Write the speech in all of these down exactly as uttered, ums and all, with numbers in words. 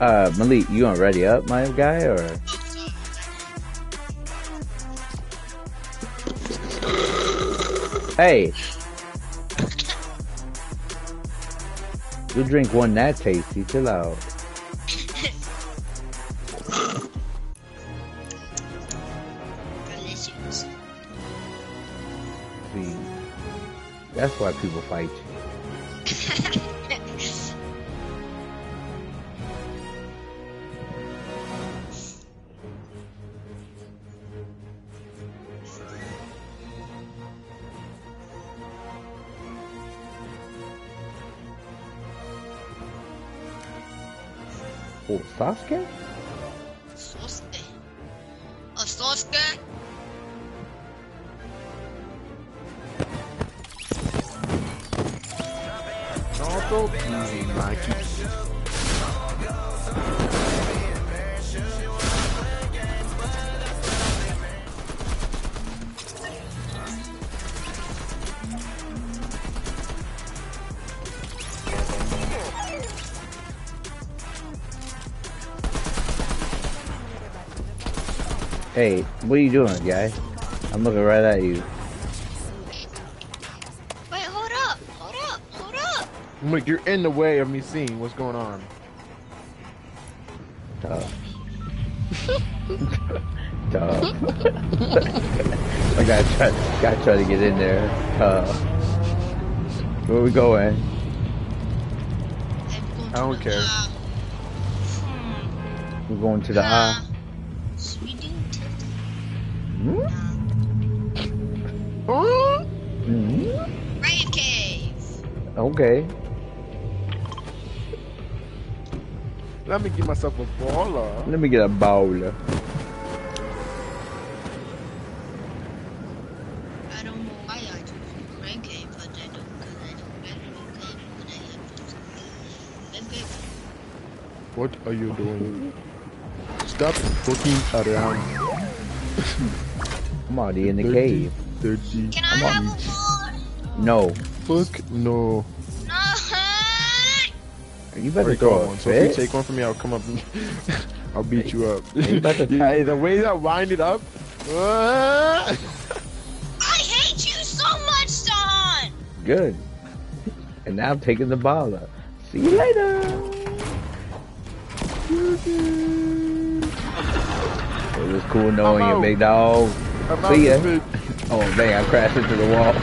Uh, Malik, you gonna ready up, my guy, or? Hey! You drink one that tasty, chill out. Delicious. See, that's why people fight you. Oh, Sasuke? Sasuke. A Sasuke? Naruto? Easy, Mikey. Hey, what are you doing, guy? I'm looking right at you. Wait, hold up, hold up, hold up. Like, you're in the way of me seeing what's going on. Tough. Tough. I gotta try, gotta try to get in there. Tough. Where we going? I don't care. Uh, We're going to the uh, eye. Sweeting Hmm? Huh? Hmm? Rave cave. Okay. Let me give myself a baller. Let me get a bowler. I don't know why I do rave cave, but I do because I do rave cave when I have to do rave cave. What are you doing? Stop looking around. I'm already in the cave. Dirty. Can I I'm have on- a more? No. Fuck no. No. You better Already throw got a one. So if you fit. take one from me, I'll come up and I'll beat you up. You better- Yeah, the way that wind it up. I hate you so much, Son. Good. And now I'm taking the baller. See you later. It was cool knowing I'm you, out. big dog. I'm See ya. out this bitch. Oh, dang, I crashed into the wall.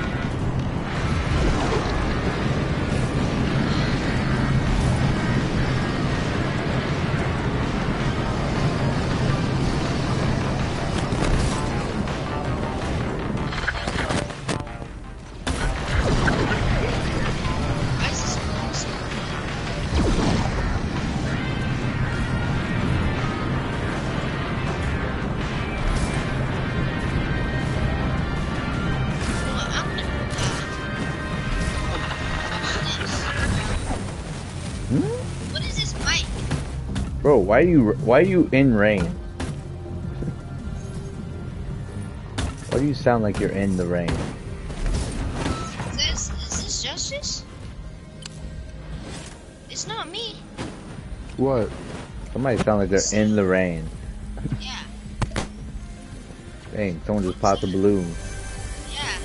Why is this close? Well, I'm gonna die. Hmm? What is this mic? Bro, why are you why are you in rain? Why do you sound like you're in the rain? Is this, is this justice? It's not me. What? Somebody sound like they're in the rain. Yeah, Dang, someone just popped a balloon. yeah.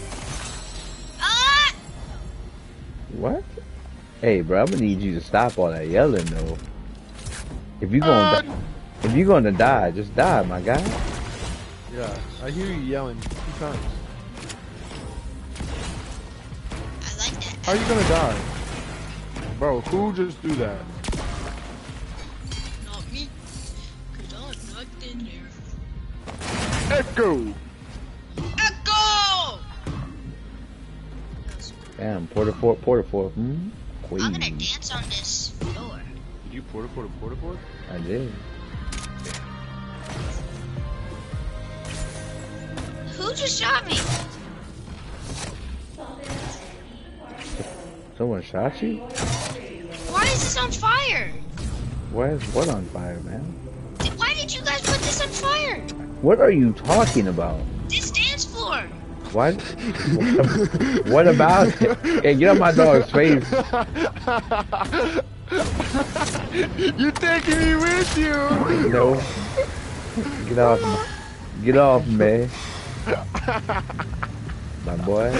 Ah! What? Hey, bro, I'm gonna need you to stop all that yelling, though. If you gonna, di- if you gonna die, just die, my guy. Yeah, I hear you yelling two times. I like that. How are you gonna die? Bro, who just do that? Not me. Cause I'm not in here. Echo! Echo! Damn, Porter Fort, Porter Fort. Hmm? I'm gonna Queen. dance on this floor. Did you porta porta porta porta? I did. Who just shot me? Someone shot you? Why is this on fire? Why is what on fire, man? Did- Why did you guys put this on fire? What are you talking about? This dance floor. What? What, what about it? Hey, get on my dog's face. You taking me with you? No. Get off me. Get off me. My boy.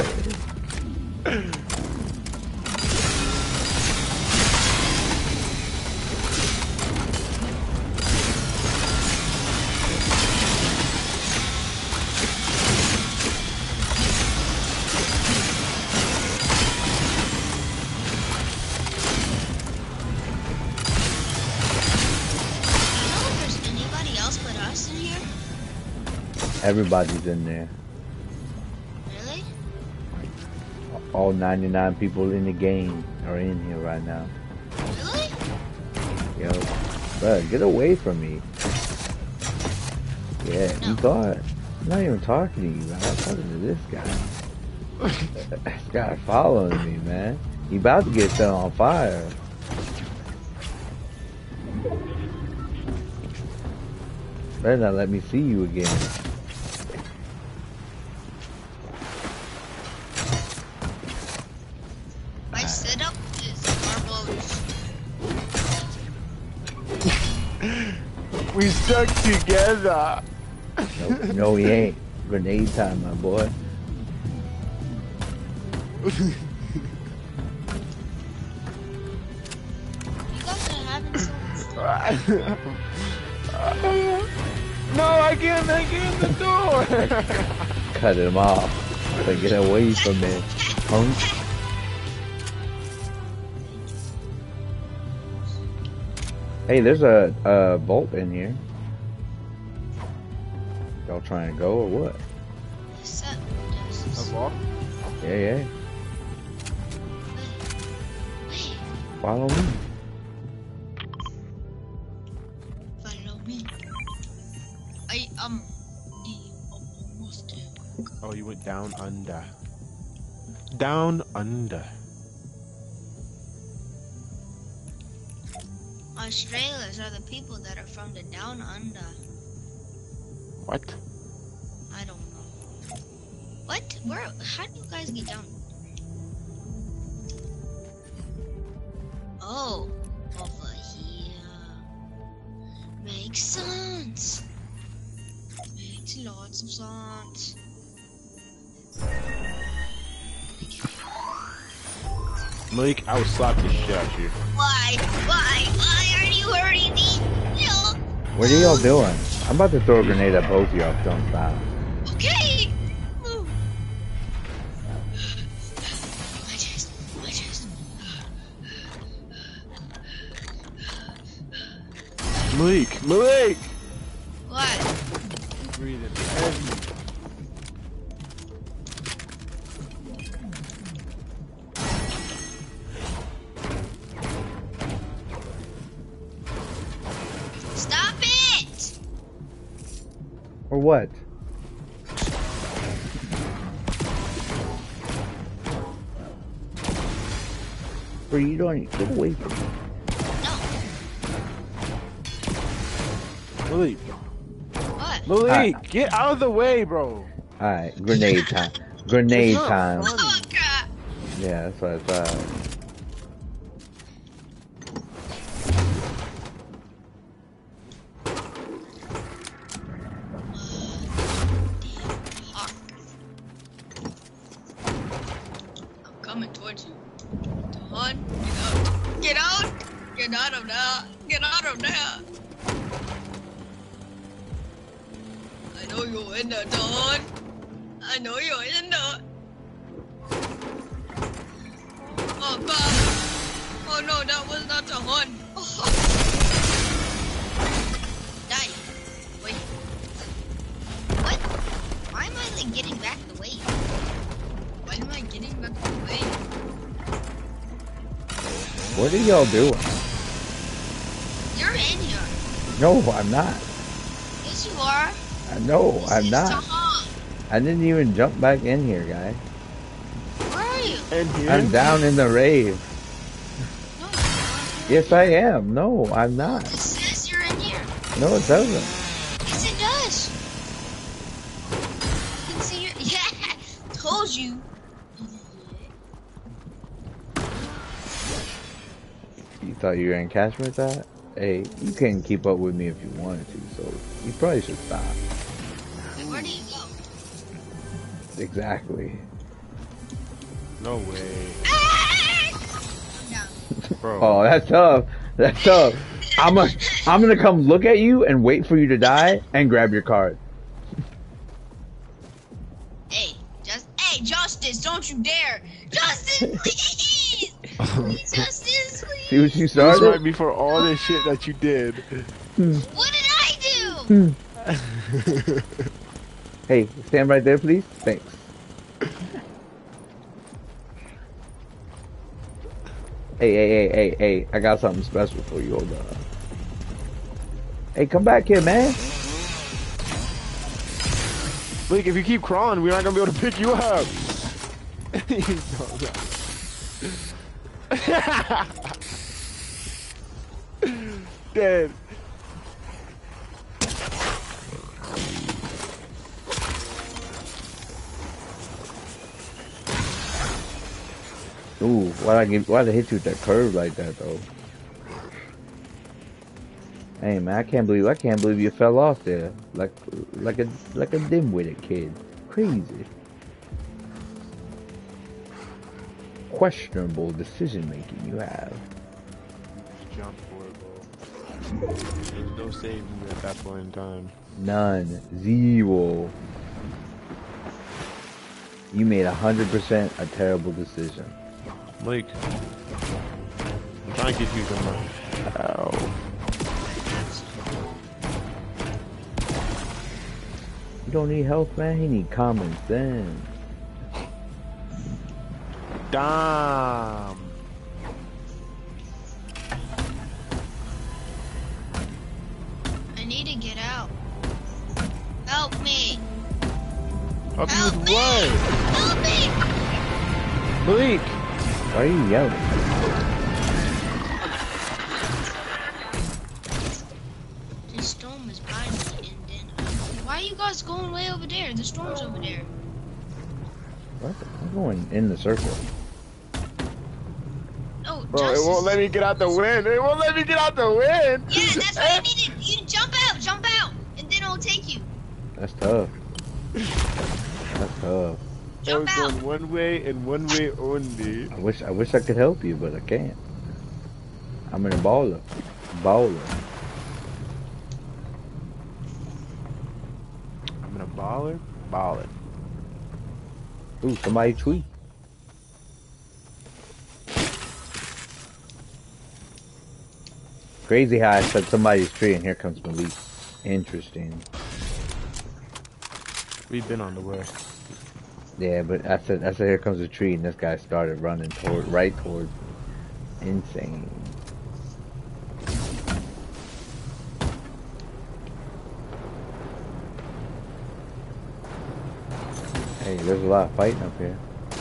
Everybody's in there. Really? All ninety-nine people in the game are in here right now. Really? Yo, bro, get away from me. Yeah, No. you thought. I'm not even talking to you, man. I'm talking to this guy. This guy following me, man. He about to get set on fire. Better not let me see you again. My setup is marbles. We stuck together. No, no, he ain't. Grenade time, my boy. You guys are having so much fun. No, I can't make it in the door. Cut him off. Like, get away from me, punk. Hey, there's a, a vault in here. Y'all trying to go or what? Except A this. vault? Yeah, yeah. Wait, Follow me. follow me. I um almost there. Oh, you went down under. Down under. Australians are the people that are from the down under. What? I don't know. What? Where? How do you guys get down? Oh, over here. Makes sense. Makes lots of sense. Malik, I will slap the shit out of you. Why? Why? Why are you hurting me? No. What are y'all doing? I'm about to throw a grenade at both of y'all. Don't stop. Okay. Move. My chest. My chest. Malik, Malik! What? Breathing heavy. Stop it! Or what? Bro, you don't get away from me. No. Malik, What? Malik, Ah. get out of the way, bro. Alright, grenade time. Grenade It's not time. funny. Oh crap! Yeah, that's what I thought. I'm coming towards you. Dawn, get out! Get out! Get out of there! Get out of there! I know you're in there, Dawn. I know you're in there. Oh God! Oh no, that was not the hunt. Oh. Die! Wait. What? Why am I like getting back the way? Why am I getting back the way? What are y'all doing? You're in here. No, I'm not. Yes, you are. I know, This I'm is not. Tahan. I didn't even jump back in here, guy. Where are you? And here? I'm down in the rave. No, you're not. Yes, I am. No, I'm not. It says you're in here. No, it doesn't. Yes, it does. I can see your. Yeah, told you. You thought you were in catch with that? Hey, you can keep up with me if you wanted to, so you probably should stop. Wait, where do you go? Exactly. No way. I'm down. Bro. Oh, that's tough. That's tough. I'm a, I'm gonna come look at you and wait for you to die and grab your card. Hey, just hey, Justice, don't you dare! Justice, please! Please, Justice, please! See what you This started? might be for all the shit that you did. What did I do? Hey, stand right there, please. Thanks. Hey, hey, hey, hey, hey! I got something special for you. Hold on. Hey, come back here, man. Like, if you keep crawling, we're not gonna be able to pick you up. Dead. Ooh, why'd I give, why'd I hit you with that curve like that, though? Hey, man, I can't believe, I can't believe you fell off there. Like, like a, like a dim-witted kid. Crazy. Questionable decision-making you have. Jump for it, bro. There's no saving you at that point in time. None. Zero. You made a hundred percent a terrible decision. Malik, I'm trying to get you some money. Ow. You don't need health, man. He need common sense. Damn. I need to get out. Help me! Help you Help with me! what? Help me! Malik! Why are you yelling? The storm is by me, and then why are you guys going way over there? The storm's over there. What? I'm going in the circle. Oh, Bro, Justice. it won't let me get out the wind. It won't let me get out the wind. Yeah, that's what you needed. You jump out, jump out, and then it'll take you. That's tough. That's tough. I Jump was out. going one way and one way only. I wish I wish I could help you, but I can't. I'm in a baller. Baller. I'm in a baller. Baller. Ooh, somebody tweet. Crazy how I said somebody's tree and here comes Malik. Interesting. We've been on the way. Yeah, but I said I said here comes a tree and this guy started running toward right towards me. Insane. Hey, there's a lot of fighting up here.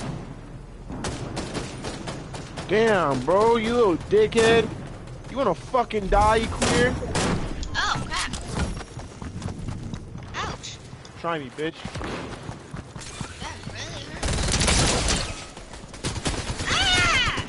Damn, bro, you little dickhead. You wanna fucking die, you queer? Oh crap! Ouch! Try me, bitch. That really hurts. Ah!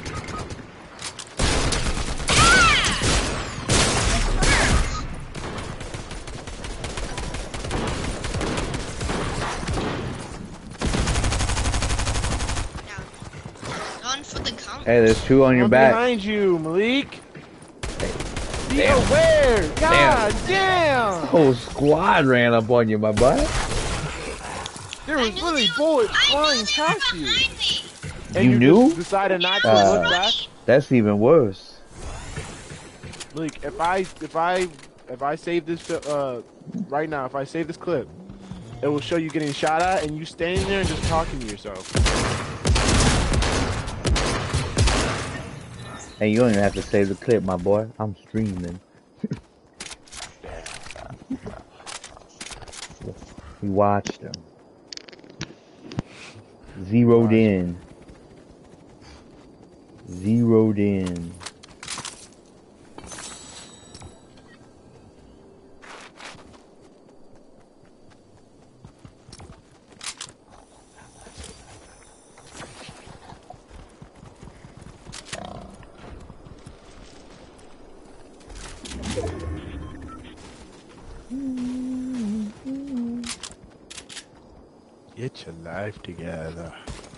Run for the count. Hey, there's two on your I'm back. behind you, Malik. Be Damn. aware. God damn. Whole squad ran up on you, my boy. There I was knew literally they were- bullets I knew flying they were past you. behind me. And You you knew? just decided not to Uh, look back. That's even worse. Malik, if I if I if I save this uh right now, if I save this clip, it will show you getting shot at and you standing there and just talking to yourself. Hey, you don't even have to save the clip, my boy. I'm streaming. We watched him. Zeroed in. Zeroed in. Get your life together.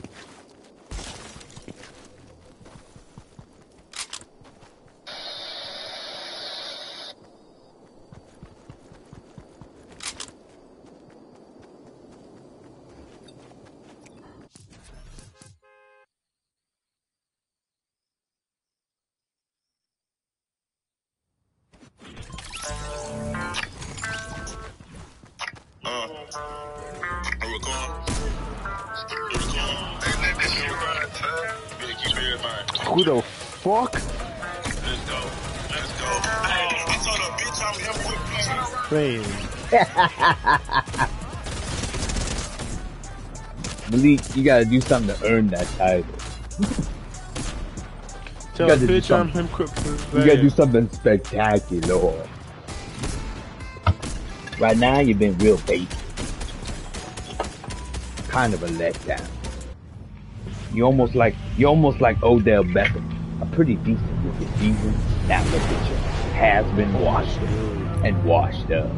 Who the fuck? Let's go. Let's go. Hey, I told a bitch I'm him quick, please. Crazy. Malik, you gotta do something to earn that title. Tell a bitch I'm him quick, please. You gotta do something spectacular. Right now, you've been real basic. Kind of a letdown. You almost like you almost like Odell Beckham, a pretty decent rookie season. Now look at you, has been washed up and washed up.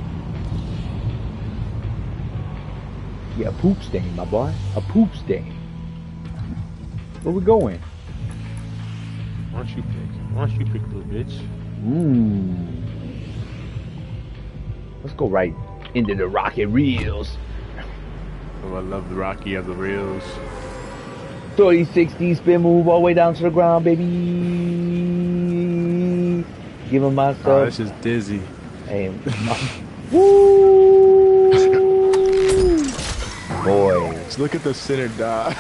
Yeah, a poop stain, my boy, a poop stain. Where we going? Why don't you pick? Why don't you pick, little bitch? Mmm. Let's go right into the rocket reels. Oh, I love the Rocky of the reels. thirty sixty spin move all the way down to the ground, baby. Give him my Oh, stuff. this is dizzy. Hey, woo! Boy. Let's look at the center dot.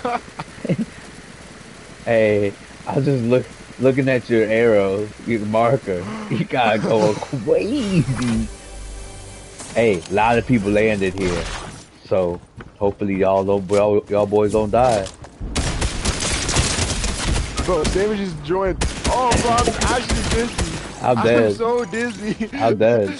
Hey, I was just look looking at your arrow, your marker. You gotta go crazy. Hey, a lot of people landed here, so hopefully y'all don't, y'all, y'all boys don't die. Bro, David just joined. Oh, bro, I'm actually dizzy. I'm dead. I'm so dizzy. I'm dead.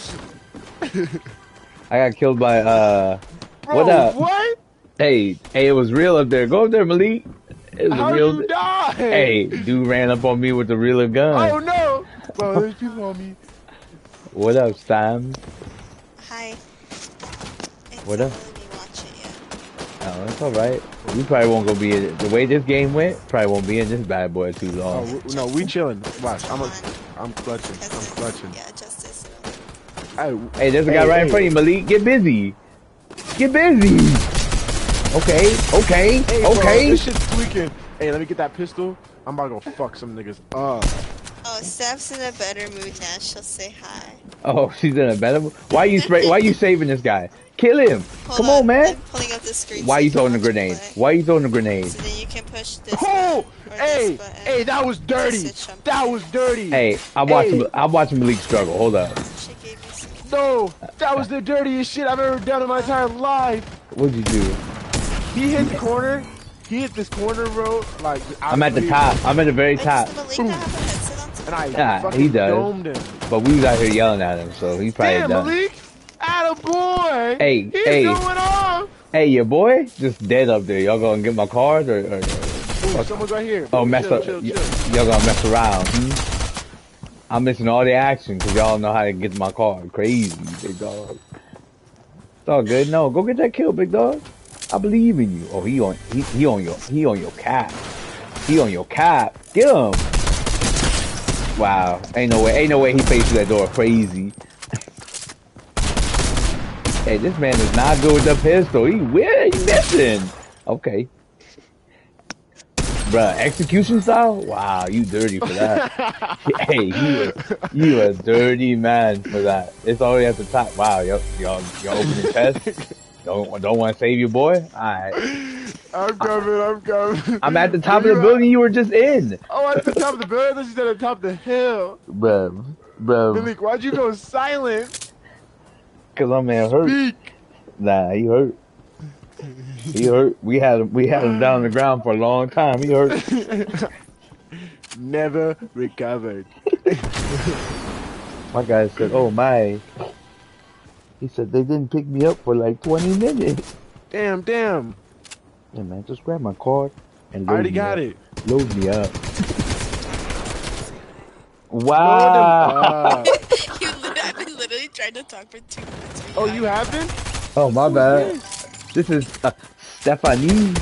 I got killed by, uh... Bro, what up? What? Hey, hey, it was real up there. Go up there, Malik. It was How a real... you die? Hey, dude ran up on me with the real gun. Oh, no. Bro, there's people on me. What up, Stein? Hi. It's What up? not letting me watch it yet. Oh, it's alright. We probably won't go be in... The way this game went, probably won't be in this bad boy too Oh, long. we, no, we chilling. Watch, I'm a, Come on. I'm clutching. I'm Because clutching. yeah, justice. Hey, Hey, there's a guy hey, right in hey. front of you, Malik. Get busy. Get busy. Okay, okay, Hey, bro, okay. this shit's tweaking. Hey, let me get that pistol. I'm about to go fuck some niggas up. Oh, Steph's in a better mood now. She'll say hi. Oh, she's in a better. Why you spray? Why you saving this guy? Kill him. Hold Come on, man. I'm pulling up the screen. Why so you can throwing the watch it grenade? play. Why you throwing the grenade? So then you can push this Oh, button or hey, this button. hey, that was dirty. Switch them. That was dirty. Hey, I'm watching. Hey. I'm watching Malik struggle. Hold up. She gave me some. No, that was the dirtiest shit I've ever done in my entire life. What'd you do? He hit the corner. He hit this corner, bro. Like I'm at the top. I'm at the very Wait, top. does Malik not have a headset on today? and I Yeah, fucking he does. domed him. But we was out here yelling at him, so he probably Damn, done. Malik, attaboy. Hey, He's hey. going off. Hey, your boy just dead up there. Y'all gonna get my card or? or, or Ooh, someone's right here. oh, mess chill, up. chill, y- chill. Y'all gonna mess around? Hmm? I'm missing all the action because y'all know how to get my card. Crazy, big dog. It's all good. No, go get that kill, big dog. I believe in you. Oh, he on he, he on your he on your cap. He on your cap. Get him. Wow. Ain't no way. Ain't no way he faced through that door. Crazy. Hey, this man is not good with the pistol. He weird. He missing. Okay. Bruh, execution style? Wow, you dirty for that. Hey, you a, you a dirty man for that. It's already at the top. Wow, y'all y'all y'all open your chest. Don't don't want to save your boy? Alright. I'm coming. I'm coming. I'm at the top Where of the you building you were just in. at? Oh, at the top of the building. This is at the top of the hill. Bruh, bruh. Malik, why'd you go silent? Cause I'm man hurt. Speak. Nah, he hurt. He hurt. We had him we had him down on the ground for a long time. He hurt. Never recovered. My guy said, oh my. He said they didn't pick me up for like twenty minutes. Damn, damn. Yeah, man, just grab my card and I load already me got up. it. Load me up. Load Wow. them up. You li- I've been literally trying to talk for two minutes. Oh, you have been? Oh, my bad. This is uh, Stephanie.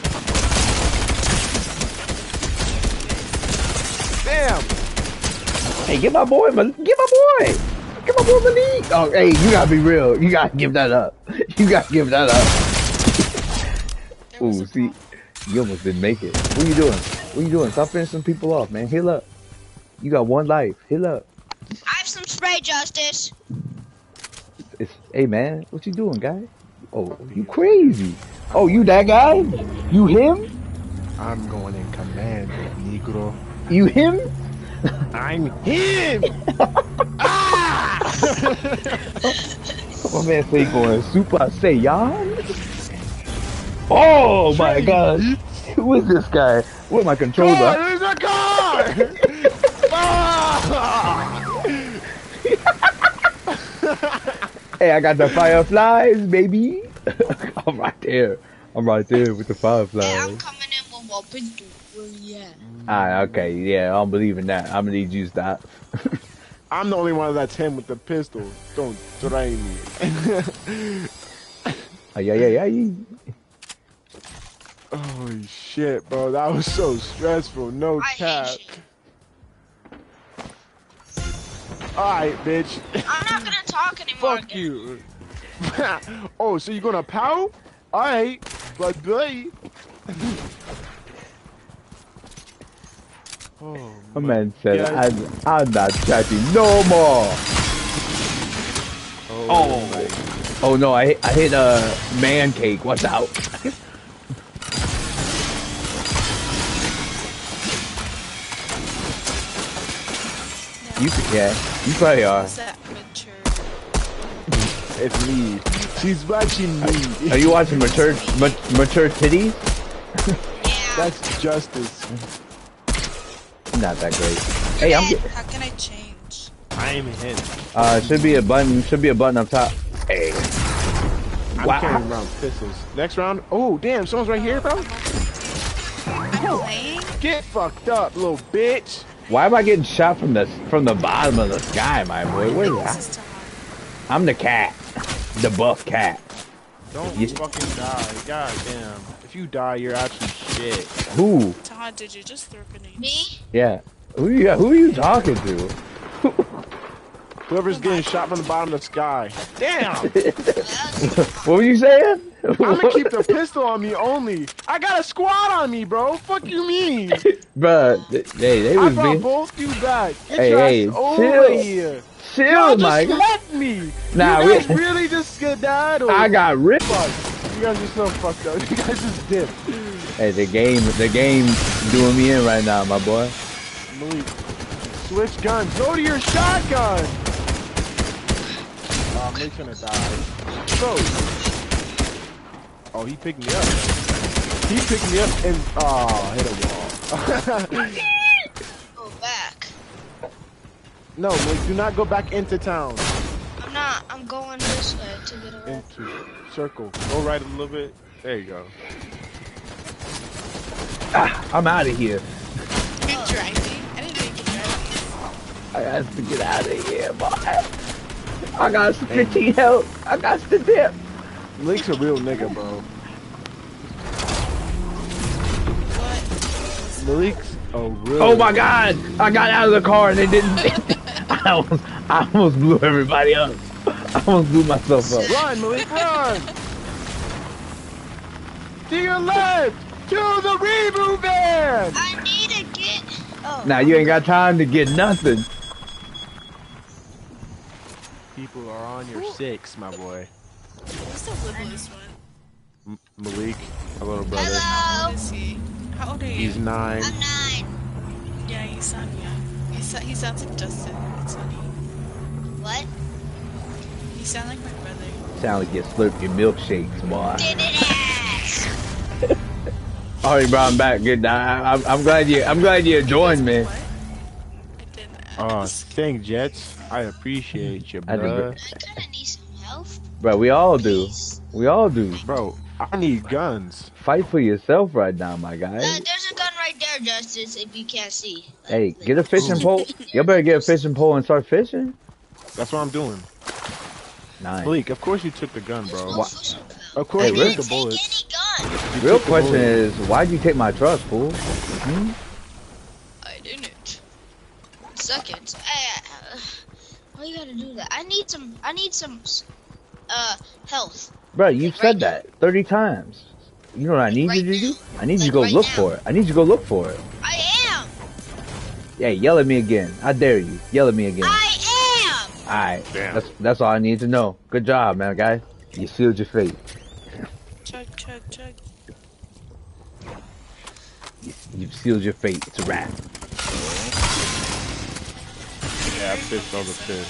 Damn! Hey, get my boy, Mal- get my boy, get my boy Malik. Oh, hey, you gotta be real. You gotta give that up. You gotta give that up. There was Ooh, a see, problem. you almost didn't make it. What are you doing? What are you doing? Stop finishing people off, man. Heal up. You got one life. Heal up. I have some spray, Justice. It's, hey, man, what you doing, guy? Oh, you crazy. Oh, you that guy? You him? I'm going in command, Negro. You him? I'm him! Ah! My man say going Super Saiyan. Oh my God! Who is this guy? Where's my controller? Oh, there's a car! Ah! Hey, I got the fireflies, baby. I'm right there. I'm right there with the Hey, I'm fireflies. coming in with a pistol. Where you at? Ah, okay, yeah, I don't believe in that. I'm gonna need you to stop. I'm the only one that's him with the pistol. Don't try me. Ay, ay, ay, ay. Holy shit, bro. That was so stressful. No I cap. hate you. Alright, bitch. I'm not gonna talk anymore. Fuck you. Oh, so you gonna pow? Alright. But boy. Oh, My man said, Yeah. I'm, I'm not chatting no more. Oh, oh no, I hit, I hit a man cake. Watch out. You, yeah, you probably are. Is that mature? It's me. She's watching me. Are you watching mature, ma- mature titties? Yeah. That's justice. Not that great. Hey, I'm. Get, How can I change? I'm him. uh, should be a button. Should be a button up top. Hey. I'm Wow. carrying around pistols. Next round. Oh, damn. Someone's right here, bro. I'm playing? Get fucked up, little bitch. Why am I getting shot from the from the bottom of the sky, my boy? What is This that? is too hard. I'm the cat, the buff cat. Don't Yeah. fucking die. God damn. If you die, you're actually shit. Who? Todd, did you just throw grenades? Me? Yeah. Who you? Who are you talking to? Whoever's getting shot from the bottom of the sky. Damn. What were you saying? I'm gonna keep the pistol on me only. I got a squad on me, bro. Fuck you mean? Bruh, th- hey, they I was brought being both you back. Get Hey, your hey, ass over chill. here. chill, Y'all my just guy. left me. Nah, you guys we- really just skedaddled. I got ripped. Fuck. You guys are so fucked up. You guys just dipped. Hey, the game, the game doing me in right now, my boy. Malik, switch guns. Go to your shotgun. Oh, Malik's gonna die. Bro. Oh, he picked me up. He picked me up and oh, hit a wall. Go back. No, Malik, do not go back into town. I'm not. I'm going this way to get away. Into circle. Go right a little bit. There you go. Ah, I'm out of here. You're driving? I didn't think you're driving. I got to get out of here, boy. I got fifteen health. I got to dip. Malik's a real nigga, bro. What? Malik's a real. Oh my God! I got out of the car and it didn't. I almost, I almost blew everybody up. I almost blew myself up. Run, Malik, run! To your left! To the reboot van! I need to get. Oh. Now you ain't got time to get nothing. People are on your six, my boy. What's the littlest one? M Malik, my little brother. How Hello. old is he? How old are you? He's nine. I'm nine. Yeah, you sound young. He, so he sounds like Justin. It's funny. What? You sound like my brother. Sound like you slurp your milkshakes, boy. Did it ass. Alright, bro, I'm back. Good. I, I'm, I'm glad you. I'm glad you joined me. What? I didn't Oh, ask. thank Jets. I appreciate you, I did bro. great. I kind of need some help. Bro, we all do. We all do. Bro, I need guns. Fight for yourself right now, my guy. Uh, there's a gun right there, Justice, if you can't see. Like, Hey, like- get a fishing pole. You better get a fishing pole and start fishing. That's what I'm doing. Nice. Malik, of course you took the gun, There's bro. no What? fishing pole. Of course, I Hey, you really? took didn't the take bullets. any gun. You Real took the question bullets. is, why'd you take my truck, fool? Hmm? I didn't. Second, hey, uh, why you gotta do that? I need some. I need some. Uh, health. Bro, you've Like right said now. that thirty times. You know what I Like need right you to do? now. I need you to Like go right look now. for it. I need you to go look for it. I am. Yeah, yell at me again. I dare you. Yell at me again. I am. Alright. Damn. That's that's all I need to know. Good job, man, guys. You sealed your fate. Chug, chug, chug. You, you've sealed your fate. It's a wrap. Yeah, fish on the fish.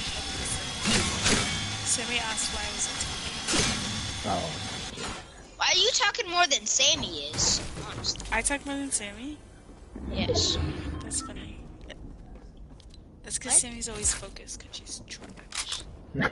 Sammy asked why I wasn't talking. Oh. Why are you talking more than Sammy is? Honestly. I talk more than Sammy? Yes. That's funny. That's because What? Sammy's always focused because she's trash.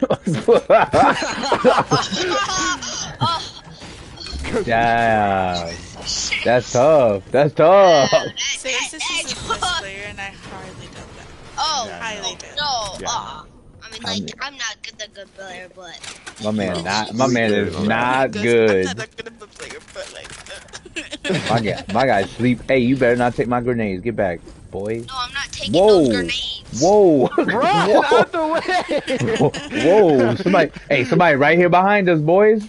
oh, Damn. That's tough. That's tough. that- Says this that- is the best player and I hardly done that. Oh, Yeah, Highly no, done. no. Yeah. Uh, I mean, like, I'm- I'm not good, the good player, but My man not my man is Good. not Because good. I'm not that good of a player, but like. My guy my guy sleep. Hey, you better not take my grenades. Get back, boy. no, I'm not taking Whoa. those grenades. Whoa. Run Whoa. out the way! Whoa, somebody, hey, somebody right here behind us, boys.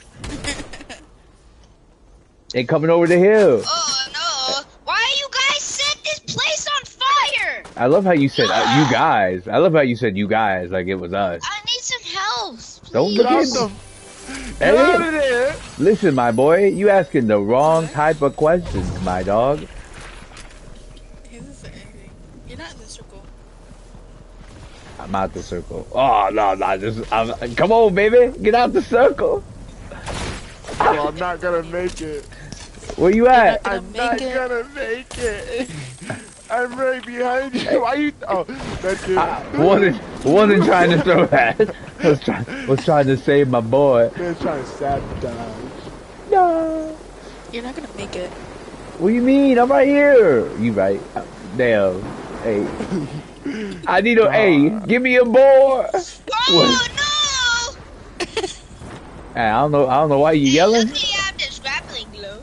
They coming over the hill. Oh no! Why you guys set this place on fire? I love how you said, uh, you guys. I love how you said, you guys, like it was us. I need some health. Don't Please. Get out Get- the... Hey, Get out of there! listen, my boy, you asking the wrong type of questions, my dog. Here's the thing. You're not in the circle. I'm out the circle. Oh, no, no, just, I'm, come on, baby, get out the circle. Bro, I'm not gonna make it. Where you at? Gonna I'm make not it. gonna make it. I'm right behind you. Why you? Oh, that's it. I wasn't, wasn't trying to throw that. I was trying, was trying to save my boy. Man's trying to sabotage. No. You're not gonna make it. What do you mean? I'm right here. You right. Damn. Hey. I need a hey, give me a board. Oh no! Hey, I don't know I don't know why you yelling. Lucky I have this grappling glove.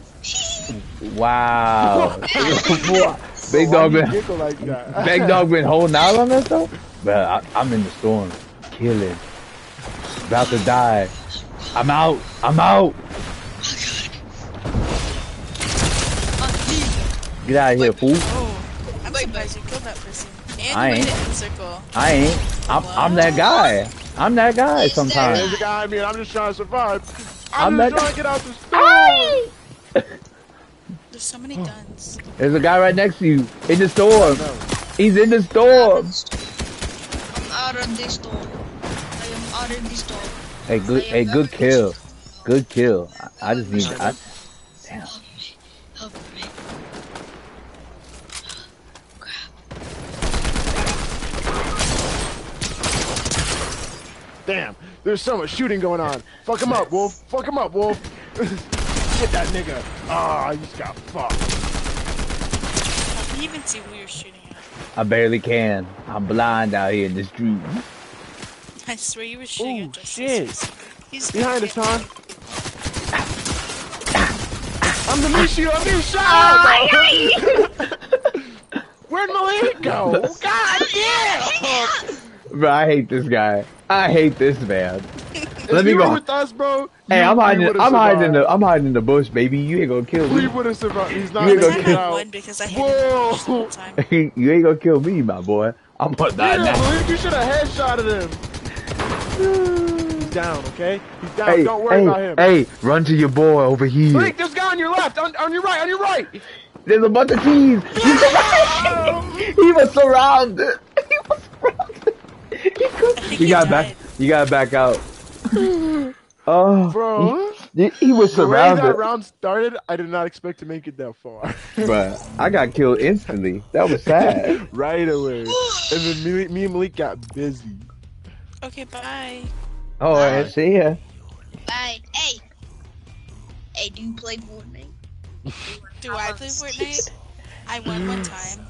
Wow. Big Why dog you been giggle like that? Big dog been holding out on us though? But I, I'm in the storm. Killing. About to die. I'm out. I'm out. Get out of here, fool. Oh, I'm surprised you killed that person. And I you made ain't. it in the circle. I ain't. I'm I'm that guy. I'm that guy He's that sometimes. There's a guy. I mean, I'm just trying to survive. I'm I'm, not- just trying to get out the storm. There's so many guns. There's a guy right next to you in the storm. He's in the storm. I'm out of this storm. I am out of this storm. Hey, good. Hey, good kill. Good kill. I, I just need. I, damn. Help me. Damn, there's so much shooting going on. Fuck him up, Wolf. Fuck him up, Wolf. Get that nigga. Ah, you just got fucked. How can you even see who you're shooting at? I barely can. I'm blind out here in the street. I swear you were shooting Ooh, at Justice. shit. He's Behind us, Tom. I'm the Michi. I'm being shot. Where'd Malik go? God damn. Bro, I hate this guy. I hate this man. If Let me you were go. with us, bro. Hey, you- I'm we hiding. would've I'm hiding in the. survived. I'm hiding in the bush, baby. You ain't gonna kill We me. would have survived. He's not You ain't making gonna it kill- I out. won because I hit him the Whoa. whole time. You ain't gonna kill me, my boy. I'm gonna die Yeah, now. Malik, you should have headshotted him. He's down, okay? He's down. Hey, Don't worry hey, about him. hey! Run to your boy over here. Malik, there's a guy on your left. On, on your right. On your right. There's a bunch of keys. He was surrounded. He was surrounded. He, could, think you he got back. died. You got back out. Oh, Bro. he, he was The way that surrounded. round started, I did not expect to make it that far. Bruh, I got killed instantly. That was sad. Right away. And then me, me and Malik got busy. Okay, bye. Oh, I see ya. Bye. Hey. Hey, do you play Fortnite? Do I play Fortnite? I won one time.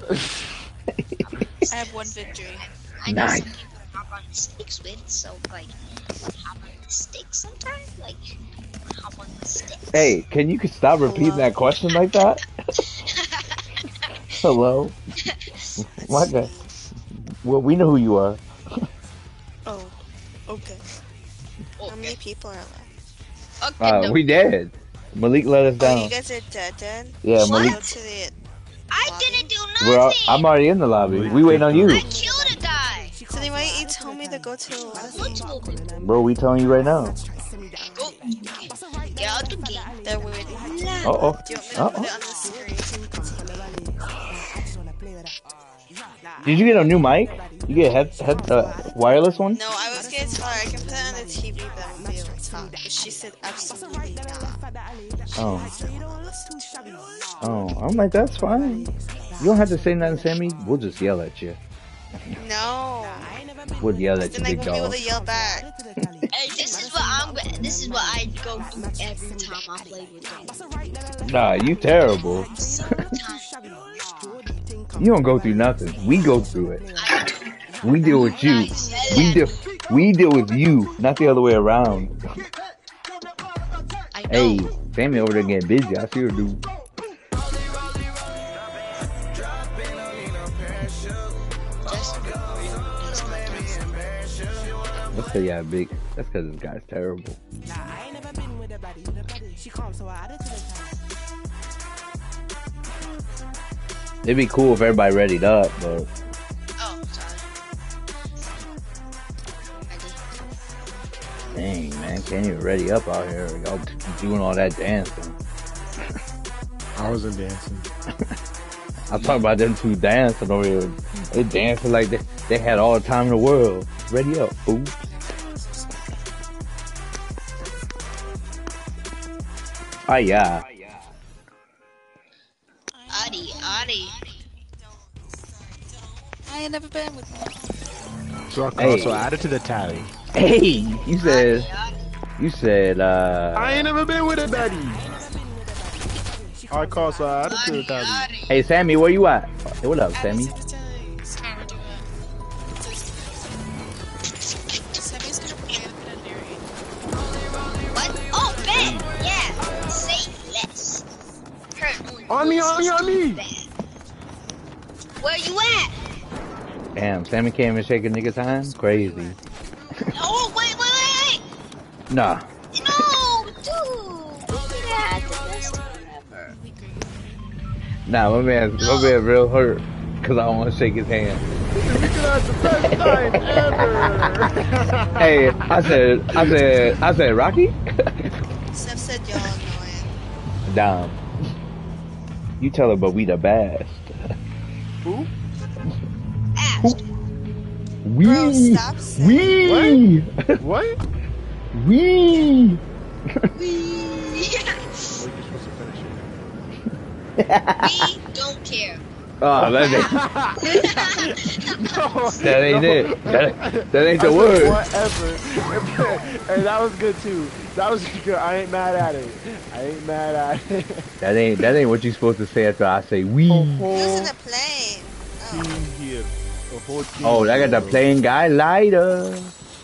I have one victory. I know Nice. some people to hop on the sticks with, so like hop on the sticks sometimes. Like hop on the stick. Hey, can you stop repeating Hello? that question like that? Hello? What the? Well, we know who you are. Oh, okay. How many Okay. people are left? Okay, Uh, no. we dead. Malik let us Oh, down. you guys are dead dead? Yeah, Should we Malik. go to the I lobby? didn't do We're all, nothing. I'm already in the lobby. We waiting on you. I killed a guy. So then why didn't you tell me to go to the lobby? Multiple people. Bro, we telling you right now. Go. Get out the gate. They're waiting. Uh oh. Do you want me to Uh put it oh. on the screen? Did you get a new mic? You get head head uh, wireless one? No, I was gonna tell her I can put it on the T V, but I won't be able to talk. But she said absolutely not. Oh. Oh, I'm like, that's fine. You don't have to say nothing, Sammy. We'll just yell at you. No. We'll yell at you, Then I big won't be able dog. to yell back. Hey, this is what I'm. This is what I go through every time I play with them. Nah, you terrible. Sometimes You don't go through nothing. We go through it. I do. We deal with you. We deal. We deal with you, not the other way around. I know. Hey, Sammy over there getting busy. I see her do. Just That's cause yeah, big. That's cause this guy's terrible. It'd be cool if everybody readied up, but Oh, sorry. I did. dang, man, can't even ready up out here. Y'all t- doing all that dancing. I wasn't dancing. I'm talking about them two dancing over here. They dancing like they, they had all the time in the world. Ready up, fool. Ah, yeah. Adi, Adi. I ain't never been with them. So, Hey. so add it to the tally. Hey, you said, you said, uh, I ain't never been with a Betty. Alright, call, so add it to the Adi, tally. Adi. hey, Sammy, where you at? Hey, what up, Sammy? Sammy's gonna play with an narrator. What? Oh, Ben. Yeah. Say less. Hurt. On me, on me, on me! Where you at? Damn, Sammy came and shaking niggas' hands? Crazy. Oh, wait, wait, wait, Nah. wait. No, dude. We had the best time ever. Nah, my man, my man real hurt. Cause I don't want to shake his hand. We could have the best time ever! Hey, I said, I said, I said, Rocky? Steph said y'all annoying. Damn. You tell her, but we the best. Who? Asked. We, Bro, stop saying we, What? we. We. Oh, you're supposed to finish it. We don't care. Oh, that ain't, No, that ain't no. it. That, that ain't I the said word. Whatever. Hey, that was good too. That was good. I ain't mad at it. I ain't mad at it. That ain't, that ain't what you supposed to say after I say we. A He was whole in a plane. Oh. team here. A whole team. Oh, I got the here. plain guy lighter.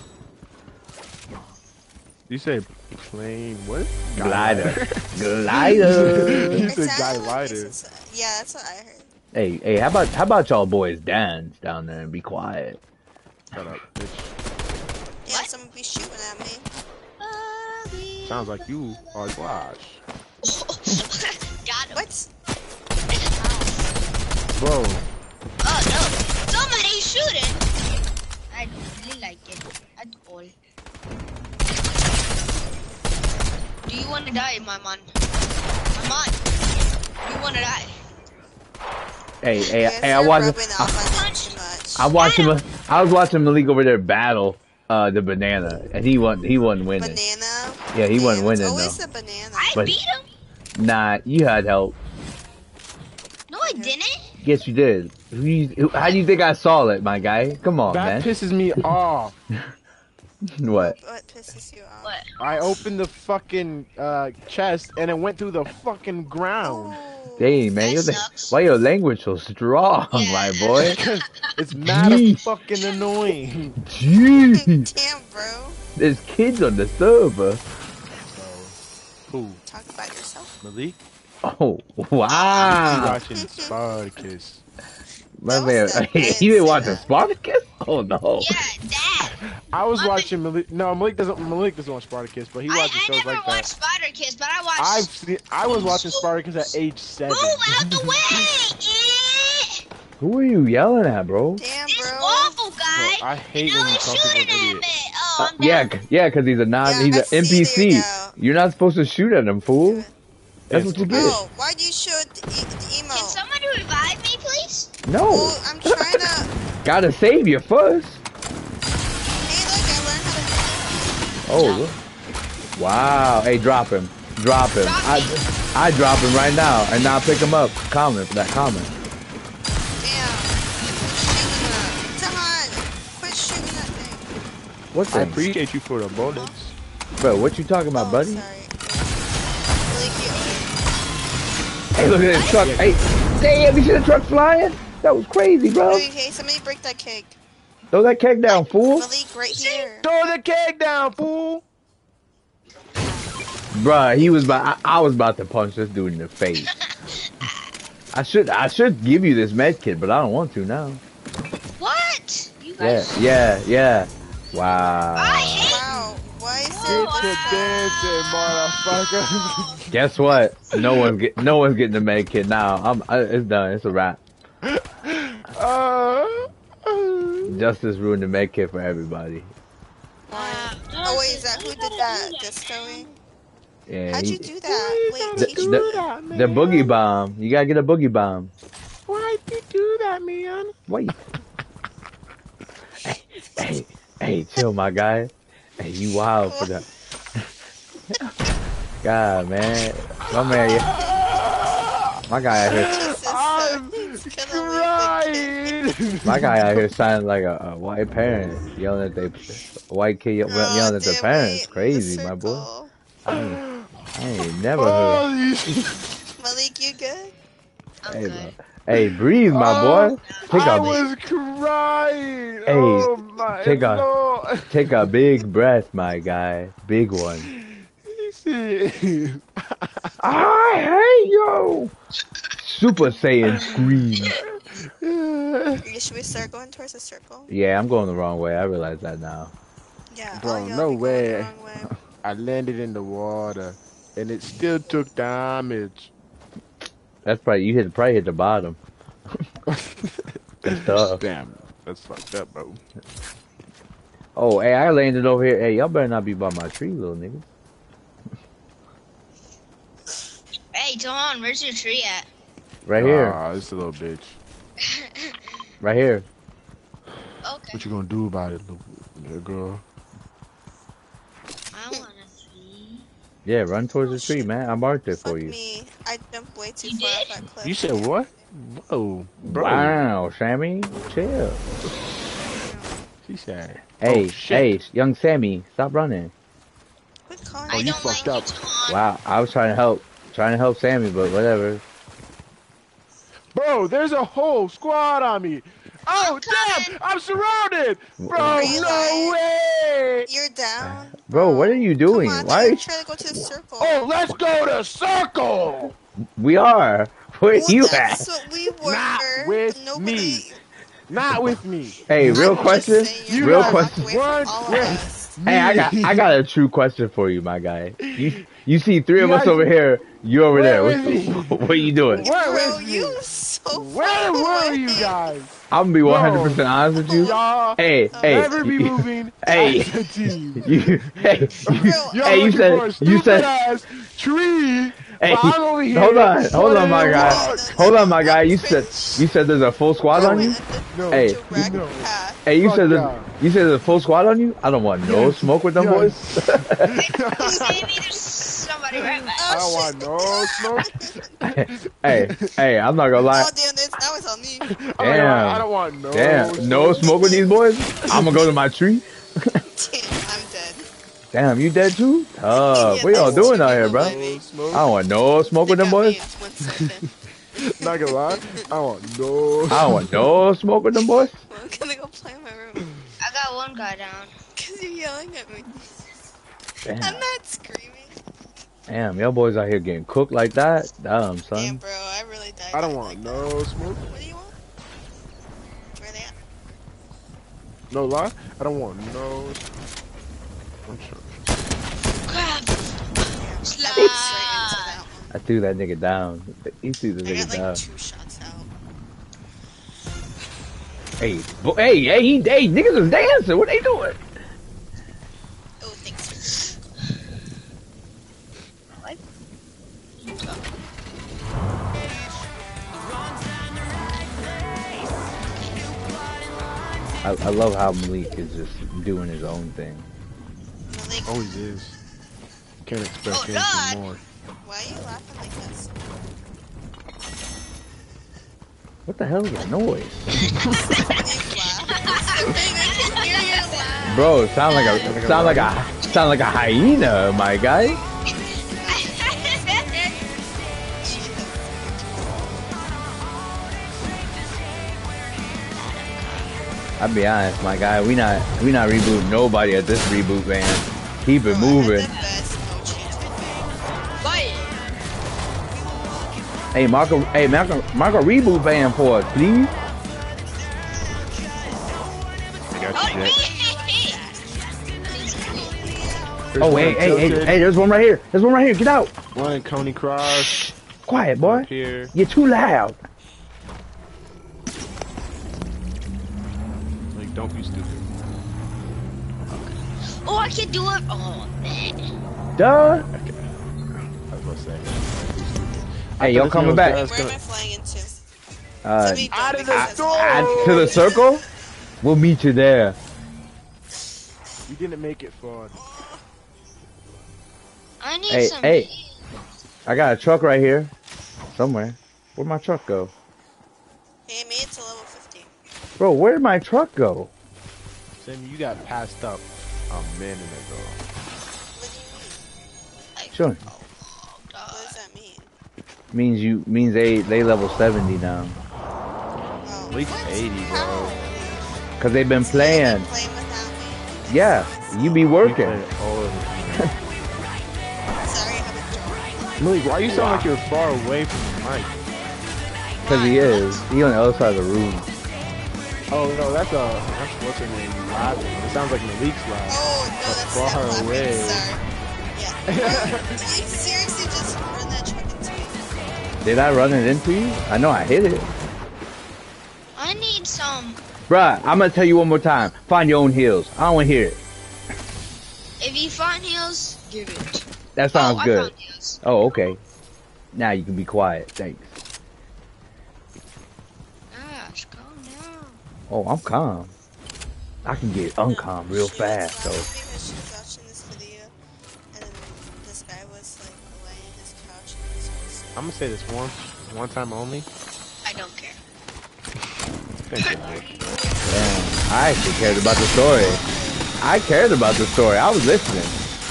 You say plain what? Glider. Glider. You It said guy sounded like lighter. it's- Yeah, that's what I heard. Hey, hey, how about, how about y'all boys dance down there and be quiet? Shut up, bitch. Yeah, someone be shooting at me. Sounds like you are Flash. Got him. What? Bro, Oh no. Somebody's shooting. I don't really like it at all. Do you want to die, my man? My man. Do you want to die? Hey, You hey, guys hey, I are watched, rubbing I, off on me too much. I watched him, I was watching Malik over there battle, uh, the banana, and he wasn't, he wasn't winning. Banana. Yeah, he wasn't Damn, it's winning, always though. the banana. I But- beat him. Nah, you had help. No, I didn't. Yes, you did. Who you, who, how do you think I saw it, my guy? Come on, that man. pisses me off. What? What pisses you off? What? I opened the fucking uh, chest and it went through the fucking ground. Oh. Dang, man, That your, sucks. why your language so strong, Yeah. my boy? Because it's mad Jeez. fucking annoying. Jeez, Damn, bro. there's kids on the server. Bro, Who? Talk about yourself. Malik? Oh, You wow. watching Spartacus. My That man, was so- I you didn't been say watching that. Spartacus? Oh no. Yeah, Dad. I was Malik- watching Malik. No, Malik doesn't. Malik doesn't watch Spartacus, but he I, watches I shows never like watched that. Spider-Kids, but I watched... I've seen, I was watching Spartacus at age seven. Move out the way! Eh. Who are you yelling at, bro? Damn, This bro. waffle guy. Bro, I hate and when now you he's call people shooting an at idiot. me. Oh, I'm Yeah, down. c- yeah, because he's a non, Yeah, he's I an see N P C. there now. You're not supposed to shoot at him, fool. That's what you get. Oh, why do you shoot the, e- the emo? Can somebody revive me, please? No, Oh, I'm trying to. gotta save you first. Hey, look, I learned how to. Oh, look. Wow. Hey, drop him. Drop him. Drop I, me. I drop him right now, and now pick him up. Comment for that comment. Damn. Shooting at. Tahan, quit shooting that thing. What I thing? appreciate you for the bullets. Bro, what you talking about, Oh, buddy? sorry. Like you. Hey, look at this truck. Hey, damn, you see the truck flying? That was crazy, bro. Oh, hey, somebody break that cake. Throw that cake down, fool. Malik, right here. Throw the cake down, fool. Bruh, he was about, I, I was about to punch this dude in the face. I should, I should give you this med kit, but I don't want to now. What? You Yeah, guys... yeah, yeah. Wow. I hate... Wow. Why is Get it? to dancing, motherfucker. Guess what? No one's get, no one's getting the med kit now. I'm, I, it's done. It's a wrap. uh, Justice ruined the med kit for everybody. Why? Oh, wait, is that who did that? Discoing? Yeah. How'd he- you do that? Wait, the, teach me. the, the boogie bomb. You gotta get a boogie bomb. Why'd you do that, man? Wait. hey, hey, hey, chill, my guy. Hey, you wild for that. God, man. My man, yeah. My guy out here, Jesus, I'm so he's gonna leave the kid. crying. my guy out here sounding like a, a white parent yelling at their a white kid ye- Oh, yelling at their damn, parents. wait, Crazy, the my boy. circle. I ain't, I ain't never heard. Holy Malik, you good? I'm Hey, good. bro. Hey, breathe, my Oh, boy. Take I a was crying. Hey, oh my take a- Lord. take a big breath, my guy. Big one. He said, I hate you. Super Saiyan scream. You- Should we start going towards the circle? Yeah, I'm going the wrong way. I realize that now. Yeah. Bro, all y'all no be going the way. wrong way. I landed in the water, and it still took damage. That's probably you hit probably hit the bottom. That's tough. Damn, that's fucked up, bro. Oh, hey, I landed over here. Hey, y'all better not be by my tree, little nigga. Hey, Dawn, where's your tree at? Right here, Ah, this a little bitch. right here. Okay. What you gonna do about it, little, little girl? I want a tree. Yeah, run towards the tree, man. I marked it for Fuck you. me. I jumped way too You far did? off that cliff. You said what? Whoa, bro. Wow, Sammy, chill. She said, Hey, oh, shit. hey, young Sammy, stop running. Quit calling Oh, I me. you don't fucked like up. you, Dawn. Wow, I was trying to help, trying to help Sammy, but whatever. Bro, there's a whole squad on me. Oh, I'm damn, coming. I'm surrounded. Bro, Are you no lying? way. You're down. Bro, what are you doing? Come on, Why? I'm trying to go to the circle. Oh, let's go to circle. We are. Where Well, you that's at? what we were. Not with Nobody. me. Not with me. Hey, real I'm just question. saying, You Real guys walk question. away from One all of with us. Hey, I got, I got a true question for you, my guy. You, you see three of You us guys- over here. You over there. Where What, is he? what are you doing? Where Bro, is you me? so Where far were away. you guys? I'm gonna be one hundred percent honest with you. Y'all Hey, Oh. hey, never be you- moving Hey. as a team. You, hey, you, Bro, Y'all hey, you looking said, for a you stupid said, ass tree. hey, but I'm over here hold on, hold on, my sweating guy, hard. hold on, my guy. You said, you said there's a full squad on you. No, Hey. Direct no. path. Hey, you Fuck said yeah. there's, you said there's a full squad on you. I don't want no Yes. smoke with them Yes. boys. Maybe there's somebody right back. I don't want no smoke. hey, hey, I'm not gonna lie. Oh damn, this now it's on me. I'm like, Damn. I don't want no Damn, no smoke with these boys. I'm gonna go to my tree. Damn, I'm dead. Damn, you dead too? Uh, Yeah, what y'all that's doing two out here, people bro? by me. No smoke. I don't want no smoke with They them got me boys. in one second. Not gonna lie, I want no. I don't want no smoke with them boys. I'm gonna go play in my room. I got one guy down. Cause you're yelling at me. Damn. I'm not screaming. Damn, y'all boys out here getting cooked like that? Damn, son. Damn, bro, I really died. I don't like want that. no smoke. What do you want? Where they at? No lie. I don't want no. I'm sure. Crap. Damn, I Slap. went straight into that one. I threw that nigga down. He threw the I nigga got like down. two shots out. Hey, bo- hey, hey, he, hey, niggas is dancing. What they doing? Oh, thanks. I, I love how Malik is just doing his own thing. Malik, Always is. Can't expect Oh, anything God. more. why are you laughing like this? What the hell is that noise? When you laugh, I can hear you laugh. Bro, it sound like a sound like a sound like a hyena, my guy. I'll be honest, my guy. We not we not rebooting nobody at this reboot, man. Keep it Oh, I moving. had the best no change video. Bye. Hey, Marco. Hey, Marco. Marco, reboot ban for us, please. I got Oh, you, me. Jet. Oh, hey, hey, hey, hey. There's one right here. There's one right here. Get out. One Coney Cross. Quiet, boy. Up here. You're too loud. Like, don't be stupid. Oh, I can do it. Oh, man. Duh. Okay. I was about to say. Hey, y'all coming back? Wait, where am I flying into? Uh, Somebody don't out of the because door! add to the circle. We'll meet you there. You didn't make it far. I need Hey, some. hey. I got a truck right here, somewhere. Where'd my truck go, Hey, I made it to level fifty. bro? Where'd my truck go? Sammy, you got passed up a minute ago. What do you mean? Sure. What does that mean? Means you means they they level seventy now. Oh, At least what? eighty, bro. How? Cause they've been So you've playing. been playing without me? Yeah, you be We working. played all of it. Sorry, I haven't joined. Malik, why you sound like you're far away from the mic? Cause he is. He on the other side of the room. Oh no, that's a that's what's her name laughing. It sounds like Malik's laugh. Oh, no, that's Far Steph laughing. away. Sorry. Yeah. Did you seriously just run that truck into me? Did I run it into you? I know I hit it. I need some. Bruh, I'm gonna tell you one more time. Find your own heals. I don't wanna hear it. If you find heals, give it. That sounds oh, I good. found heals. Oh, okay. Now you can be quiet. Thanks. Gosh, calm down. Oh, I'm calm. I can get uncalm real She was fast, laughing though. because she was watching this video, and then this guy was like laying his couch and he was like, I'm gonna say this once, one time only. I don't care. Thank you, Nick. Damn, I actually cared about the story. I cared about the story. I was listening.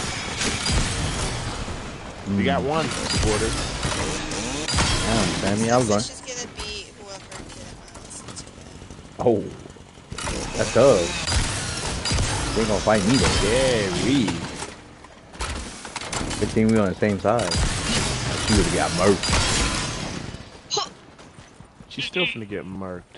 We got one supporter. Damn, Sammy, I was going. she's gonna beat whoever didn't listen to it. Oh, that's tough. They ain't gonna fight me though. Yeah, we. Good thing we on the same side. She would've got murked. She's still finna get marked.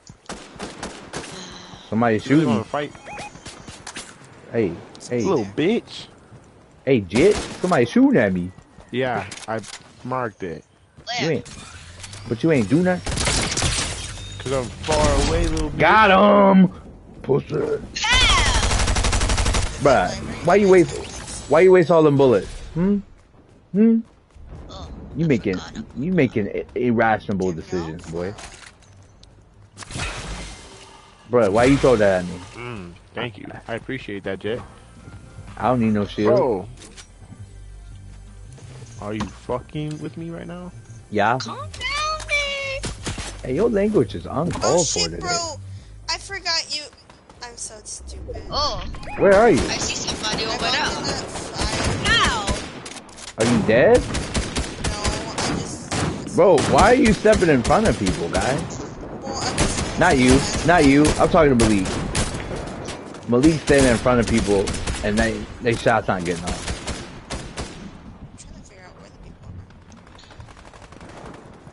Somebody You really wanna shooting. fight? Hey, hey, Little bitch. hey, Jit. Somebody shooting at me. Yeah, I marked it. You Where? ain't, but you ain't do nothing. Cause I'm far away, little bitch. Got him, pussy. Bruh, why you waste? Why you waste all them bullets? Hmm, hmm. Oh, You I making forgot. you making i- irrational decisions, boy. Bruh, why you throw that at me? Mm, thank you. I appreciate that, Jet. I don't need no shield. Bro. Are you fucking with me right now? Yeah. Calm down, man. Hey, your language is uncalled Oh for shit, today. bro! I forgot you. I'm so stupid. Oh, Where are you? I see somebody I over bumped there. in that fire. Now. Are you dead? No, I just. Bro, why are you stepping in front of people, guy? Well, I just. Not you, not you. I'm talking to Malik. Malik standing in front of people, and they they shots not getting off. I'm trying to figure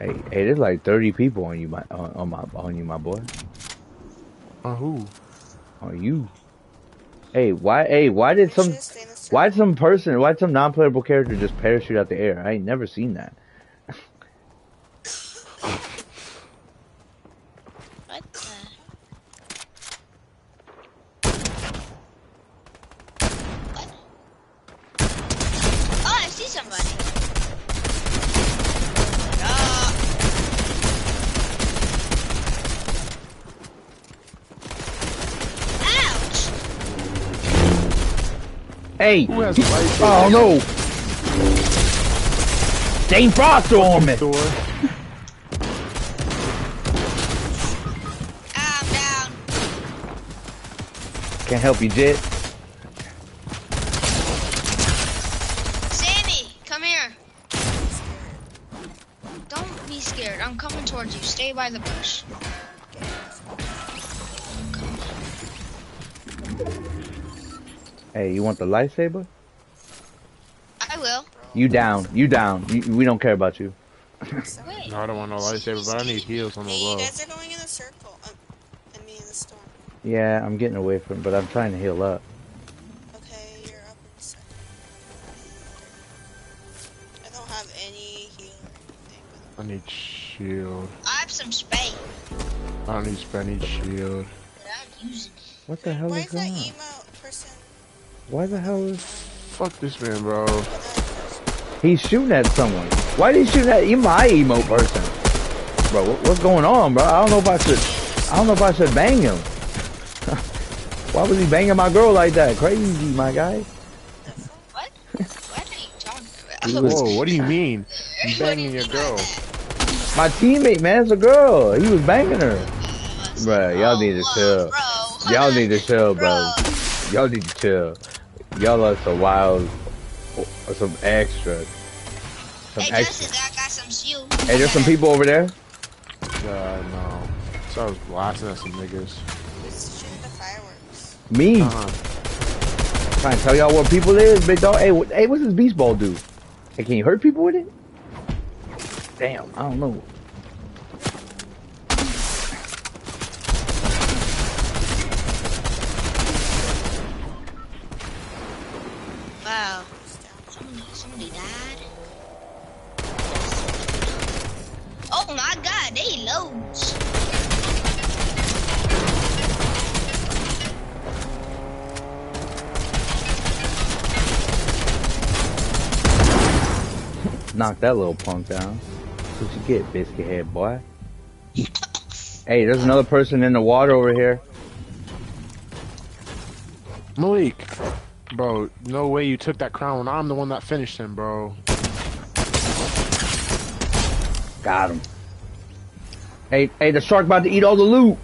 Hey, hey, there's like thirty people on you, my on, on my on you, my boy. On who? On you. Hey, why? Hey, why did Make some? sure to stay in the circle. Why did some person? Why did some non-playable character just parachute out the air? I ain't never seen that. What the? What? Oh, I see somebody. Ah. Ouch! Hey! Who has a light? Oh no! Dane Foster on me! Door. I'm down. Can't help you, Jet. Sammy, come here. Don't be scared. I'm coming towards you. Stay by the bush. Hey, you want the lightsaber? I will. You down? You down? You, we don't care about you. Wait. No, I don't want no lightsaber, but I need heals on the Hey, you low. guys are going in a circle. Um, I mean, in the storm. Yeah, I'm getting away from, but I'm trying to heal up. Okay, you're up in the second. I don't have any heal or anything. I need shield. I have some space I don't need spare, I need shield. that I'm using. What the hell Why is is that going on? emo person? Why the hell is... Fuck this man, bro. He's shooting at someone. Why did he shoot at you, my emo person? Bro, what, what's going on, bro? I don't know if I should... I don't know if I should bang him. Why was he banging my girl like that? Crazy, my guy. What? What are you talking He about? was- Whoa, what do you mean? You What do you banging your mean by girl. that? My teammate, man, it's a girl. He was banging her. Bruh, y'all need to Oh, chill. bro. Y'all need to chill, bro. Y'all need to chill. Y'all are some wild, or some extra. Some Hey, extra. Justin, I got some shield. Hey, there's some people over there. God, no. So I was blasting at some niggas. Who's shooting the fireworks? Me. Uh-huh. Trying to tell y'all what people is, big dog. Hey, what, hey, what's this beast ball do? Hey, can you hurt people with it? Damn, I don't know. Wow. Somebody, somebody died. Oh my god, they loads. Knock that little punk down. What you get, biscuit head boy? Hey, there's another person in the water over here. Malik. Bro, no way you took that crown when I'm the one that finished him, bro. Got him. Hey, hey, the shark about to eat all the loot.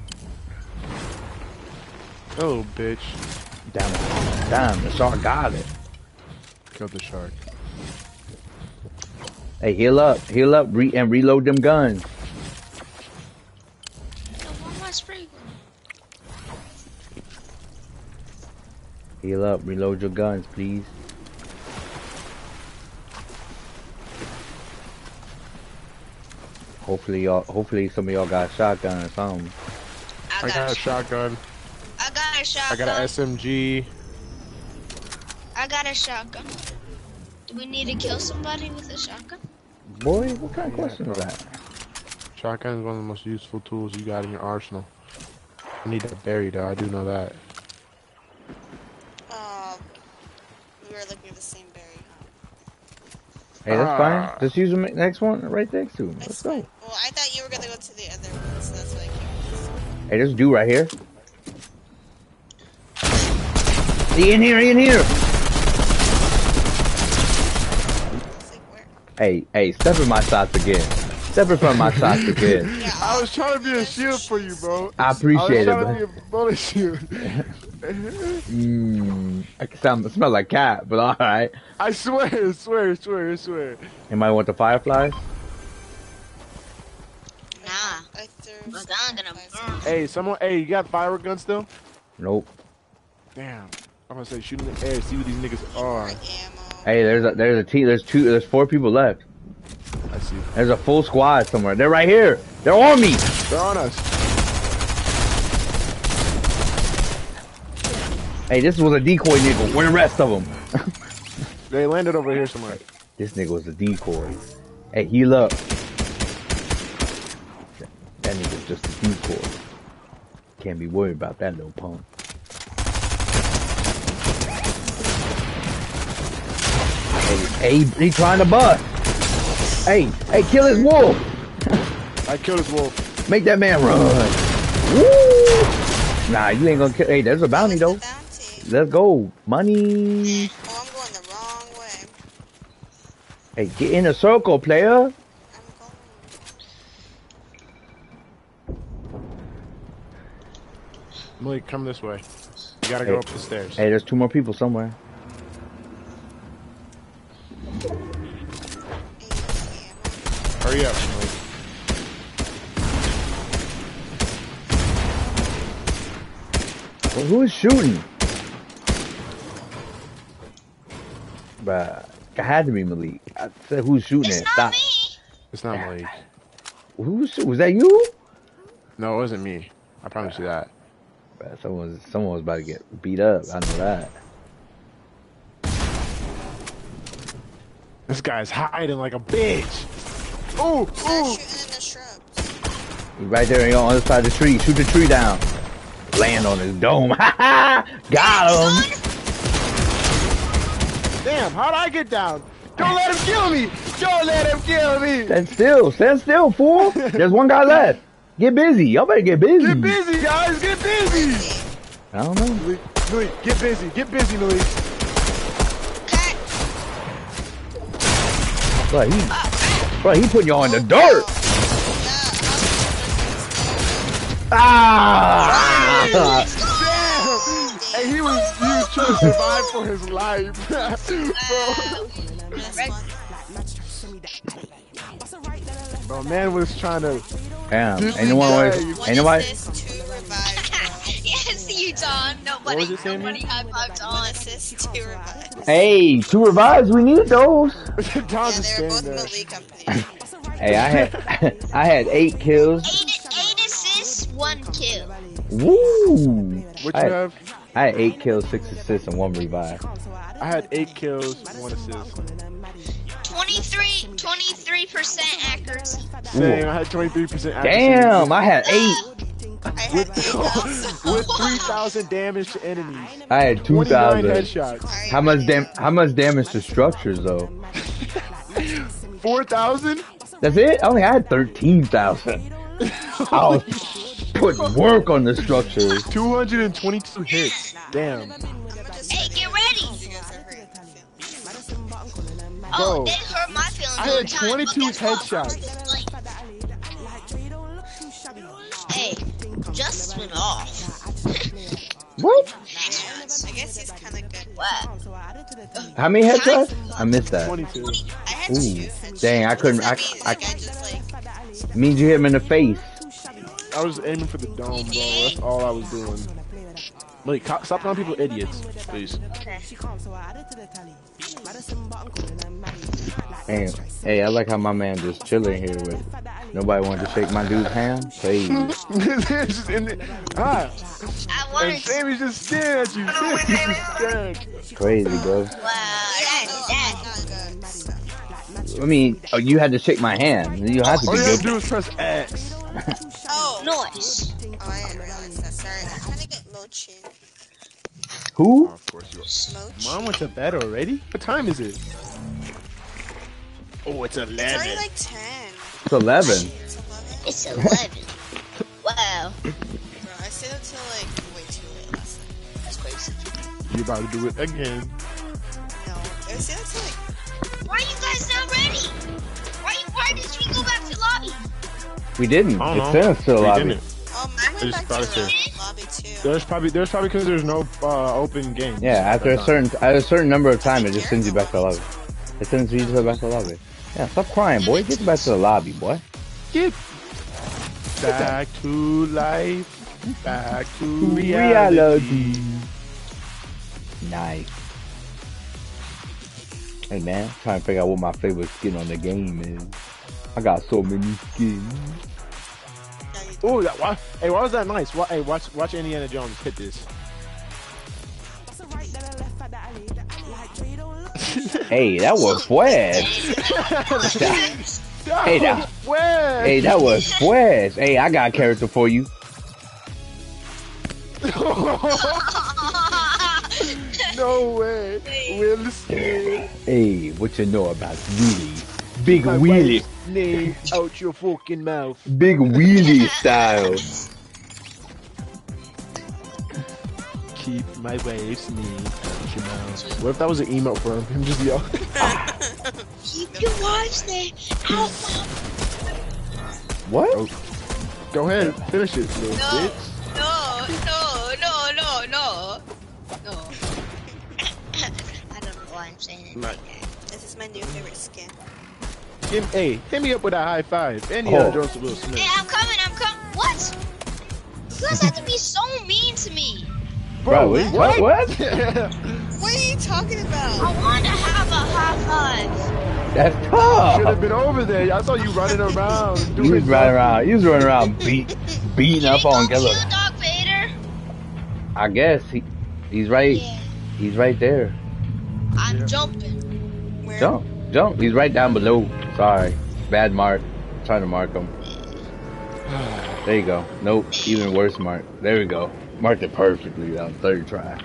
Oh, bitch. Damn it. Damn, the shark got it. Killed the shark. Hey, heal up, heal up, re and reload them guns. So why am I spraying? Heal up, reload your guns, please. Hopefully y'all, hopefully some of y'all got a shotgun or something. I I got, got a a shotgun. shotgun. I got a I shotgun. got an S M G. I got a shotgun. Do we need to kill somebody with a shotgun? Boy, what kind of Yeah, question is bro. that? Shotgun is one of the most useful tools you got in your arsenal. I need that berry though, I do know that. Uh, we were looking at the same berry, huh? Hey, that's Ah. fine. Just use the next one right next to him. Let's That's go. fine. Well, I thought you were gonna go to the other one, so that's why I came. Hey, there's a dude right here. He in here, he in here. It's like, where? Hey, hey, step in my shots again. Step in front of my shots again. Yeah, I was trying to be a shield for you, bro. I appreciate I it, was trying but to be a bullet shield. mm, I can sound, smell like cat, but all right. I swear, swear, swear, swear. Anybody want the fireflies? Nah. I threw But some I'm gonna fireflies. burn. Hey, someone, hey, you got firework guns still? Nope. Damn. I'm gonna say shoot in the air, see what these niggas are. Ammo. Hey, there's a there's a team. There's two. There's four people left. I see. There's a full squad somewhere. They're right here. They're on me. They're on us. Hey, this was a decoy nigga. Where the rest of them? They landed over here somewhere. This nigga was a decoy. Hey, heal up. That nigga's just a decoy. Can't be worried about that little punk. Hey, hey, he trying to bust. Hey, hey, kill his wolf. I killed his wolf. Make that man run. Woo! Nah, you ain't gonna kill. Hey, there's a bounty though. Bounty. Let's go. Money. Oh, I'm going the wrong way. Hey, get in a circle, player. I'm going. Malik, come this way. You gotta Hey. go up the stairs. Hey, there's two more people somewhere. Hurry up, Malik. Well, who is shooting? Bruh, it had to be Malik. I said, who's shooting It's it? not Stop. me. It's not Malik. Who's shoot- was that you? No, it wasn't me. I promise you that. Bruh, someone was someone was about to get beat up. I know that. This guy's hiding like a bitch. Ooh, They're ooh. shooting in the shrubs. He's right there on the other side of the tree. Shoot the tree down. Land on his dome. Ha ha! Got him. Damn, how'd I get down? Don't let him kill me! Don't let him kill me! Stand still. Stand still, fool. There's one guy left. Get busy. Y'all better get busy. Get busy, guys! Get busy! I don't know. Malik, Malik, get busy. Get busy, Malik. Okay. Bro, he, bro, he putting y'all in the dirt. Ah! Damn! And he was, he was trying to survive for his life. Bro. Bro, man was trying to... Damn. This Ain't no one. guy- Ain't What is nobody. this? Two revived. Yes, you, Don. Nobody, was it, Sammy? nobody high fives on. What is this? Two revived. Hey, two revives. We need those. Don's Yeah, just they're standing both there. Malik company. Hey, I had I had eight kills. Eight, eight assists, one kill. Woo! What I you had, have? I had eight kills, six assists, and one revive. I had eight kills, one assist. twenty-three, twenty-three percent accuracy. Same, I had twenty-three percent accuracy. Damn, I had eight. I had eight also. With three thousand damage to enemies. I had two twenty-nine thousand. headshots. How much dam? How much damage to structures though? four thousand? That's it. I only had thirteen thousand. I was putting work on the structures. two hundred twenty-two hits. Damn. Hey, get ready. Oh, Bro, they hurt my feelings I all had the time. twenty-two but guess what? headshots. Hey, just went off. What? I guess he's kind of good. Wow. How many headshots? I missed that. twenty-two. I had Ooh, two headshots. dang, I couldn't- What I- does that mean? I- Like, I just like. Means you hit him in the face. I was aiming for the dome, bro. That's all I was doing. Wait, co- stop calling people idiots, please. Hey, hey, I like how my man just chilling here with nobody wanted to shake my dude's hand. Crazy. Just in the- ah, I and wanted to. Sammy's just staring at you. Sammy's just staring. Crazy, bro. Wow, that's that. I mean, oh, you had to shake my hand. You had to All be you have to good. do is press X. Oh. Noise. Oh, I didn't realize that. Sorry. I'm trying to get Mochi. Who? Of course you are. Mochi. Mom went to bed already? What time is it? Oh, it's It's already eleven. like ten. It's eleven. It's eleven. It's eleven. Wow. Bro, I stayed until like way too late last night. That's crazy. You about to do it again. No, I stayed until like. Why are you guys not ready? Why, why did we go back to lobby? We didn't. I don't It know. sent us to the We lobby. didn't. Oh, mine went just back started to to- the lobby too. There's probably there's probably because there's no uh, open games. Yeah, after a certain at a certain number of time, it just sends you back to the lobby. It sends you to back to the lobby. Yeah, stop crying, boy. Get back to the lobby, boy. Get back to life. Back to reality. Reality. Nice. Hey man, trying to figure out what my favorite skin on the game is. I got so many skins. Oh, that why? Hey, why was that nice? Why, hey, watch, watch Indiana Jones hit this. Hey, that was fresh. Hey, that, hey, that was fresh. Hey, I got a character for you. No way. Will Smith. Hey, what you know about wheelie? Big My wheelie. wife's name out your fucking mouth. Big wheelie style. Keep my wife's name out your mouth. What if that was an emote for him? Him just yell. Keep your wife's name out my. What? Oh. Go ahead, finish it, little No, bitch. no, no, no, no, no, no. I don't know why I'm saying it My- like that. This is my new favorite skin. Him, hey, hit me up with a high five. And Oh. yeah, Joseph Will Smith. Hey, I'm coming, I'm coming. What? You guys have to be so mean to me. Bro, what? What? what? What are you talking I about? want to have a high five. That's Should tough. have been over there. I saw you running around. You doing was running around. You was running around beat, beating Can up we on go Killer. kill Darth Vader? I guess he, he's right. Yeah. He's right there. I'm jumping. Where? Jump, jump. He's right down below. Sorry, bad mark. Trying to mark him. There you go. Nope, even worse mark. There we go. Marked it perfectly on third try.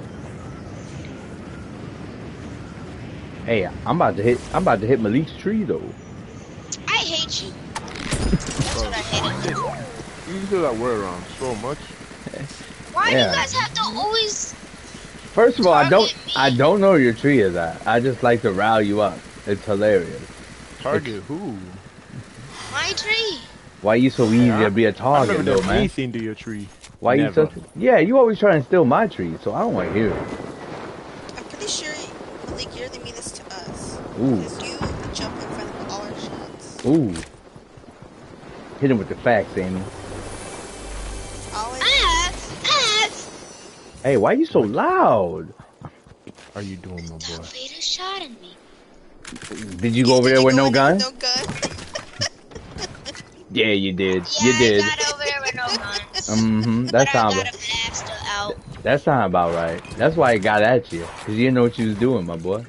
Hey, I'm about to hit. I'm about to hit Malik's tree though. I hate you. That's what I hate. You feel that word around so much. Why do Yeah. you guys have to always... First of all, I don't. Target me. I don't know where your tree is at. I just like to rile you up. It's hilarious. Target who? My tree. Why you so easy I- to be a I target never though, done man? anything to your tree. Why you Never. such? Yeah, you always try and steal my tree, so I don't want to hear it. I'm pretty sure, Malik, you're the meanest to us. Ooh. Because you jump in front of all our shots. Ooh. Hit him with the facts, Amy. Always. Ah, ah. Hey, why you so loud? Are you doing, my boy? Darth Vader shot at me. Did you go over there with no gun? No gun. Yeah, you did. Yeah, You did. I got over there with no guns. Mm-hmm. That But I sounds. got a blaster out. That sound about right. That's why it got at you, cause you didn't know what you was doing, my boy.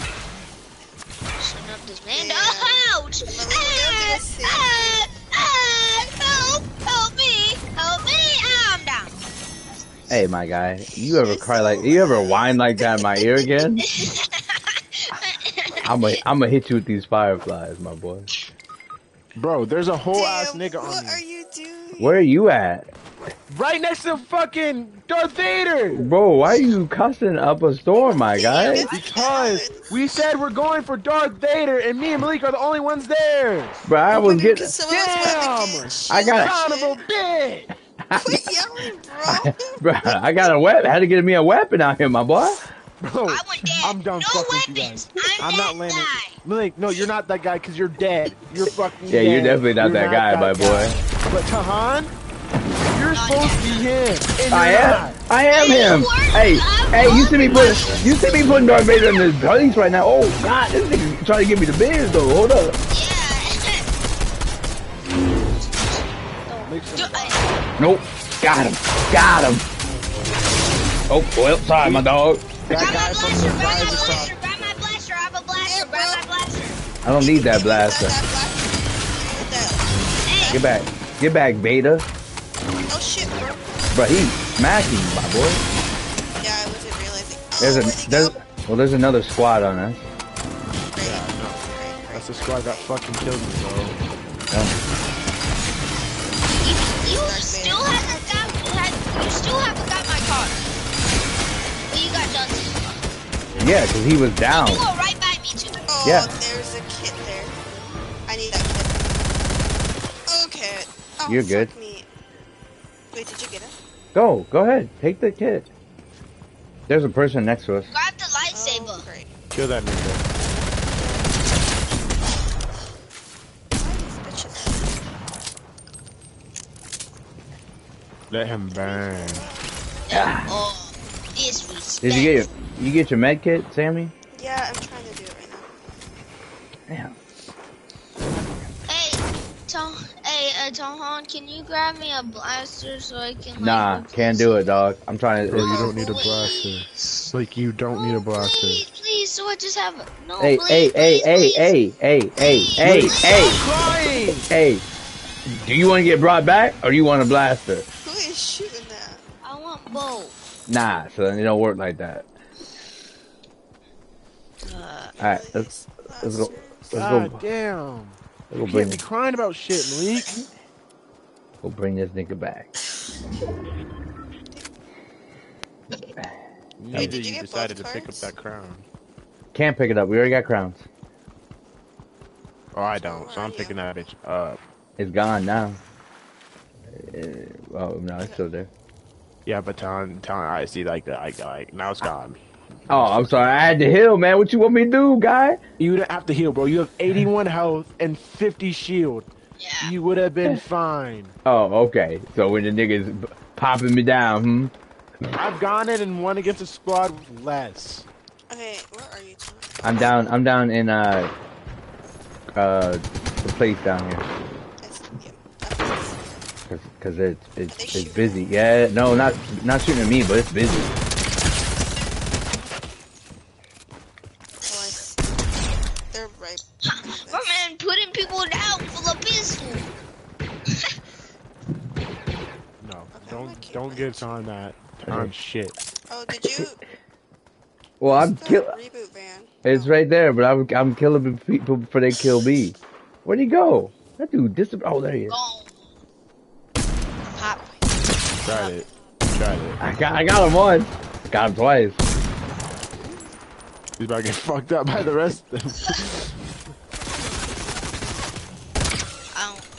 Shut up, this man. Yeah. Ouch! Malik, Ah, you're gonna see. ah, ah, help! Help me! Help me! Ah, I'm down. Hey, my guy, you ever cry like? You ever whine like that in my ear again? I'm gonna, I'm gonna hit you with these fireflies, my boy. Bro, there's a whole ass Damn, nigga what on are me. you doing? Where are you at, Right next to fucking Darth Vader! bro? Why are you cussing up a storm, my guy? Because we said we're going for Darth Vader, and me and Malik are the only ones there. Bro, I was getting. Because someone else went Damn! against I got- Son of a bitch! Quit yelling, bro. Bro, I got a weapon. I had to get me a weapon out here, my boy. Bro, I went dead. I'm done no fucking with you weapons. guys. I'm, I'm that not landing. guy. Malik, no, you're not that guy because you're dead. You're fucking Yeah, you're dead. definitely not that guy, my boy. But Tahan, you're supposed to be him. And I you're am. not. I am him. Hey, hey, you see me putting, you see me putting Darth Vader in this place right now? Oh God, this nigga trying to give me the biz though. Hold up. Make some- Yeah. Nope. Got him. Got him. Oh well, sorry, my dog. That Grab my guy from blaster, the grab my Rise of blaster, grab my blaster, I have a blaster, grab my blaster. I don't need that blaster. That blaster. Hey, Get back. Get back, Beta. Oh shit, bro. Bro, he's smacking, my boy. Yeah, I wasn't realizing. Oh, There's where'd a, he there's, go? well, there's another squad on us. Great. Yeah, I know. Great, great. That's the squad that fucking killed me, bro. Um, you, you still haven't got, you still haven't got my car. Well, you got Dusty. yeah, cause he was down. You go right by me too. Oh, Yeah. there's a kit there. I need that kit. Okay. Oh, You're good. fuck me. Wait, did you get it? Go, go ahead. Take the kit. There's a person next to us. Grab the lightsaber. Oh, great. Kill that nigga. Why these bitches? Let him burn. Oh, disrespect. Did you get your, you get your med kit, Sammy? Yeah, I'm trying to do it right now. Damn. Hey, Tom, hey, uh, Tom Holland, can you grab me a blaster so I can, like, Nah, replace can't do it, dog. I'm trying to. Bro, you Oh, don't need a blaster. please. Like, you don't need a Oh, blaster. please, please, so I just have, no, Hey, please, hey, hey, please, hey, please. hey, hey, hey, Please, hey, please. hey, Crying! hey. Do you want to get brought back, or do you want a blaster? Who is shooting that? I want both. Nah, son, it don't work like that. Uh, All right, let's let's go. Let's God go. damn. Let's You go can't bring. be crying about shit, Malik. Go bring this nigga back. Neither did you you get decided both to pick up cards? that crown. Can't pick it up. We already got crowns. Oh, I So don't. where So are I'm you? picking that bitch up. It's gone now. Uh, oh no, it's still there. Yeah, but telling, telling, I see like that. Like, like now it's gone. Oh, I'm sorry. I had to heal, man. What you want me to do, guy? You didn't have to heal, bro. You have eighty-one health and fifty shield. yeah. You would have been fine. Oh, okay. So when the niggas b- popping me down, hmm? I've gone in and won against a squad with less. Okay, where are you, Tom? I'm down. I'm down in uh uh the place down here. I see, yeah. Up. Cause, cause it's it's they it's shooting? busy. Yeah, no, not not shooting at me, but it's busy. Oh, I see. They're right. My man putting people down for the pistol. No, Okay, don't don't give Tom that. Tom shit. Oh, did you? Well, I'm Where's the kill. reboot van? It's Oh. right there, but I'm I'm killing people before they kill me. Where'd he go? That dude disappeared. Oh, there he is. Gone. Pop. Tried it. Tried it. I got I got him once. Got him twice. He's about to get fucked up by the rest of them. I don't.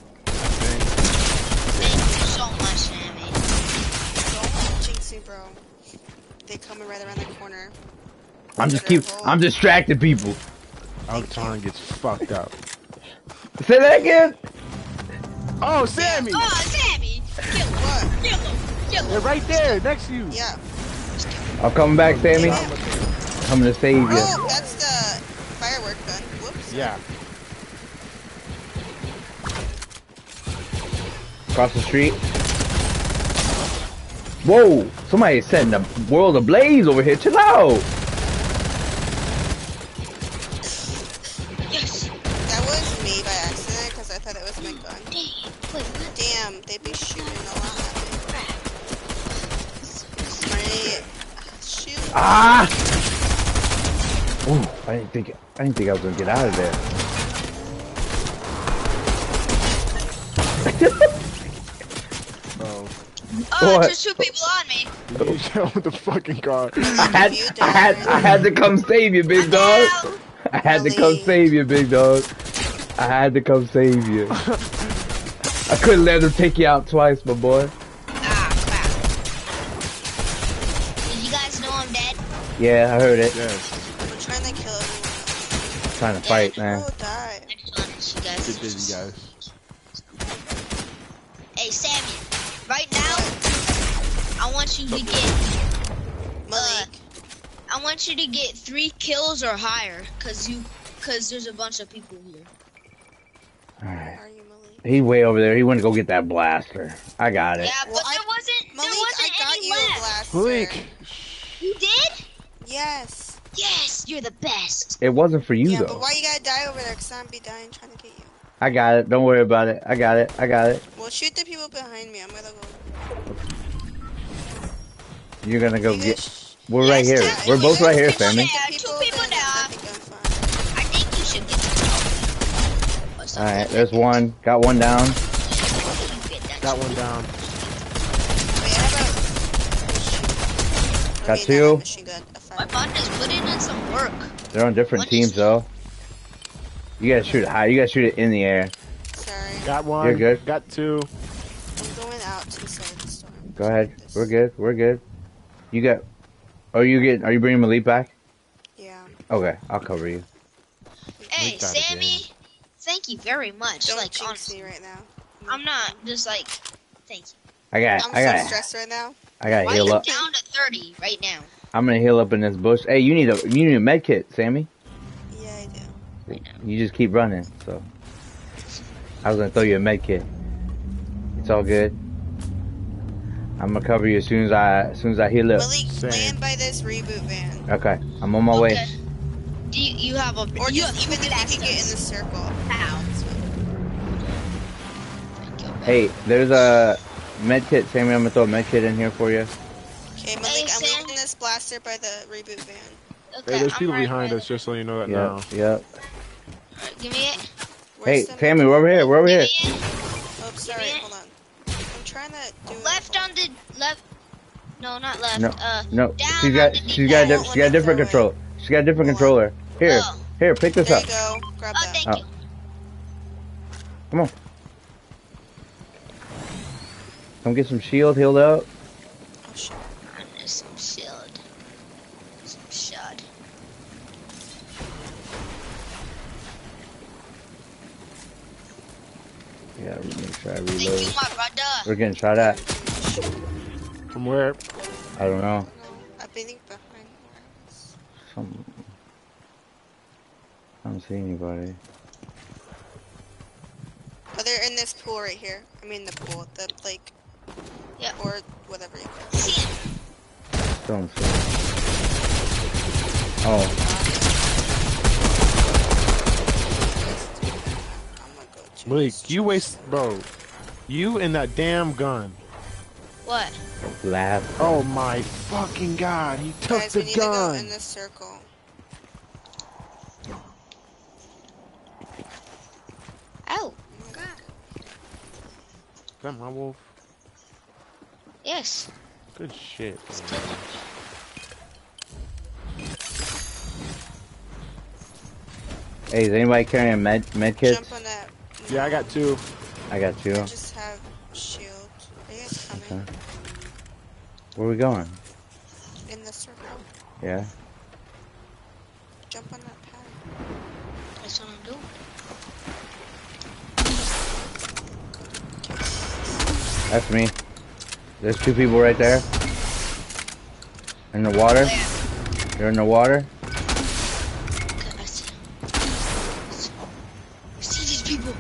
Thank you so much, Sammy. Don't jinx me, bro. They coming right around the corner. I'm just keep. I'm distracting people. Our Tom gets fucked up. Say that again. Oh, Sammy! Oh, Sammy! Kill him! What? Kill him! Kill They're him! right there, next to you. Yeah. I'm coming back, Sammy. Yeah. Coming to save you. Oh, that's the firework gun. Whoops. Yeah. Across the street. Whoa! Somebody's setting the world ablaze over here. Chill out. Yes! That was me by accident because I thought it was my gun. Damn! Wait, what? Damn, they be shooting a lot. My shoot. Ah! Ooh, I didn't think. I didn't think I was gonna get out of there. Oh. Oh, What? there's two people on me. You get with the fucking car. I had, I had, I had to come save you, big dog. I had to come save you, big dog. I had to come save you. I couldn't let them take you out twice, my boy. Ah, crap. Did you guys know I'm dead? Yeah, I heard it. Yes. We're trying to kill everyone. Trying to fight, man. Oh, die. I just wanted you guys Get to busy, just- guys. Hey, Sammy, right now, I want you to get, Malik. I want you to get three kills or higher, cause you, cause there's a bunch of people here. Alright. Where are you, Malik? He way over there. He went to go get that blaster. I got it. Yeah, but Well, I- there wasn't, Malik, there wasn't I got any you a left. blaster. Malik. You did? Yes. Yes, you're the best. It wasn't for you, Yeah, though. but why you gotta die over there? Cause I'm be dying trying to get you. I got it. Don't worry about it. I got it. I got it. Well, shoot the people behind me. I'm gonna go. You're gonna go You get... guys- We're Yes, right here. two- We're both right here, two people Sammy. there, People Two people then down. I think I'm fine. I think you should get the Or Alright, something. there's one. Got one down. You get that Got shit. one down. Wait, I have a machine. Got Or two. maybe not a machine gun, a My fire. button is putting in some work. They're on different One teams, is- though. You gotta shoot it high. You gotta shoot it in the air. Sorry. Got one. You're good. Got two. I'm going out to the side of the storm. Go ahead. We're good. We're good. You got... Are you getting... Are you bringing Malik back? Yeah. Okay, I'll cover you. Hey, Make that Sammy, again. thank you very much. Don't like, jinx honestly, me right now. I'm not just like, thank you. I got... I'm I so got... stressed right now. I gotta Why are heal you up. down to thirty right now? I'm gonna heal up in this bush. Hey, you need a... You need a med kit, Sammy. Yeah, I do. You just keep running, so... I was gonna throw you a med kit. It's all good. I'm gonna cover you as soon as I as soon as I heal up. Malik, Same. land by this reboot van. Okay, I'm on my Okay. way. Do you, you have a Or you just have even two if you can get in blasters. the circle. Ow. Hey, there's a med kit. Sammy, I'm gonna throw a med kit in here for you. Okay, Malik, Hey, I'm Sam. leaving this blaster by the reboot van. Okay, Hey, there's I'm people right behind by us, just so you know that Yep, now. yep. Alright, give me it. Hey, Where's the Sammy, we're over here. We're over Give here. me it. Oh, sorry, Give me it. hold on. I'm trying to do it. Left on the left. No, not left. No, Uh, no. down She's got underneath she's got a that. di- she got a different Won't let me throw control. She's got a different Hold on. controller. Here, Oh. here, pick this There up. you go. Grab Oh, that. thank Oh. you. Come on. Come get some shield healed up. Oh, shit. And there's some shield. Some shot. Yeah, make sure I Thank you, reload. my brother. We're getting shot at. From where? I don't know. No, I think behind us. Some. I don't see anybody. Oh, they're in this pool right here. I mean the pool, the lake. Yeah. Or whatever you call it. See it. Don't see. Oh, I'm gonna go to Malik, this. you waste, bro. You and that damn gun. What? laugh. Oh my fucking god, he took Guys, the we need to go gun. in this circle. Oh, Oh my god. Is that my wolf? yes. Good shit. Still man. Hey, is anybody carrying med med kits? Jump on that. Yeah, I got two. I got you. I just have shield. Are you guys coming? Okay. Where are we going? In the circle. Yeah. Jump on that pad. That's what I'm doing. That's me. There's two people right there. In the water. Where? They're in the water. Okay, I see. I see these people.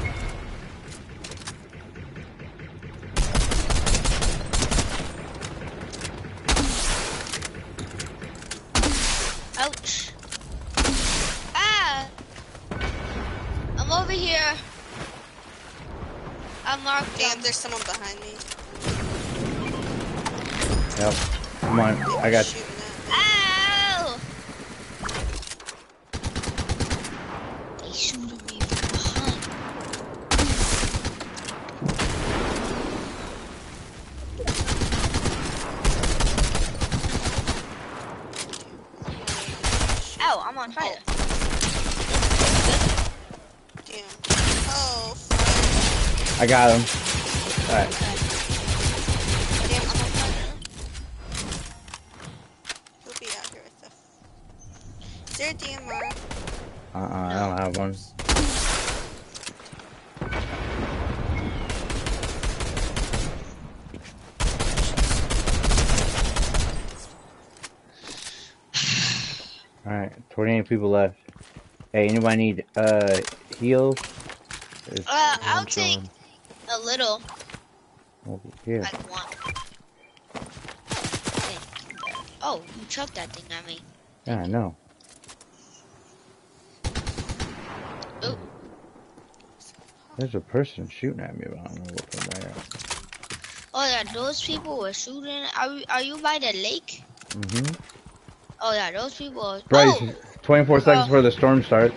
Ouch. Ah! I'm over here. I'm marked. Damn, them. there's someone behind me. Yep. Come on. They I were got. shooting at me. Ow! They shooting me from behind. Ow, I'm on fire. Damn. Oh, fuck. I got him. All right. Damn, I'm on fire. We'll be out here with the... Is there a D M R? Uh uh. I don't have one. All right. twenty-eight people left. Hey, anybody need uh heals? There's Uh, I'll I'm take chilling. a little, over here. like one. Thank you. Oh, you chucked that thing at me. Yeah, I know. Ooh. There's a person shooting at me, but I don't know what from there. Oh yeah, those people were shooting. Are you, are you by the lake? Mm-hmm. Oh yeah, those people. Bryce, Oh, twenty-four seconds Uh, before the storm starts.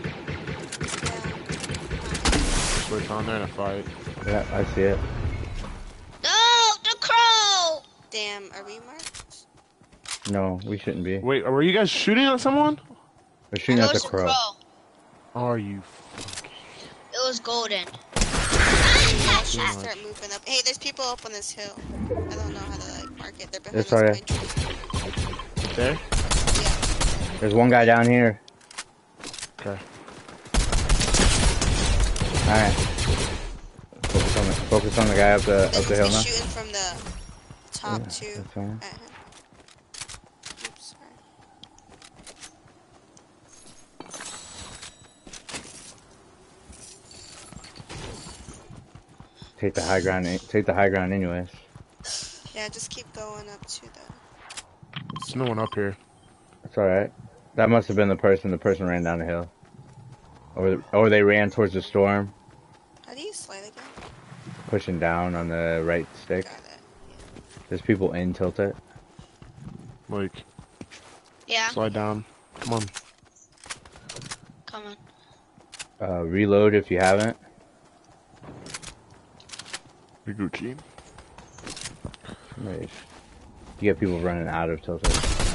Switch on there in a fight. Yeah, I see it. no, the crow. Damn, are we marked? No, we shouldn't be. Wait, were you guys shooting at someone? We're shooting at the Those crow. Are you? It was golden. I should much. start moving up. Hey, there's people up on this hill. I don't know how to like mark it. They're behind That's those alright. pine trees. There? Yeah. There's one guy down here. Okay. Alright. Focus on the focus on the guy up the up They the hill must now. be shooting from the top Yeah, too that's fine. at him. Oops, sorry. take the high ground. Take the high ground, anyways. Yeah, just keep going up to the. There's no one up here. That's all right. That must have been the person. The person ran down the hill, or or they ran towards the storm. How do you slide again? Pushing down on the right stick. Got it. There's people in Tilted. Like, Yeah, slide down. Come on. come on. Uh, reload if you haven't. You're Gucci. Nice. You get people running out of Tilted.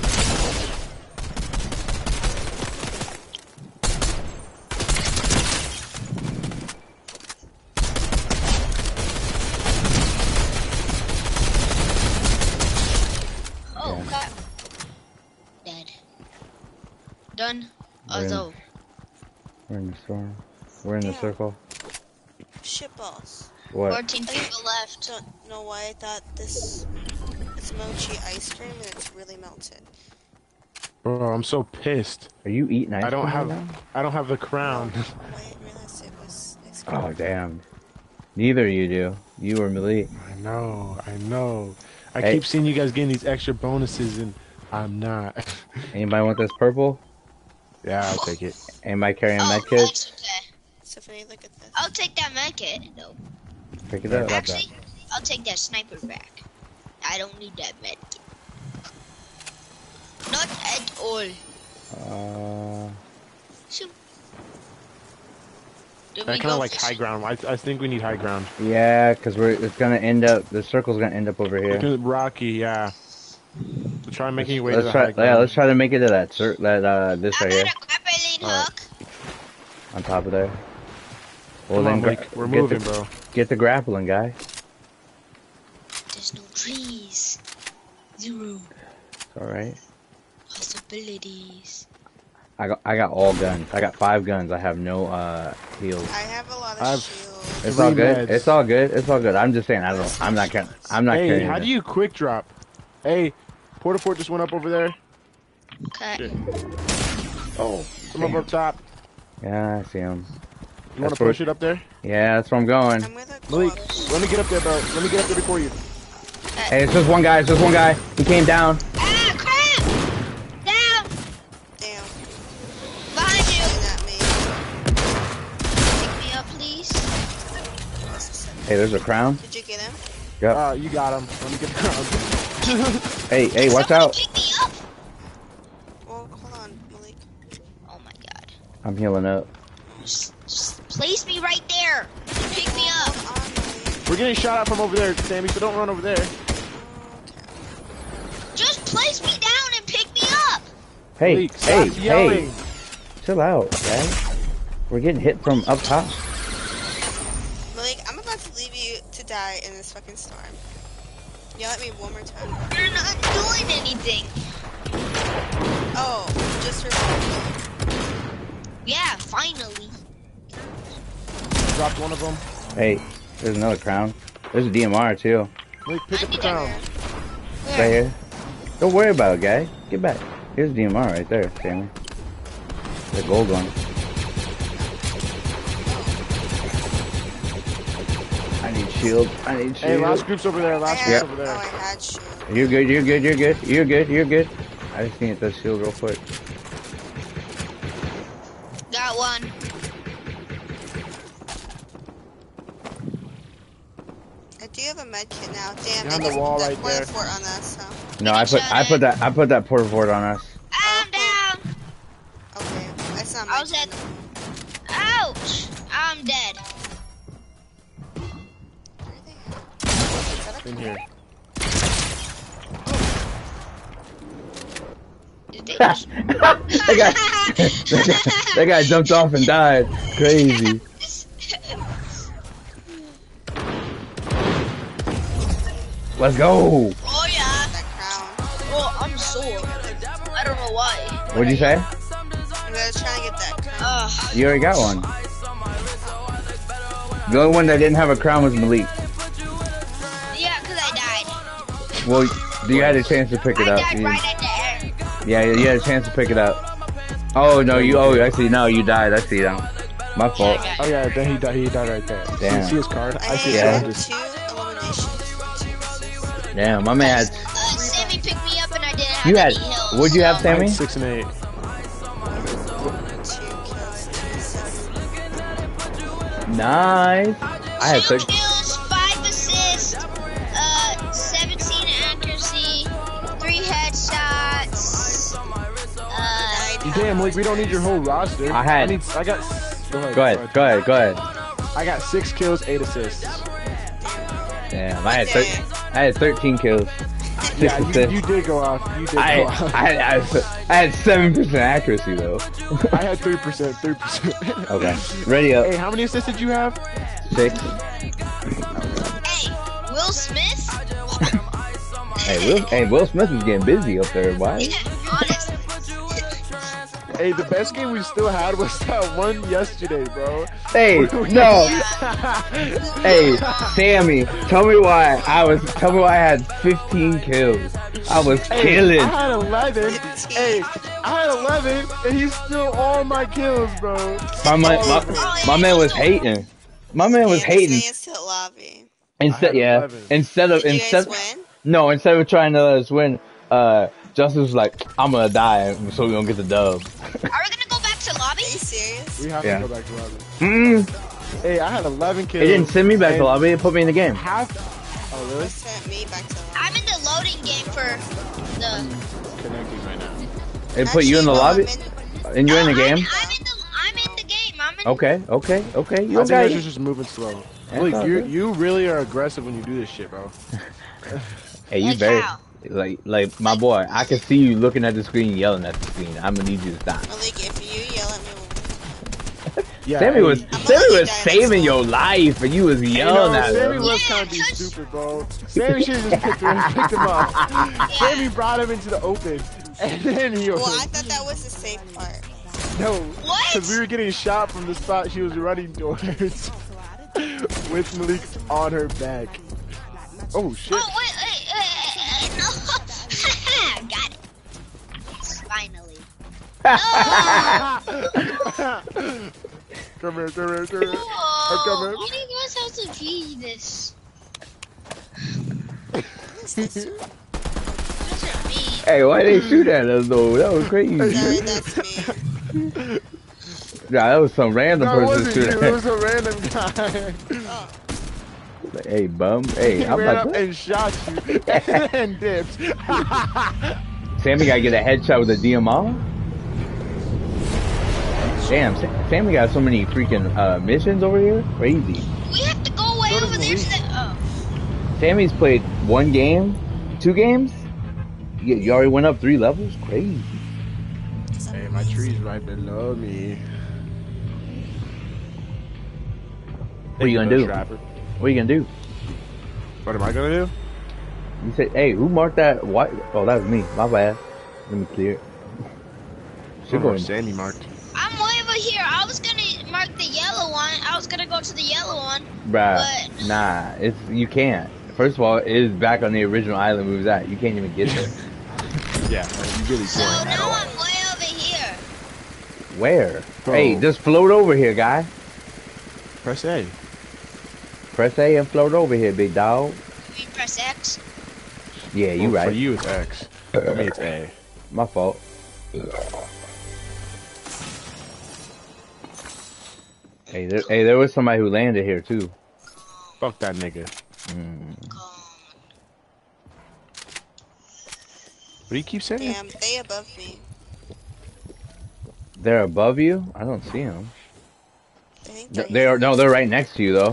Oh, Yeah. crap. Dead. Done. We're in- Although, We're in the storm. We're in the Yeah. circle. Shit balls. What? fourteen people left. Don't know why I thought this. It's mochi ice cream and it's really melted. Bro, I'm so pissed. Are you eating ice I don't cream have. right now? I don't have the crown. Oh, I didn't realize it was ice cream. Oh damn. Neither of you do. You or Malik. I know. I know. I Hey. keep seeing you guys getting these extra bonuses, and I'm not. Anybody want this purple? Yeah, I'll take it. Anybody carrying Oh, med kit? that's okay. Tiffany, look at this. I'll take that med kit. No. Pick it up. Actually, I'll take that sniper back. I don't need that med kit. Not at all. Uh, Shoot. Do I we kind go of like fishing? high ground. I, I think we need high ground. yeah, cause we're it's gonna end up. The circle's gonna end up over here. Because Rocky, yeah. So try making your way to Let's the try. high ground. Yeah, let's try to make it to that cir- that uh this I right got here a grappling Alright. hook. on top of there. Well Come then, on, gra- Malik, we're get moving, the, bro. Get the grappling guy. There's no trees. Zero All right. possibilities. I got I got all guns. I got five guns. I have no uh heals. I have a lot of I've- shields. It's Three all good. meds. It's all good. It's all good. I'm just saying. I don't. I'm not. Can, I'm not Hey, carrying. how it. do you quick drop? Hey, Porta Fort just went up over there. Okay. Shit. Oh. Come up damn. up top. Yeah, I see him. You want That's to push where- it up there? Yeah, that's where I'm going. I'm with a Malik, gloves. let me get up there, bro. Let me get up there before you. Hey, it's just one guy. It's just one guy. He came down. Ah, crap! Down! Damn. Behind you! Shooting at me. Pick me up, please. Hey, there's a crown. Did you get him? Yep. Uh, you got him. Let me get the crown. Hey, hey, watch Someone out. Pick me up! Well, hold on, Malik. Oh my god. I'm healing up. Just, just place me right there. Pick me up. Hold on, Malik. We're getting shot at from over there, Sammy, so don't run over there. Just place me down and pick me up. Hey, Malik, hey, stop yelling. hey. Chill out, guys. We're getting hit from up top. Malik, I'm about to leave you to die in this fucking storm. Yell at me one more time. You're not doing anything. Oh, just revive Yeah, finally. Dropped one of them. Hey, there's another crown. There's a D M R too. Malik, pick up the I crown. Right here. Don't worry about it, guy. Get back. Here's a D M R right there, Sammy. The gold one. I need shield. I need shield. Hey, last group's over there. I Last had, group's over oh, there. I had shield. You're good, you're good, you're good, you're good, you're good. I just need this shield real quick. Got one. I do have a med kit now. Damn, Behind they the wall just right put a there. fort on us, so. No, I put I put that I put that porta fort on us. I'm down. Okay, that's not I my was at. Ouch! I'm dead. Where are they at? Is that a In here. Did they just... that, guy, that, guy, that guy jumped off and died. Crazy. Let's go. Oh yeah. that crown? Oh, I'm sore. I don't know why. What'd you say? I'm gonna try and get that crown. Ugh. You already got one. The only one that didn't have a crown was Malik. Yeah, cause I died. Well, you had a chance to pick it I up. died You- right at the end. Yeah, you had a chance to pick it up. Oh no, you. Oh, I see. No, you died. I see now. My fault. Yeah, Oh yeah, then he died. He died right there. Damn. See, see his card? I I see his Yeah. card. had Just, two eliminations. Two Damn, my man had. Uh, Sammy picked me up and I didn't have You had. any heals. What'd you have, so- I Sammy? had six and eight. two kills, two assists. Nice. I had Two thirteen. kills, five assists, uh, seventeen accuracy, three headshots. Uh, Damn, like we don't need your whole roster. I had- I, need, I got. Go ahead. Go ahead. Go ahead. Go ahead. I got six kills, eight assists. Damn, I had. Thir- I had thirteen kills. Six Yeah, you, assists. you did go off. You did I, go I, off. had, I, had, I had seven percent accuracy though. I had three percent. Three percent. Okay, ready up. Hey, how many assists did you have? Six. hey, Will Smith? Hey, Will, hey, Will Smith is getting busy up there, boy. Honestly. Hey, the best game we still had was that one yesterday, bro. Hey, no. Hey, Sammy, tell me why I was. Tell me why I had fifteen kills. I was Hey, killing. I had eleven. Hey, I had eleven, and he's still all my kills, bro. My man, my, my man was hating. My man was Yeah, hating. It's still lobby. Instead, I had yeah. eleven. Instead of Did you instead. guys win? No, instead of trying to let us win, uh, Justin was like, "I'm gonna die, so we don't get the dub." Are we gonna go back to lobby? Are you serious? We have Yeah. to go back to lobby. Mm. Hey, I had eleven kills. It didn't send me back to and lobby. It put me in the game. Half. Oh, really? It sent me back to lobby. I'm in the loading game for the. Connecting right now. It put you in the Actually, lobby, no, I'm and you're in the Oh, I'm- game. I'm in the. I'm in the game. I'm in. Okay, okay, okay. You I think okay? it's just moving slow. That's Look, all you good. you really are aggressive when you do this shit, bro. Hey, you Like very how? like like my boy. I can see you looking at the screen, yelling at the screen. I'm gonna need you to stop. Malik, if you yell at me, we'll Yeah, Sammy was I'm Sammy only was dying saving next your life, and you was You yelling know, at Sammy him. was Yeah, kind of being cause- stupid, bro. Sammy should have just picked him, picked him up. Sammy brought him into the open, and then he was Well, I thought that was the safe part. no, What? because we were getting shot from the spot she was running towards, with Malik on her back. Oh shit! Oh wait, wait, wait, wait, no. Got it. Finally. Come here, come here, come here. I'm Whoa, coming. why do you guys have to be this? What is this? Those are mean. Hey, why they shoot at us though? That was crazy. Sorry, that's me. Nah, that was some random No, it person wasn't shooting. you. It was a random guy. Oh, Like, hey, bum. Hey, He I'm ran like, up what? and shot you, and then dipped. Sammy gotta get a headshot with a D M R. Damn, Sa- Sammy got so many freaking uh, missions over here. Crazy. We have to go way So does over there to the. Oh. Sammy's played one game, two games. You, you already went up three levels. Crazy. Hey, my tree's right below me. What are you gonna do? Trapper. What are you gonna do? What am I gonna do? You said, hey, who marked that white? Oh, that was me. My bad. Let me clear it. Should go Oh, in. Sammy marked. I'm way over here. I was gonna mark the yellow one. I was gonna go to the yellow one. Bruh, But- nah, it's you can't. First of all, it is back on the original island we was at. You can't even get there. Yeah, you really So can't at now all. I'm way over here. Where? Bro. Hey, just float over here, guy. Press A. Press A and float over here, big dog. We press X. Yeah, you Oh, right. For you, it's X. For me, it's A. My fault. Hey, there, hey, there was somebody who landed here too. Fuck that nigga. Mm. What do you keep saying? damn, they above me. They're above you? I don't see them. I think Th- they're They are no, they're right next to you though.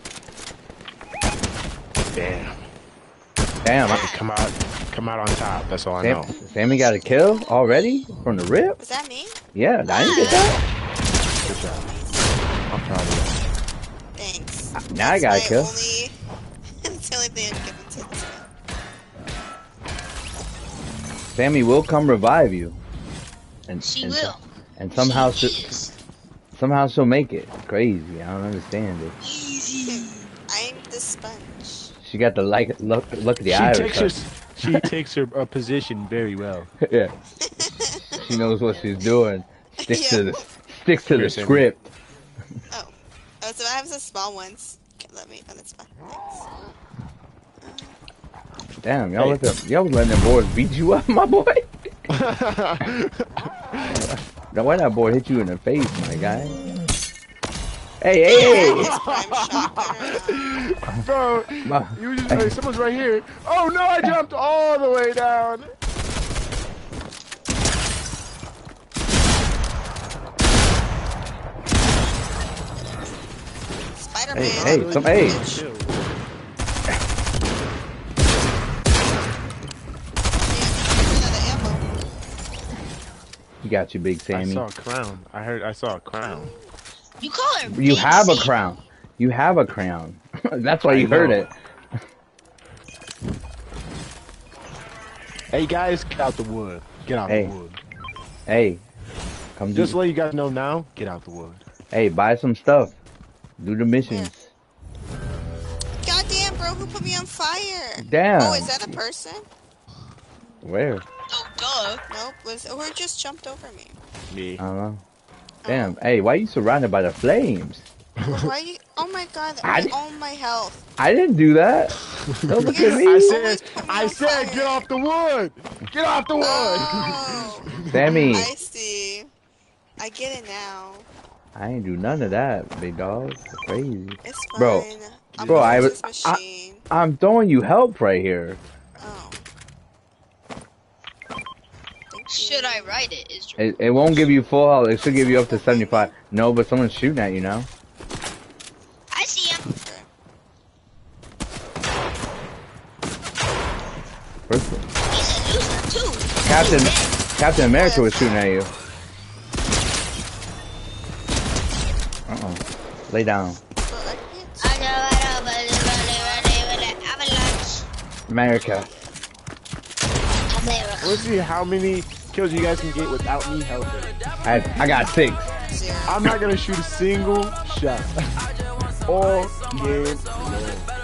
Damn. Damn, I, Come out. Come out on top. That's all I Sam, know. Sammy got a kill already from the rip. Was that me? Yeah, I didn't get that. Good job. I'm proud of Thanks. Now I got a That's my kill. Only, that's the only thing I'm giving to this man. Sammy will come revive you. And, She and, will. And somehow, She she, is. somehow she'll make it. Crazy. I don't understand it. I'm the sponge. She got the like look look at the She Irish. takes her. She takes her uh, position very well. Yeah. She knows what she's doing. Sticks to Yeah. the sticks to the Here, Sammy. script. Oh. Oh, so I have the small ones. Okay, let me. Oh, that's fine. Thanks. Damn, y'all Hey. let them, y'all was letting them boys beat you up, my boy. Now why that boy hit you in the face, my guy? Hey, hey, hey! It's prime shotgun or not? Bro, My- you just, hey. hey, someone's right here. Oh no, I jumped all the way down. Spider-Man. Hey, hey, some- hey. You got you, Big I Sammy. saw a crown. I heard. I saw a crown. You call her You Big have a C. crown. You have a crown. That's why I you heard know. it. Hey guys, get out the wood. Get out Hey. the wood. Hey, come Just do. let you guys know now. Get out the wood. Hey, buy some stuff. Do the missions. Goddamn, bro, who put me on fire? Damn. Oh, is that a person? Where? Oh, duh. Nope. Was who just jumped over me? Me. I don't know. Damn. Hey, why you surrounded by the flames? Why you? Oh my god, I I di- all my health. I didn't do that. Don't look at I me. said. put me I on said, fire. get off the wood. Get off the wood. Oh, Sammy, I see. I get it now. I ain't do none of that, big dog. Crazy. It's fine. Bro, I'm bro, going I to was- this machine. I'm throwing you help right here. Oh. Thank you. Should I write it? Is It, it won't give you full health. It should give you up to seventy-five. No, but someone's shooting at you now. I see him. Okay. First, He's a loser too. Captain, He's dead. Captain America was shooting at you. Uh-oh. Lay down. But I can't. I know, I know, but it's really, really, really avalanche. America. America. Let's see how many kills you guys can get without me helping. I, I got six. Zero. I'm not gonna shoot a single shot. All game long.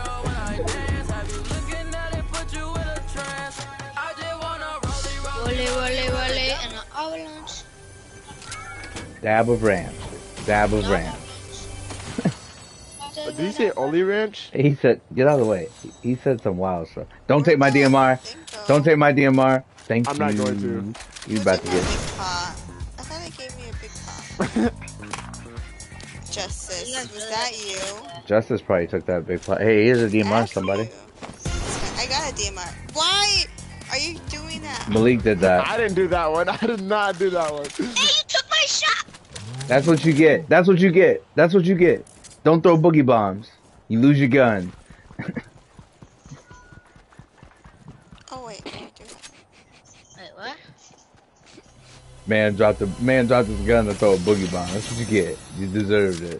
Rolly, rolly, rolly, and an avalanche. Dab of ranch. Dab of ranch. Did he say Oli Ranch? He said, get out of the way. He said some wild stuff. Don't take my D M R. Don't take my D M R. Thank I'm you. not going to. You Who about to took my get. big pot? I thought it gave me a big pot. Justice, was that you? Justice probably took that big plot. Hey, here's a D M R, F somebody. you. I got a D M R. Why are you doing that? Malik did that. I didn't do that one. I did not do that one. Hey, you took my shot. That's what you get. That's what you get. That's what you get. Don't throw boogie bombs. You lose your gun. Oh wait, I do. Wait, what? Man dropped the man dropped his gun to throw a boogie bomb. That's what you get. You deserved it.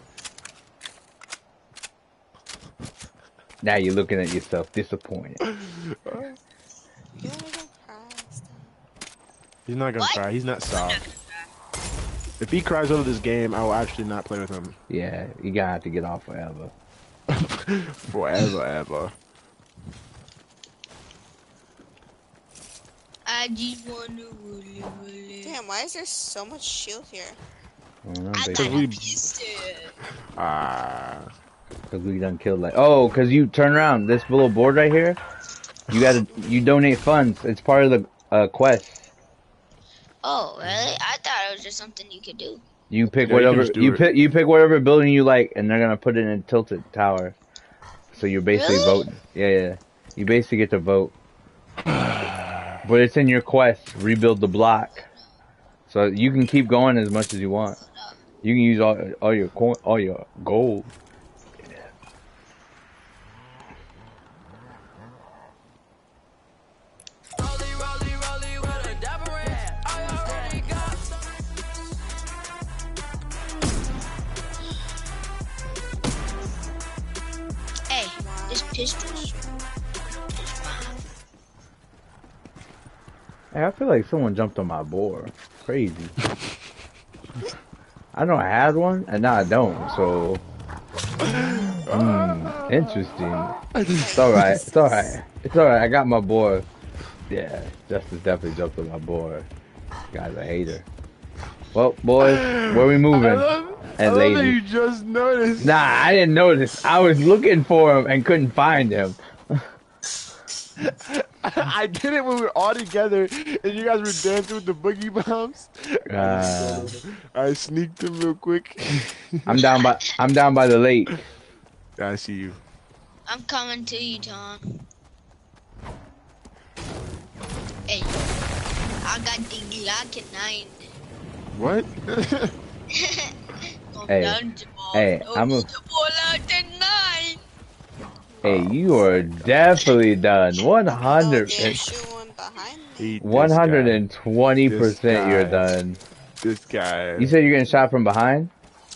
Now you're looking at yourself disappointed. You don't even cry. Stop. He's not gonna What? cry. He's not soft. If he cries over this game, I will actually not play with him. Yeah, you gotta have to get off forever. Forever, ever. I just wanna rolly, rolly. Damn, why is there so much shield here? I don't know, I baby. got we- a pistol. Ah. Cause we done killed like. Oh, cause you turn around. This little board right here. You gotta. You donate funds. It's part of the uh, quest. Oh, really? I thought it was just something you could do. You pick Yeah, you can whatever just do you it. pick. You pick whatever building you like, and they're gonna put it in a tilted tower. So you're basically Really? voting. Yeah, yeah. You basically get to vote. But it's in your quest. Rebuild the block. So you can keep going as much as you want. You can use all all your coin, all your gold. Hey, this pistol is fine. Hey, I feel like someone jumped on my board. Crazy. I know I had one, and now I don't. So, hmm, interesting. It's all right. It's all right. It's all right. I got my board. Yeah, Justice definitely jumped on my board. Guy's a hater. Well, boys, where we moving? I love, I and love that lazy. you just noticed. Nah, I didn't notice. I was looking for him and couldn't find him. I did it when we were all together and you guys were dancing with the boogie bombs. Uh, I sneaked him real quick. I'm down by I'm down by the lake. I see you. I'm coming to you, Tom. Hey, I got the Glock at nine. What? Hey, hey, I'm a- Hey, you are definitely done. One Oh, hundred, they're shooting behind me. Eat this one hundred guy. and twenty percent. You're guy. done. This guy. You said you're getting shot from behind.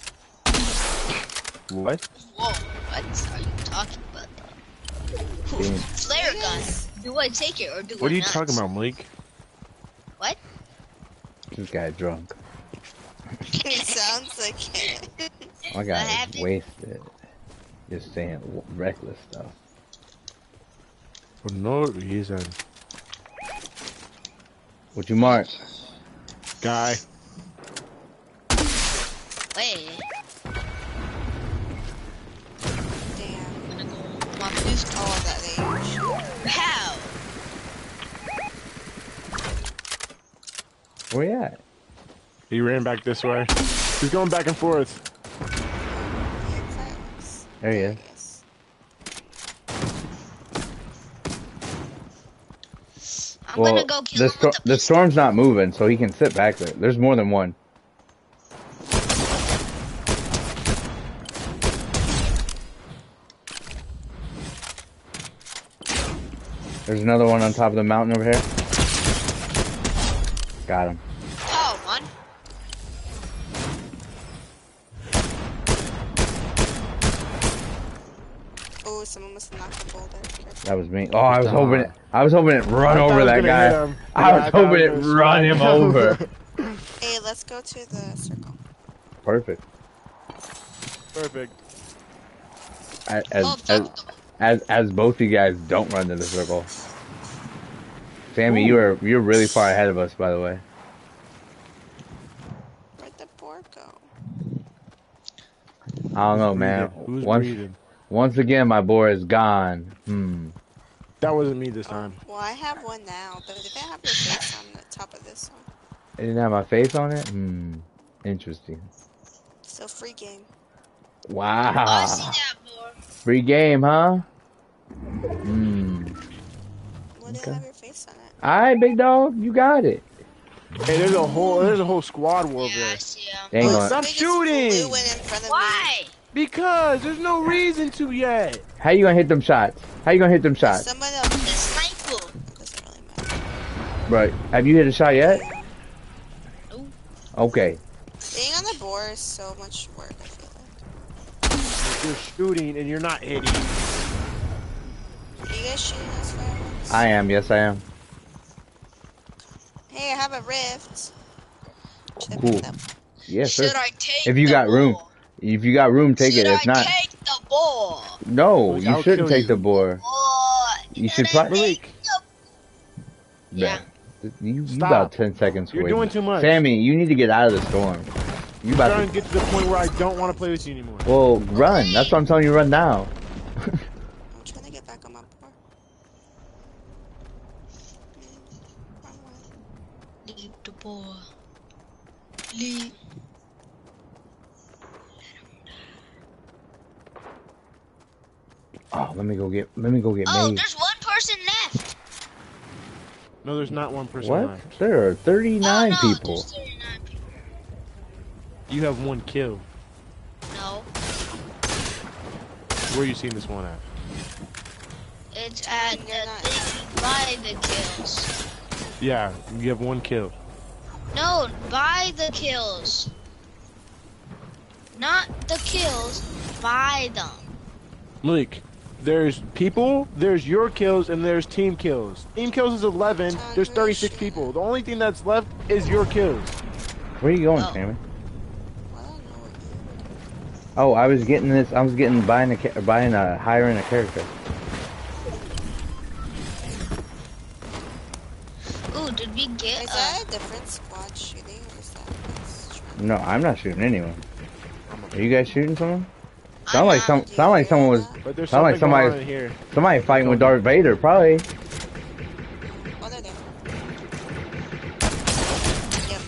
What? Whoa, what are you talking about? Damn. Flare gun. Do I take it or do I What are you not? talking about, Malik? What? This guy drunk. It sounds like it. My guy is happened? wasted. Just saying w- reckless stuff. For no reason. What you mark? Guy. Wait. Damn. I'm gonna go my boost. Oh, that they shoot. How? Where you at? He ran back this way. He's going back and forth. There he is. I'm Well, gonna go kill the, him sto- with the the pistol. storm's not moving, so he can sit back there. There's more than one. There's another one on top of the mountain over here. Got him. Oh, one. Oh, someone must have knocked the boulder. That was me. Oh, I was hoping it. I was hoping it run I thought over I was that gonna guy. hit him. I Yeah, was I thought I hoping it was gonna run him smack him. over. Hey, let's go to the circle. Perfect. Perfect. As Oh, as, as fuck. as as both of you guys don't run to the circle. Sammy, you are you're really far ahead of us, by the way. Where'd the board go? I don't know, man. Who's Once breathing? once again, my board is gone. Hmm. That wasn't me this time. Well, I have one now, but did they have your face on the top of this one? It didn't have my face on it. Hmm. Interesting. So free game. I Wow. see that board. Free game, huh? Hmm. Well, they Okay. have your face on it. All right, big dog, you got it. Hey, there's a whole there's a whole squad war over Yeah, I there. see him. They ain't Look, gonna- stop They just shooting! flew in in front of Why? Because there's no reason to yet. How you gonna hit them shots? How you gonna hit them me. shots? Someone else. The sniper. It doesn't really matter. Right. Have you hit a shot yet? No. Okay. Being on the board is so much work, I feel like. You're shooting and you're not hitting. Are you guys shooting those fireworks? I am. Yes, I am. Hey, I have a rift. Should I Cool. pick it up? Yes, Should sir. I take If you the got room, ball? if you got room, take Should it. If I not, take the ball? no, I'll you kill shouldn't take you. the board. Oh, You should should I probably- take Malik. the- Yeah. You, you Stop. about ten seconds You're away. doing too much. Sammy, you need to get out of the storm. You I'm about trying to? to get to the point where I don't want to play with you anymore. Well, run. That's what I'm telling you. Run now. I'm trying to get back on my board. Mm, wrong one. Leave the ball. Leave. Oh, let me go get. Let me go get Oh, made. there's one person left. No, there's not one person What? left. There are thirty-nine oh, no, people. There's thirty-nine people. You have one kill. No, Where you seen this one at? it's at You're the not- thing by the kills. Yeah, you have one kill. No, by the kills. Not the kills, by them. Malik, there's people, there's your kills, and there's team kills. Team kills is eleven, John, there's who is thirty-six she? people. The only thing that's left is your kills. Where are you going, Oh. Sammy? Well, I don't know what you- Oh, I was getting this. I was getting buying a ca- buying a hiring a character. Ooh, did we get Is uh, that a different squad shooting, or is that us trying- No, I'm not shooting anyone. Are you guys shooting someone? I'm Sound like not. some. Do you Sound like hear someone was. that? But there's Sound like something going on somebody. in here. Somebody fighting with Darth Vader, probably. Oh, they're there. Yep.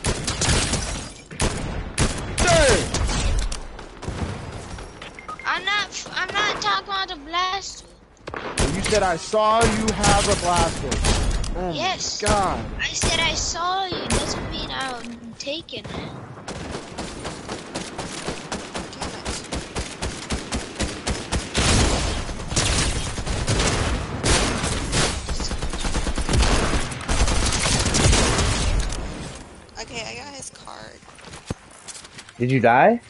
I'm not. I'm not talking about the blaster. You said I saw you have a blaster. Oh Yes. my god. I said I saw you. Doesn't mean I'm taking it. Damn it. Okay, I got his card. Did you die?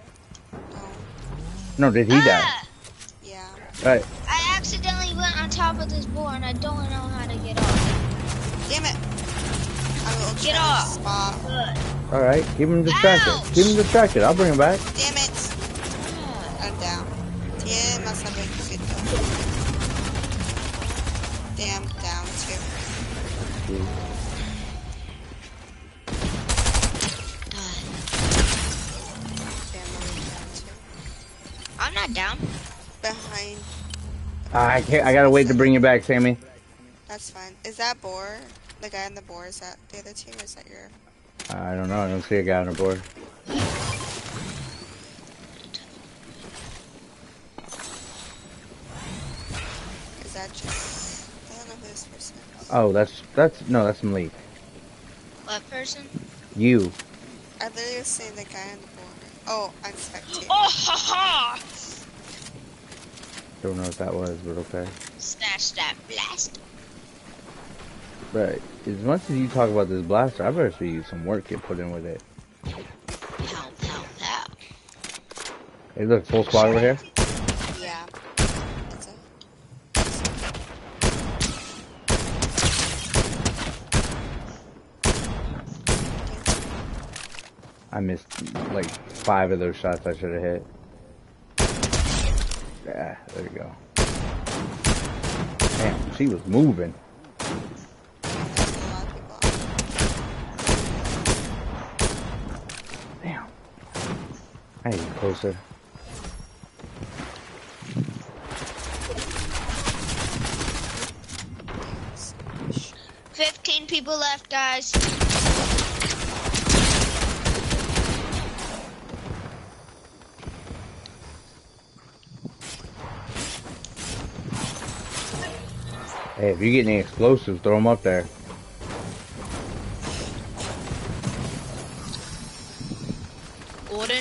No. No, did he die? Ah! Yeah. Right. I accidentally went on top of this board and I don't know how to get off. Damn it. I will Get try off. Spot. Good. All right. Keep him distracted. Ouch! Keep him distracted. I'll bring him back. Damn it. I'm down. Tiene más abierto. Damn, down too. Family down too. I'm not down. Behind. Ah, I can't. I gotta wait to bring you back, Sammy. That's fine. Is that Boar? The guy on the board, is that the other team or is that your... I don't know. I don't see a guy on the board. Is that just... I don't know who this person is. Oh, that's that's no, that's Malik. What person? You. I literally was saying the guy on the board. Oh, I'm spectating. Oh ha ha! Don't know what that was, but okay. Snatch that blast. But as much as you talk about this blaster, I better see some work get put in with it. Pow pow pow. Hey, look, full squad over here. Yeah. That's it. I missed like five of those shots I should have hit. Yeah, there you go. Damn, she was moving. There's a lot of people. Damn. I need to get closer. Fifteen people left, guys. Hey, if you get any explosives, throw them up there. Gordon.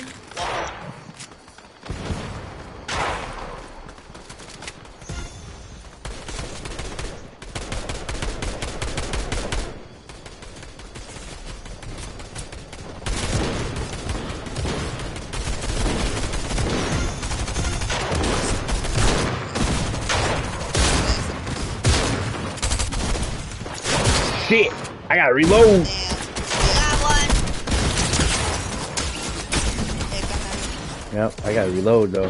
Shit! I gotta reload! Damn. Got one. Hey, behind. Yep, I gotta reload though.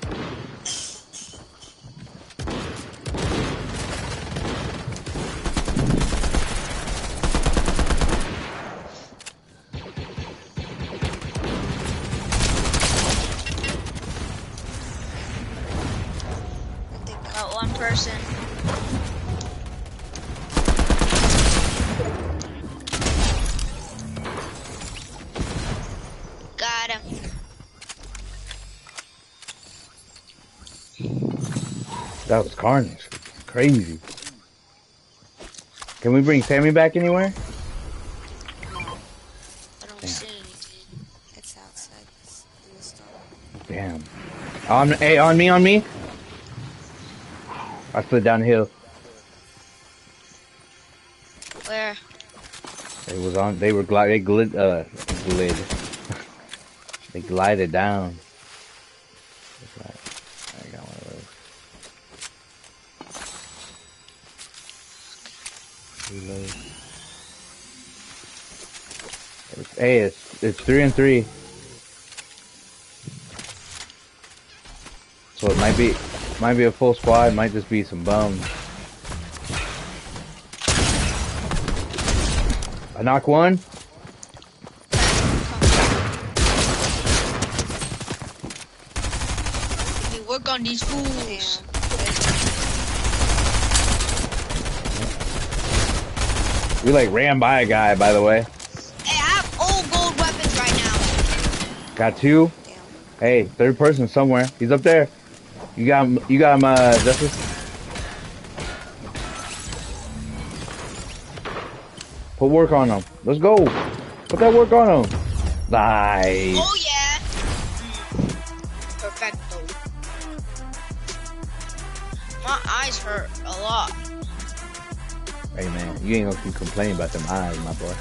Got one person. Got him. That was carnage. Crazy. Can we bring Sammy back anywhere? No, I don't Damn. see anything. it's outside this- in the store. Damn. On, hey, on me, on me. I slid down the hill. Where? It was on. They were glide. They glid. Uh, glid. They glided down. That's right. I got one of those. Reload. It's, hey, it's it's three and three. So it might be might be a full squad. Might just be some bums. I knock one. work on these fools. We like ran by a guy, by the way. Hey, I have old gold weapons right now. Got two. Damn. Hey, third person somewhere. He's up there. You got him. You got him. Uh, Justice. Put work on him. Let's go. Put that work on him. Nice. Oh yeah. Mm. Perfecto. My eyes hurt a lot. Hey man, you ain't gonna keep complaining about them eyes, my boy.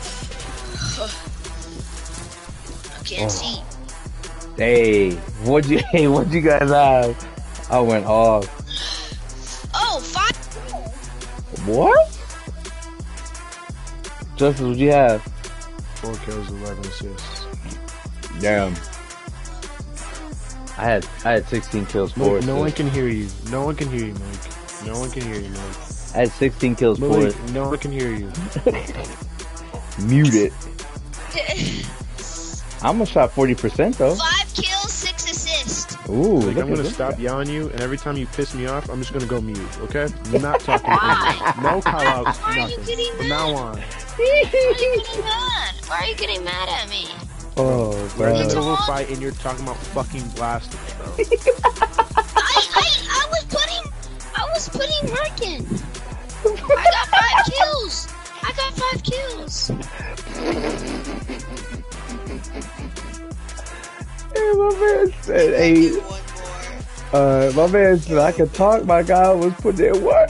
I can't Oh. see. Hey, what'd you? Hey, what'd you guys have? I went off. Oh, five. What? Justice, what'd you have? Four kills, eleven assists. Damn. I had I had sixteen kills, four Malik, no one assists. can hear you. No one can hear you, Mike. No one can hear you, Mike. I had sixteen kills, four Malik, assists. no one can hear you. Mute it. I almost shot forty percent though. Five kills, six assists. Ooh, Like, look I'm at gonna this stop guy. yelling you, and every time you piss me off, I'm just gonna go mute, okay? I'm not talking English. No call outs, Why are you nothing. getting From now on. Why are you getting mad? Why are you getting mad at me? Oh, We're in the bro. middle of a fight, and you're talking about fucking blasting, bro. I, I, I was putting, I was putting work in. I got five kills. I got five kills. Hey, my man said, hey, One more. uh, my man said I could talk. My guy was putting in work.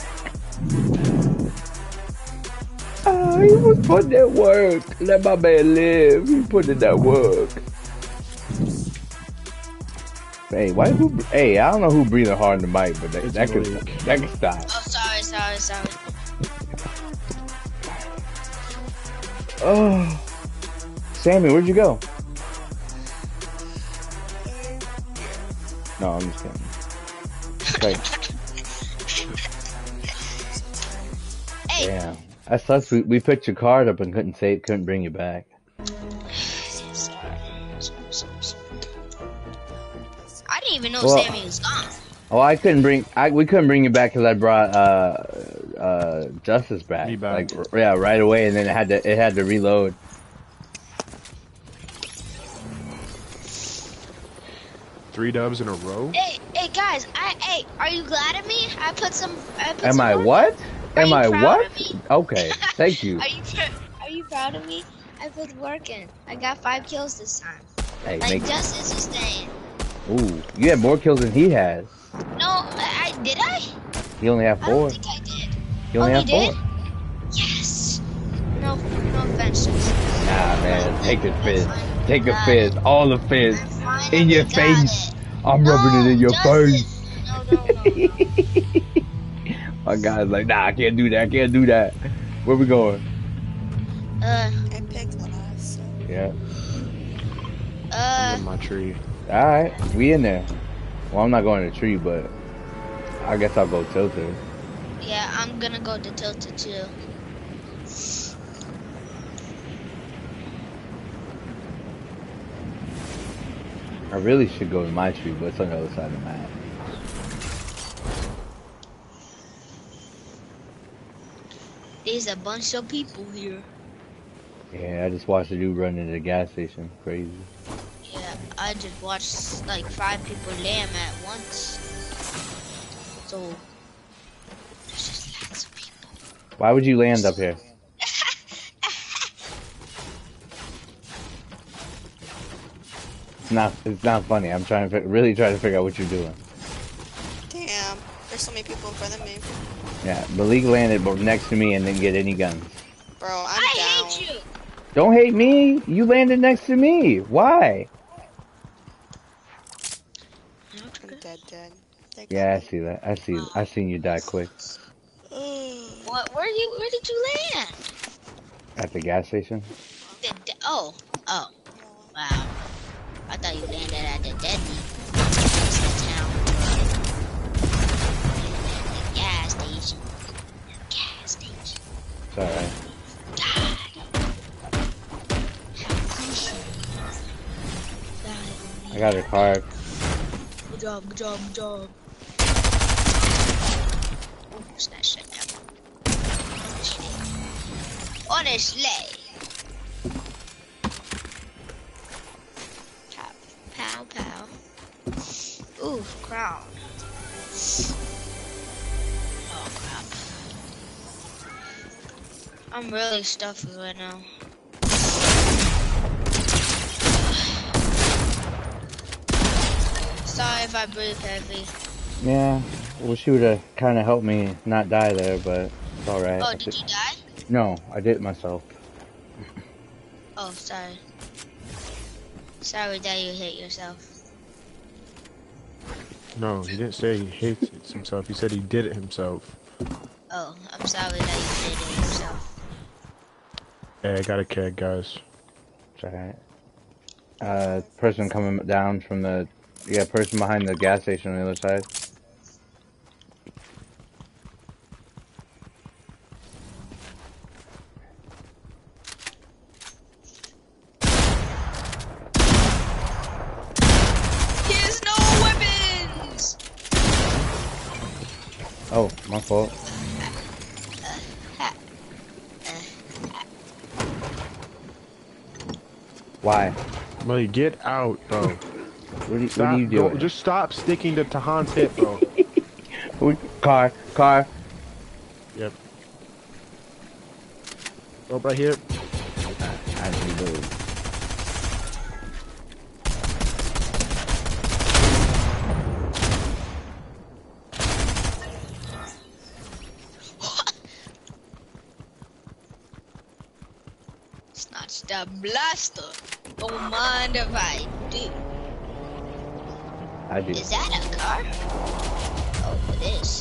Oh, he was putting in work. Let my man live. He put in that work. Hey, why who? Hey, I don't know who breathing hard in the mic, but that, It's that could Malik. that could stop. Oh, sorry, sorry, sorry. Oh, Sammy, where'd you go? No, I'm just kidding. Like, Hey, damn, that sucks. We we picked your card up and couldn't save, couldn't bring you back. sorry. Sorry, sorry, sorry. I didn't even know Well- Sammy was gone. Oh, I couldn't bring. I we couldn't bring you back because I brought uh uh Justice back. Me back. Like r- yeah, right away, and then it had to it had to reload. Three dubs in a row? Hey, hey guys, I hey, are you glad at me? I put some. I put Am some I work what? Are Am you I proud what? of me? Okay, thank you. Are you pr- are you proud of me? I put work in. I got five kills this time. Hey, Like make, Justice is saying. ooh, you had more kills than he has. No, I, I did I? He only had I four. don't think I did. He only oh, had he four. did? Yes. No, no offense, Justice. Nah, man, take a I fist. finally Take a got fist. it. All the I fists. finally In your got face. it. I'm rubbing No, it in your Justice. face. No, no, no, no. My guy's like, nah, I can't do that. I can't do that. Where we going? Uh, I picked last. So. Yeah. uh, In my tree. All right, we in there. Well, I'm not going to the tree, but I guess I'll go tilted. yeah, I'm gonna go to Tilted too. I really should go to my tree, but it's on the other side of the map. There's a bunch of people here. Yeah, I just watched a dude run into the gas station. Crazy. Yeah, I just watched like five people land at once. So, there's just lots of people. Why would you land up here? It's not. It's not funny. I'm trying to fi- really trying to figure out what you're doing. Damn. There's so many people in front of me. Yeah, Malik landed but next to me and didn't get any guns. Bro, I'm I down. hate you. Don't hate me. You landed next to me. Why? I'm dead, dead. They got Yeah, I me. see that. I see. I seen you die quick What? Where you? Where did you land? at the gas station. The, the, oh, oh, wow. I thought you landed at the deadly town. The gas station. The gas station. It's alright. Die. I got a card. Die. job, good job, good job. What's that shit now? Honestly. Pow, pow, pow. Ooh, crown. Oh, crap. I'm really stuffy right now. Sorry if I breathe heavy. Yeah, wish you would have kind of helped me not die there, but it's alright. Oh, did you die? No, I did it myself. Oh, sorry. Sorry that you hit yourself. No, he didn't say he hates it himself. He said he did it himself. Oh, I'm sorry that you did it yourself. Hey, I got a keg, guys. It's alright. Uh, person coming down from the, yeah, person behind the gas station on the other side. He has no weapons! Oh, my fault. Why? Buddy, get out, bro. What are you, Stop, what are you go- doing? just stop sticking to Tahan's hip, bro. Who- car, car. Yep. Go right here. I see those. Snatch the blaster. Don't mind if I do. I do. Is that a car? Oh, it is.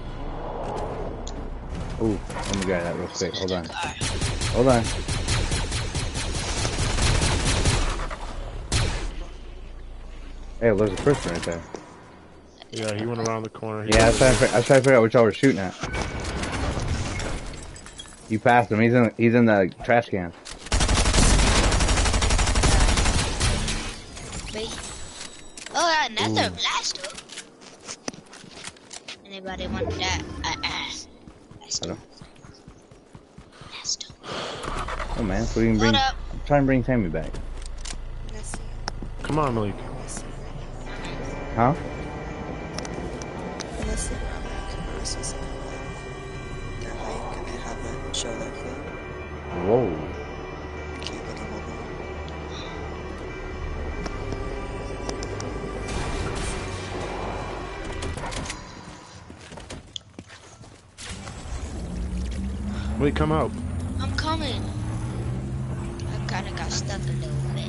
Ooh, let me grab that real quick. Hold on. Car. Hold on. Hey, there's a person right there. Yeah, he went around the corner. He Yeah, I was trying to, fi- I was trying to figure out what y'all were shooting at. You passed him. He's in. He's in the trash can. Wait. Oh, another Ooh. blaster. Anybody want that? Uh, uh. Blaster. Blaster. Oh man, so we can bring. Hold up. I'm trying to bring Sammy back. Messy. Come on, Malik. Messy. Huh? Unless they were on that versus their hike and they haven't shown their clip. Whoa. Can't get them over. Wait, come out. I'm coming. I kind of got stuck a little bit.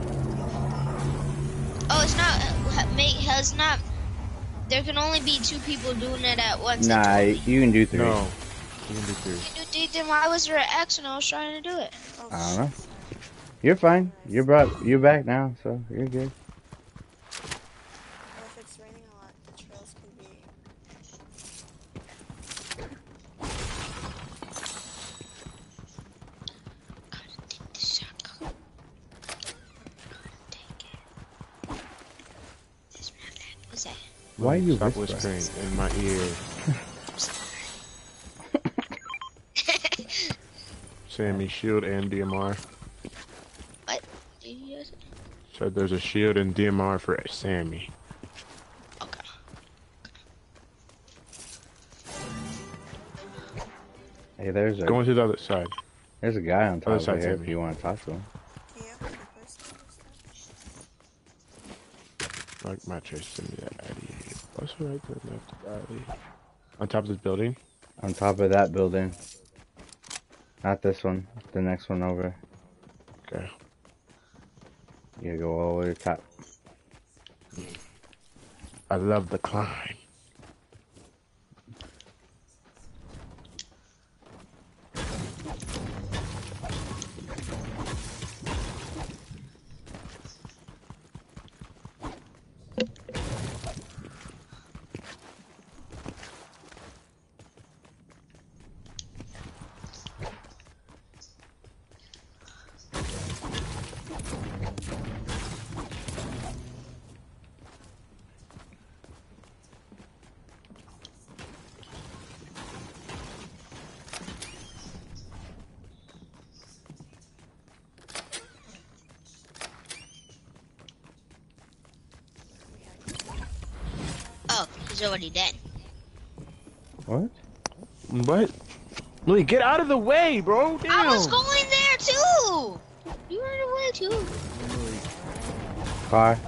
Oh, it's not. uh, Mate, has not. There can only be two people doing it at once. they Nah, told me. you can do three. No. You can do three. You did, then why was there an X when I was trying to do it? Oh, I don't know. You're fine. You're brought. You're back now, so you're good. Well, if it's raining a lot, the trails can be. Gotta take the shotgun. Gotta take it. This my bag. What's that? Why are you Stop whispering? whispering in my ear? I'm sorry. Sammy, shield and D M R. What? Did you use it? Said there's a shield and D M R for Sammy. Okay. Hey, there's a Going to the other side. there's a guy on top Other of side, here if Sammy. you want to talk to him. Yeah, for the first time. Like my chest, send me that I D. What's right to the left of the I D? On top of this building? On top of that building. Not this one. The next one over. Okay. You gotta go all the way to the top. I love the climb. He's already dead. What? What? Lily, get out of the way, bro. Damn. I was going there too. You were in the way too. Car.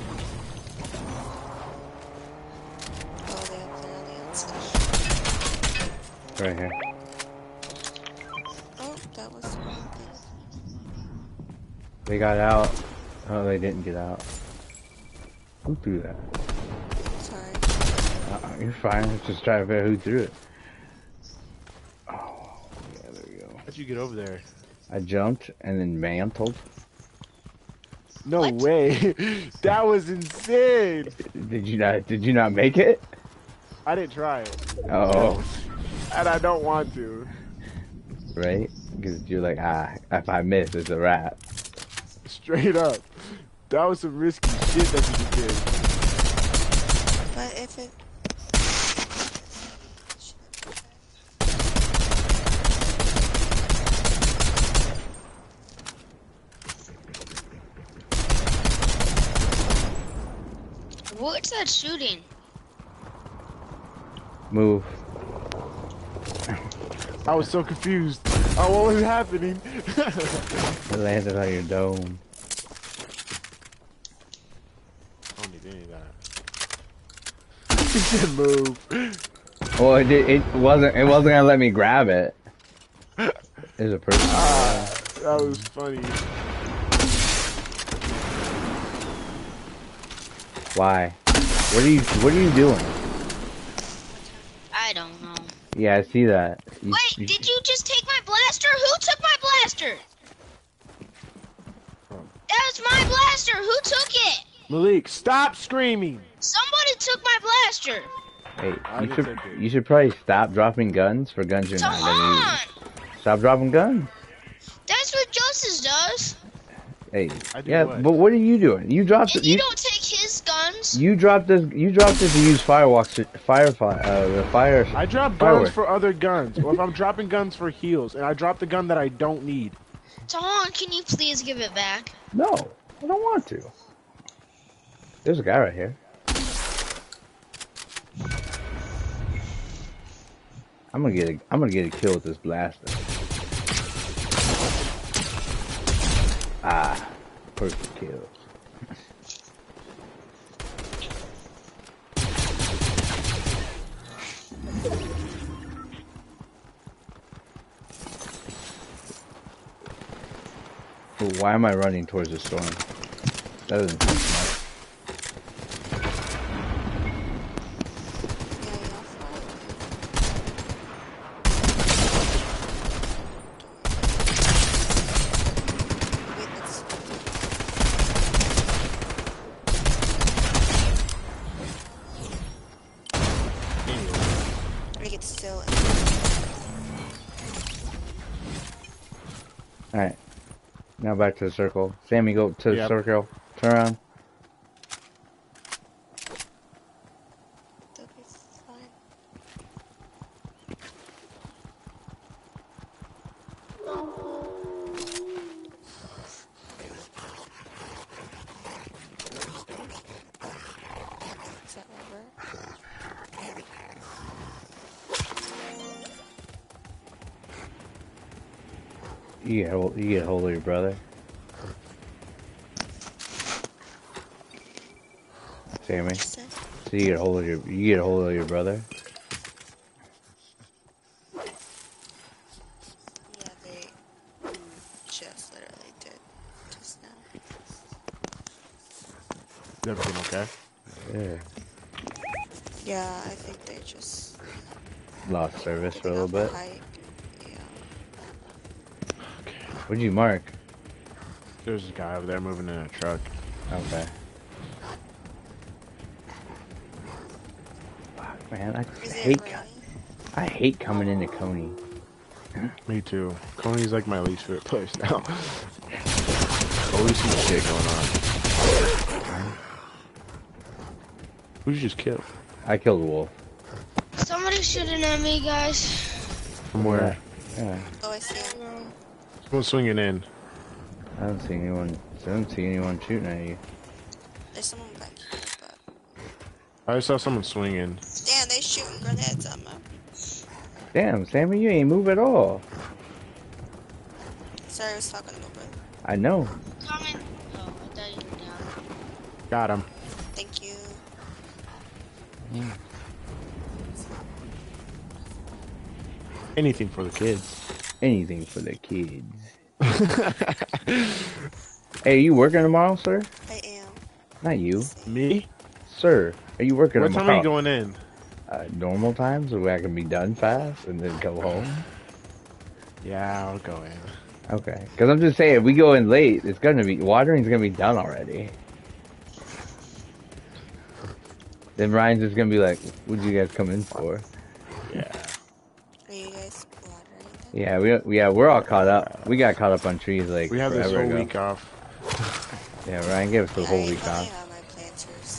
Oh, they're clearly on stuff. Right here. Oh, that was the wrong thing. They got out. Oh, they didn't get out. Who threw that? Sorry. Uh, you're fine. Let's just try to figure out who threw it. Oh, yeah, there we go. How'd you get over there? I jumped and then mantled. No What? way. That was insane. Did you not? Did you not make it? I didn't try it. Oh, And I don't want to. right? Because you're like, ah, if I miss, it's a wrap. Straight up. That was some risky shit that you did. But if it... What's that shooting? Move. I was so confused. Oh, what was happening? It landed on your dome. I don't need any of that. He said move. Well, it did, it wasn't. It wasn't gonna let me grab it. There's a person. Ah, that was funny. Why? What are you? What are you doing? I don't know. Yeah, I see that. You, Wait, you- did you just take my blaster? Who took my blaster? That was my blaster. Who took it? Malik, stop screaming. Somebody took my blaster. Hey, I you didn't should. take it. You should probably stop dropping guns for guns you're Come not gonna on. use. Stop dropping guns. That's what Justice does. Hey, I do yeah, what? but what are you doing? You dropped. If You, you don't take his guns, you dropped this. You dropped this to use firewalks. Firefly. Uh, the fire. I drop Firework. guns for other guns. Or if I'm dropping guns for heals, and I drop the gun that I don't need. Dawn, can you please give it back? No, I don't want to. There's a guy right here. I'm gonna get a. I'm gonna get a kill with this blaster. Ah, perfect kill. But why am I running towards the storm? That doesn't seem smart. Wait, that's... Make it still... Alright. Now back to the circle. Sammy, go to the Yep. circle. Turn around. Okay, fine. Is that rubber? You get hold, you get hold of your brother. Sammy. What'd you say? So you get a hold of your you get a hold of your brother. Yeah, they just literally did just now. Is everything okay? Yeah. Yeah, I think they just Lost service for a little getting off bit. the hike. Yeah. What'd you mark? There's a guy over there moving in a truck. Okay. Fuck, man, I Is it hate raining? I hate coming into Coney. Me too. Coney's like my least favorite place now. Always some shit going on. Who'd you just kill? I killed a wolf. Somebody shooting at me, guys. From where? Yeah. Oh, I see him. Someone's swinging in. I don't see anyone I don't see anyone shooting at you. There's someone back here, but I saw someone swinging. Damn, they shooting grenades at me. Damn, Sammy, you ain't move at all. Sorry, I was talking a little bit. I know. Coming. Oh, I thought you were down. Got him. Thank you. Anything for the kids. Anything for the kids. Hey, you working tomorrow, sir? I am. Not you, Me? sir. Are you working What time tomorrow? are you going in? Uh, normal time, so I can be done fast and then go home. Yeah, I'll go in. Okay, because I'm just saying, if we go in late, it's gonna be watering's gonna be done already. Then Ryan's just gonna be like, "What'd you guys come in for?" Yeah. Are you guys watering them? Yeah, we yeah we're all caught up. We got caught up on trees like We have this forever whole ago. week off. Yeah, Ryan gave us the Yeah, whole I week only off. have my planters.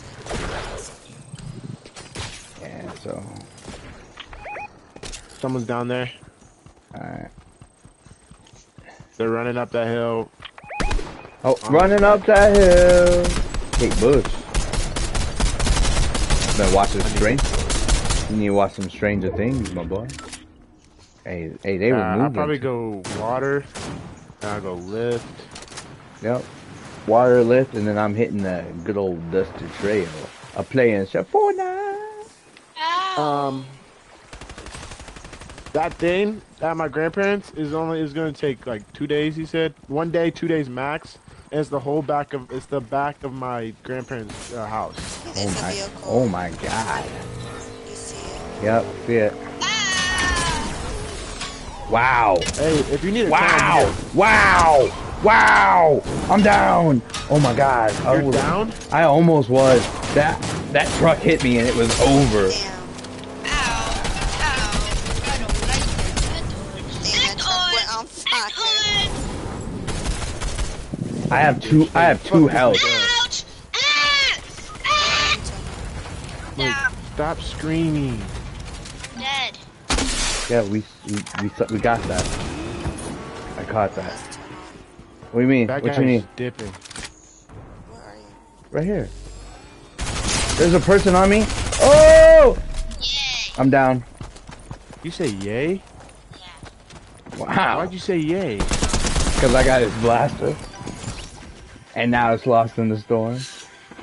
Yeah, so Someone's down there. alright. They're running up that hill. Oh, running up that hill. Hey, Bush. Been watching Strange. You need to watch some Stranger Things, my boy. Hey, hey, they Uh, were I'll moving. probably go water. And I'll go lift. Yep. Water lift, and then I'm hitting the good old dusty trail. I'm playing Fortnite. Ow! Um, that thing at my grandparents is only is gonna take like two days. He said one day, two days max. And it's the whole back of it's the back of my grandparents' uh, house. Oh There's a my, vehicle. oh my God. You see it? Yep, see it. Ah! Wow. Hey, if you need a Wow. Wow. Wow. I'm down. Oh my God. I You're was- down? I almost was. That that truck hit me and it was over. Damn. Ow! Ow! I don't like that. Damn, that truck went on fire. I have two. I have two health. Ouch! Ah! Ah! Like, Down. stop screaming. Dead. Yeah, we we we, we got that. I caught that. What do you mean? That What guy's you need? dipping. Where are you? Right here. There's a person on me. Oh! Yay! I'm down. You say yay? Wow. Why'd you say yay? Because I got his blaster. And now it's lost in the storm. Did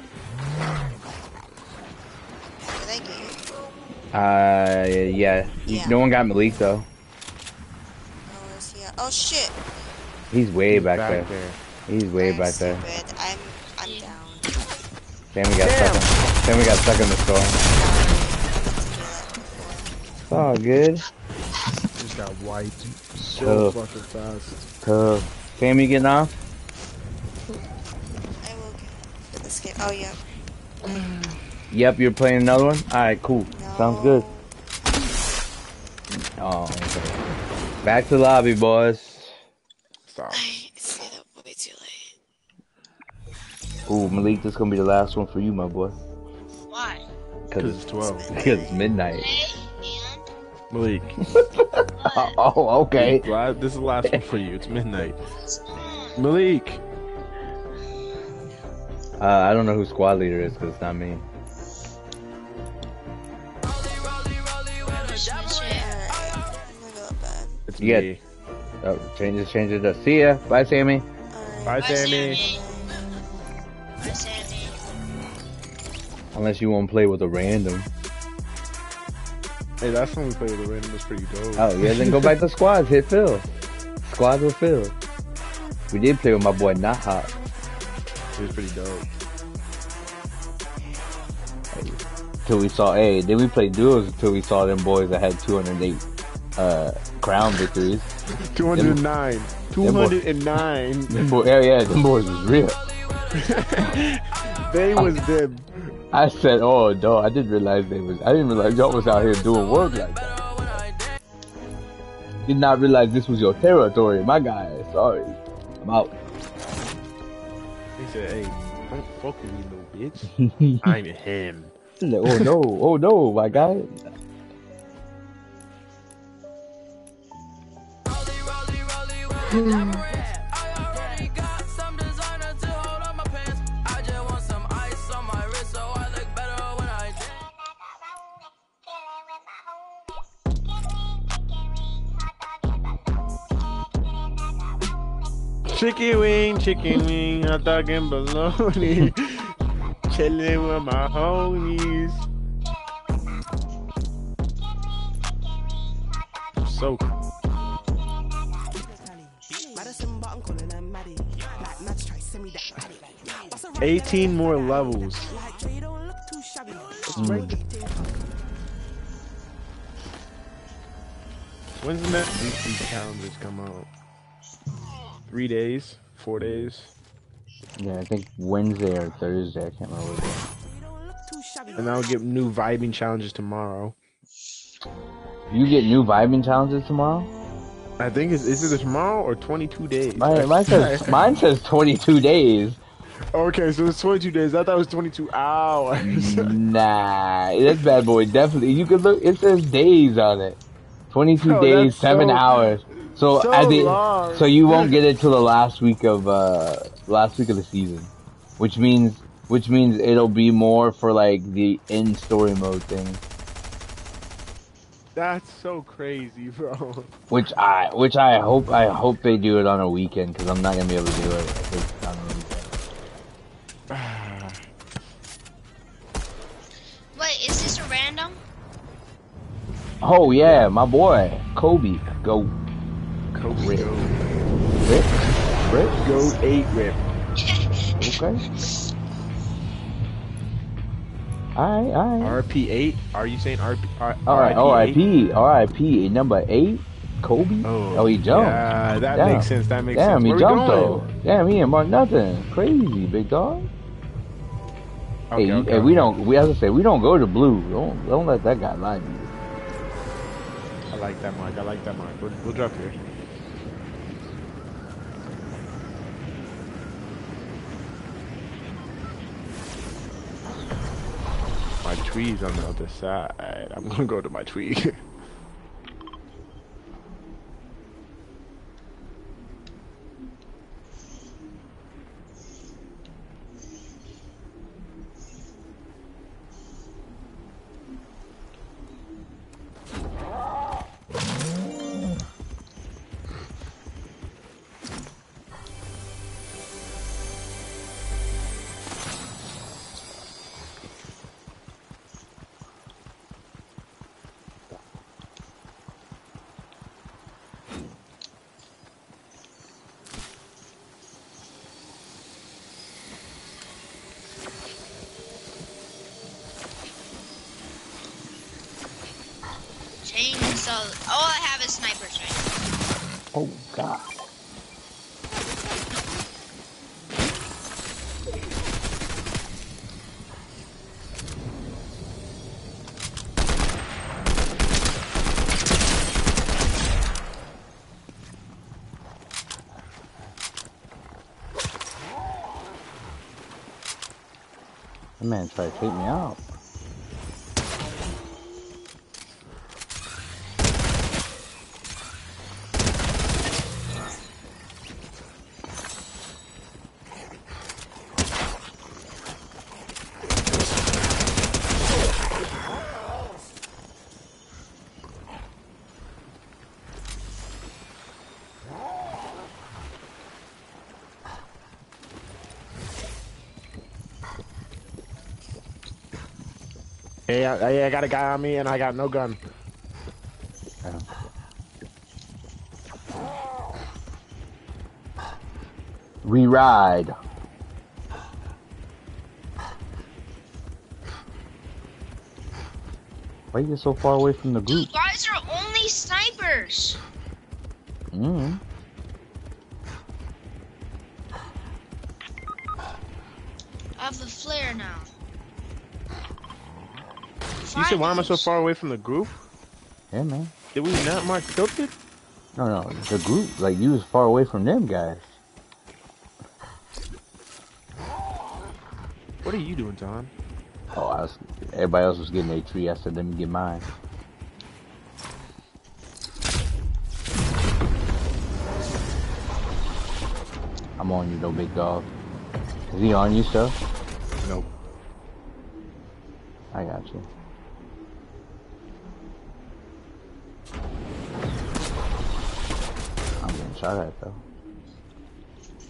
I get you? Uh, yeah. Yeah. No one got Malik though. Oh, where's he at? Oh shit. He's way He's back, back there. there. He's way I'm back there. stupid. I'm I'm down. Then we got stuck. In, then we got stuck in the storm. It's all good. Just got wiped so Tough. fucking fast. Tough. Sammy getting off? I will get for this game. Oh yeah. Yep, you're playing another one? Alright, cool. No. Sounds good. Oh, okay. Back to the lobby, boys. Stop. I stayed up way too late. Ooh, Malik, this is gonna be the last one for you, my boy. Why? Because Because it's, it's twelve. because it's midnight. Hey, and Malik. Oh, oh, okay. La- This is the last one for you. It's midnight. Malik. Uh, I don't know who squad leader is because it's not me. Miss Miss Ray. Alright. I'm gonna go to bed. It's You me. Oh, change it, change it up. See ya. Bye, Sammy. Alright. Bye, Bye, Sammy. Sammy. Bye, Sammy. Unless you want to play with a random. Hey, that's when we play with the random. It's pretty dope. Oh, yeah, then go back to squads. Hit Phil. Squads with Phil. We did play with my boy Not Hot. It was pretty dope. Till we saw, hey, then we played duos until we saw them boys that had two hundred eight uh, crown victories. two hundred nine. two hundred nine. Them boy, yeah, yeah, them boys was real. They was them. I said, oh, no, I didn't realize they was, I didn't realize y'all was out here doing work like that. Did not realize this was your territory, my guy. Sorry. I'm out. He said, hey, don't fuck with me, little bitch. I'm him. Like, oh no, oh no, my guy. Chicken wing, chicken wing, hot dog and bologna. Chilling with my homies. So cool. eighteen more levels. Mm. When's the next week these challenges come out? Three days? Four days? Yeah, I think Wednesday or Thursday. I can't remember. And I'll get new vibing challenges tomorrow. You get new vibing challenges tomorrow? I think it's is it tomorrow or twenty-two days? Mine, mine says mine says twenty-two days. Okay, so it's twenty-two days. I thought it was twenty-two hours. Nah, this bad boy definitely. You could look. It says days on it. twenty-two Oh, days, that's seven so- hours. So, so at the long. so you won't get it till the last week of uh last week of the season, which means which means it'll be more for like the in story mode thing. That's so crazy, bro. Which I which I hope I hope they do it on a weekend because I'm not gonna be able to do it if it's on a weekend. Wait, is this a random? Oh yeah, my boy Kobe, go Kobe Rip. go. Rip, Rip, Go eight rip. okay. Alright, alright. R P eight? Are you saying R P? R- Alright, R R I I P? P, R I P, number eight, Kobe. Oh, Oh, he jumped. Yeah, that Damn. makes sense. That makes Damn, sense. he Where jumped we though. going? Damn, he ain't marked nothing. Crazy, big dog. Okay, hey, okay, hey, we okay. don't. We have to say we don't go to blue. Don't don't let that guy lie to you. I like that mark. I like that mark. We'll, we'll drop here. My tree's on the other side. I'm gonna go to my tree. Chainsaw. All I have is sniper training. Oh God. That man tried to take me out. Hey, I, hey, I got a guy on me and I got no gun. Yeah. We ride. Why you get so far away from the group? Dude, guys are only snipers. Mm. I have the flare now. You said, why am I so far away from the group? Yeah, man. Did we not mark tilted? No, no, the group. Like you was far away from them guys. What are you doing, John? Oh, I was, everybody else was getting a tree. I said, let me get mine. I'm on you, though, big dog. Is he on you, still? Nope. I got you. I'm getting shot at, though.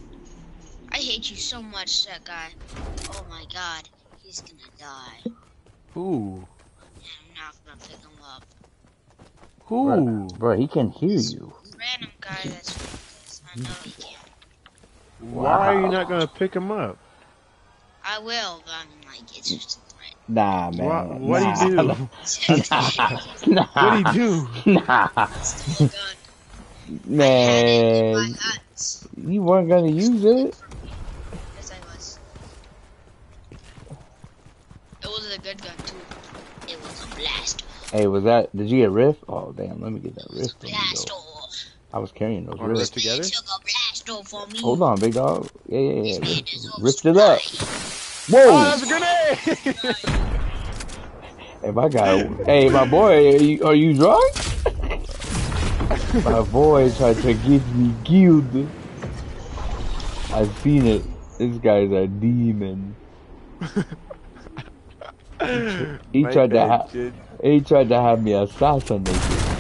hate you so much, that guy. Oh my god, he's gonna die. Who? I'm not gonna pick him up. Who? Bro, bro, he can hear you. Random guy that's with this. I know he can. Why are you Wow. not gonna pick him up? I will, but I'm like, it's just a threat. Nah, man. What, what nah. do you do? Nah. What do you do? Nah. Still a gun. I had it in Man. my hands. You weren't gonna use it? Yes, I was. It was a good gun too. It was a blast. Hey, was that, did you get Rift? Oh, damn, let me get that Rift from you, Blast though. off. I was carrying those Wanna Rifts. rip together? Took a blast off for me. Hold on, big dog. Yeah, yeah, This yeah. man Rift, deserves rift to it up. die. Whoa! Oh, that's a grenade! Hey, my guy. Hey, my boy, are you, are you drunk? My boy tried to get me killed. I've seen it. This guy's a demon. He My tried to bad, ha- kid. he tried to have me assassinated.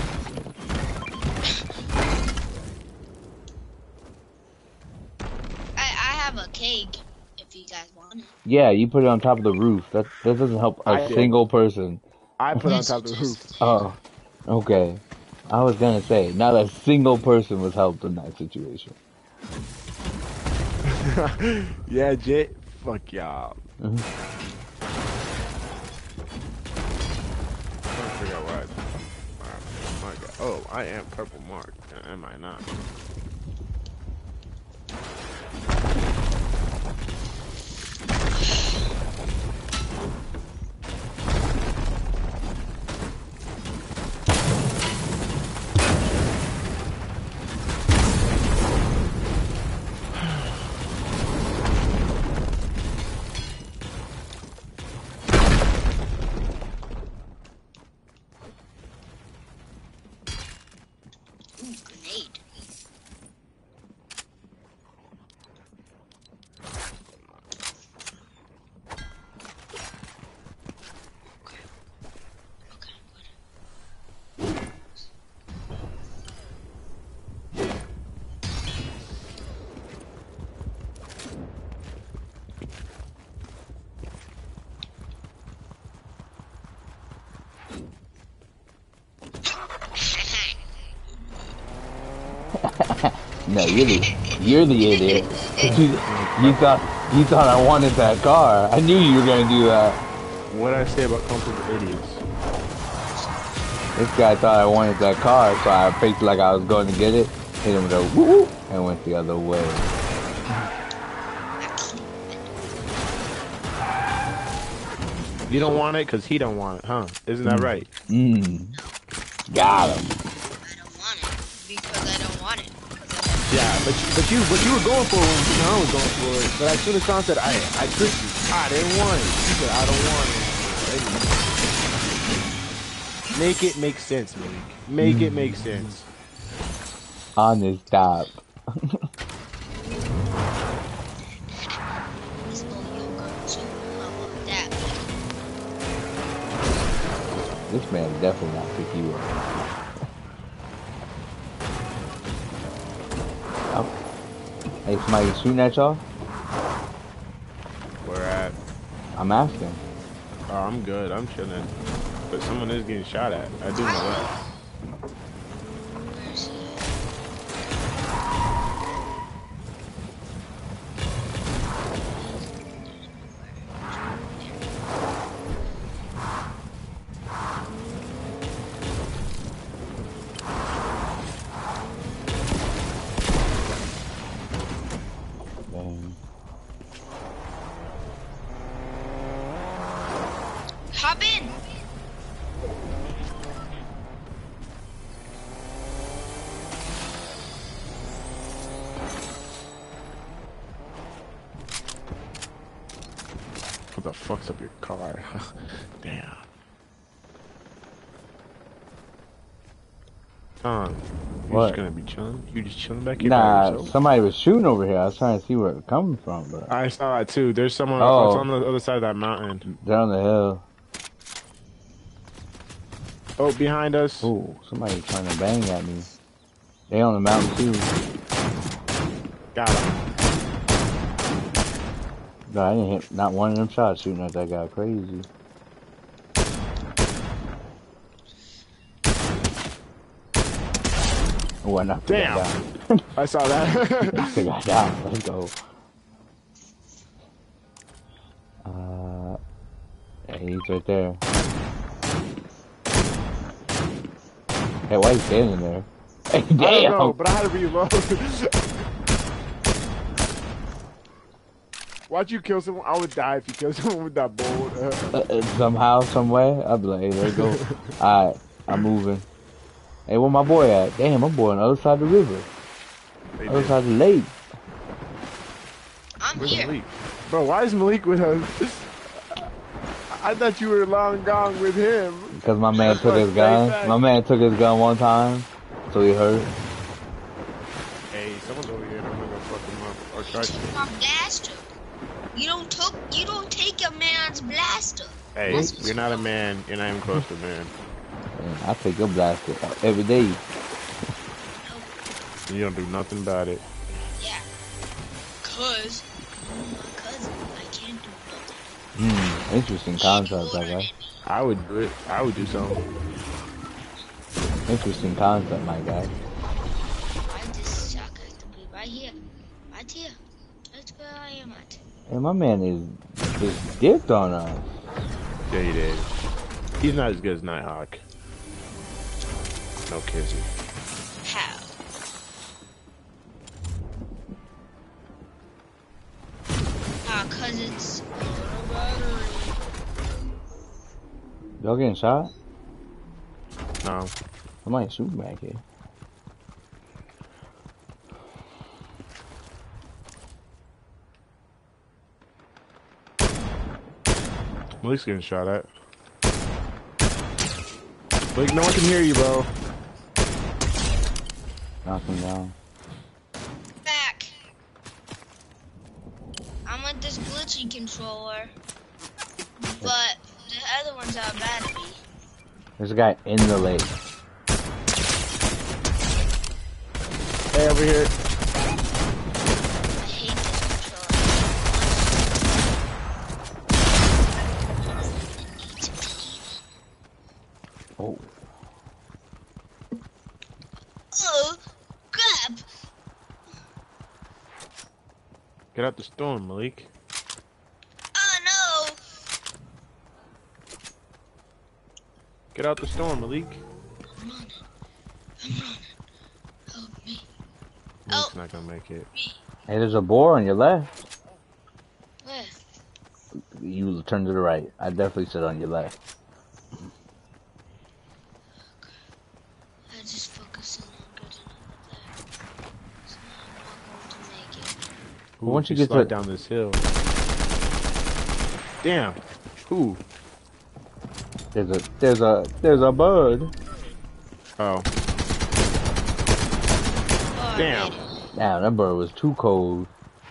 I, I have a keg if you guys want it. Yeah, you put it on top of the roof. That that doesn't help a I did. single person. I put on top of the roof. Oh, okay. I was gonna say, not a single person was helped in that situation. Yeah, Jay. Fuck y'all. Mhm. I'm trying to figure out what. Oh, my God. Oh, I am purple mark. Am I not? Ooh, grenade. Okay. Okay, I'm good. No, you're the you're the idiot. You, you thought you thought I wanted that car. I knew you were gonna do that. What did I say about comfortable idiots? This guy thought I wanted that car, so I faked like I was going to get it, hit him with a woo woo, and went the other way. You don't want it because he don't want it, huh? Isn't that right? Mmm. Got him. I don't want it because I don't want it. Because I Yeah, but you, but you but you were going for it when Sean was going for it. But as soon as Sean said, I I tricked you. I didn't want it. He said, I don't want it. Make it make sense, Malik. Make it make sense. Honest stop. It's no yoga too. How about that? This man definitely not pick you up. Oh. Hey, somebody shooting at y'all? Where at? I'm asking. Oh, I'm good. I'm chilling. But someone is getting shot at. I do know that. Where is he? Dang. Hop in. What the fuck's up your car? Damn. Tom, you What? just gonna be chilling? You just chilling back here by Nah, yourself? somebody was shooting over here. I was trying to see where it was coming from, but I saw that too. There's someone Oh. else on the other side of that mountain. down the hill. Oh, behind us. Ooh, somebody trying to bang at me. They on the mountain too. Got him. No, I didn't hit not one of them shots shooting at that guy. Crazy. Oh, I knocked the guy Damn. down. I saw that. Knocked the guy down. Let's go. Uh, yeah, he's right there. Hey, why are you standing there? Hey, damn! I don't know, but I had to reload. Why'd you kill someone? I would die if you killed someone with that bolt. Uh, uh, somehow, some way, I'd be like, hey, there you go. Alright, I'm moving. Hey, where my boy at? Damn, my boy on the other side of the river. They Other did. side of the lake. I'm Where's here. Malik? Bro, why is Malik with us? I thought you were long gone with him. Because my man That's took why his I gun. stayed back. My man took his gun one time, so he hurt. Hey, someone's over here. I'm gonna go fuck him up. Or try to. Took my blaster. You don't took. You don't take a man's blaster. Hey, That's what you're not a man. You're not even close to a man. Man, I take a blaster every day. You don't do nothing about it. Yeah. Cause my cousin, I can't do nothing. Hmm, interesting concept, I guess. I would do it. I would do something. Interesting concept, my guy. I just shock has to be right here. Right here. That's where I am at. Hey, my man is just dipped on us. Yeah, he did. He's not as good as Nighthawk. No kissing. How? Ah, cause it's on a battery. Y'all getting shot? No. Somebody shooting back here. Malik's getting shot at. Malik, no one can hear you, bro. Knock him down. Back. I'm with this glitchy controller, but the other one's out of battery. There's a guy in the lake. Hey, over here. I hate this controller. Oh. Oh, crap! Get out the storm, Malik. Oh no! Get out the storm, Malik. I'm running. I'm running. Help me. Malik's Oh. not gonna make it. Hey, there's a boar on your left. Where? You turn to the right. I definitely said on your left. I just focus in on getting over there. So I'm not going to make it. Ooh, Once you he get slid to- down this hill. Damn. Who? There's a there's a there's a bird. Oh. Oh, I Damn. made it. Damn, that bird was too cold.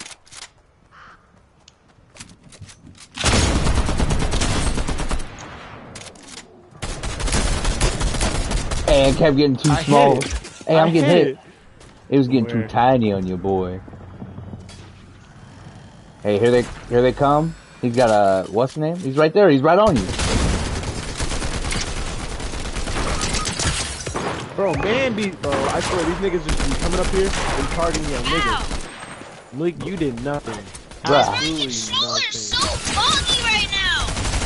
Hey, I kept getting too I hit small. it. Hey, I'm I getting hit hit. it. It was getting Where? too tiny on you, boy. Hey, here they here they come. He's got a what's the name? He's right there. He's right on you. Bro, man beat, bro. I swear, these niggas just be coming up here and targeting your niggas. Malik, you did nothing. Bruh. My Absolutely controller's so nothing. foggy right now!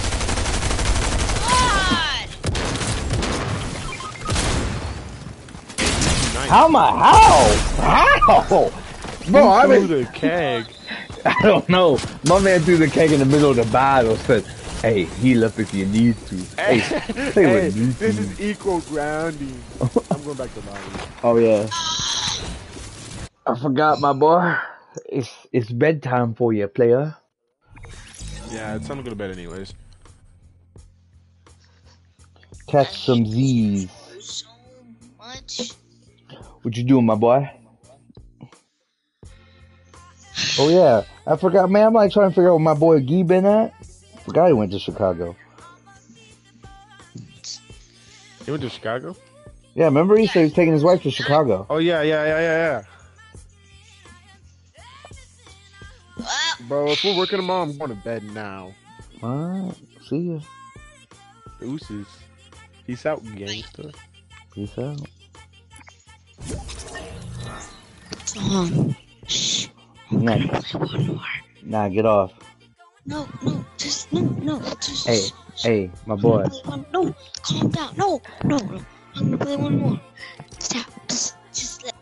God! Nice. How am I? How? How? Bro, I Threw mean, the keg. I don't know. My man threw the keg in the middle of the battle. Said, "Hey, heal up if you need to." Hey, say Hey, what you this need. is equal grounding. I'm going back to lobby. Oh yeah. I forgot, my boy. It's it's bedtime for you, player. Yeah, it's time to go to bed anyways. Catch some Z's. So much. What you doing, my boy? Oh yeah, I forgot, man. I'm like trying to figure out where my boy Guy been at. Forgot he went to Chicago. You went to Chicago? Yeah, remember he said he was taking his wife to Chicago. Oh, yeah, yeah, yeah, yeah, yeah. Well, Bro, if we're working tomorrow, I'm going to bed now. Alright, see ya. Deuces. Peace out, gangster. Peace out. Um, shh. Nah, I'm gonna play one more. nah, get off. No, no, just no, no, just. Hey, hey, my boy. I'm gonna play one. No, calm down. No, no, no. I'm gonna play one more. Stop. Just, just let.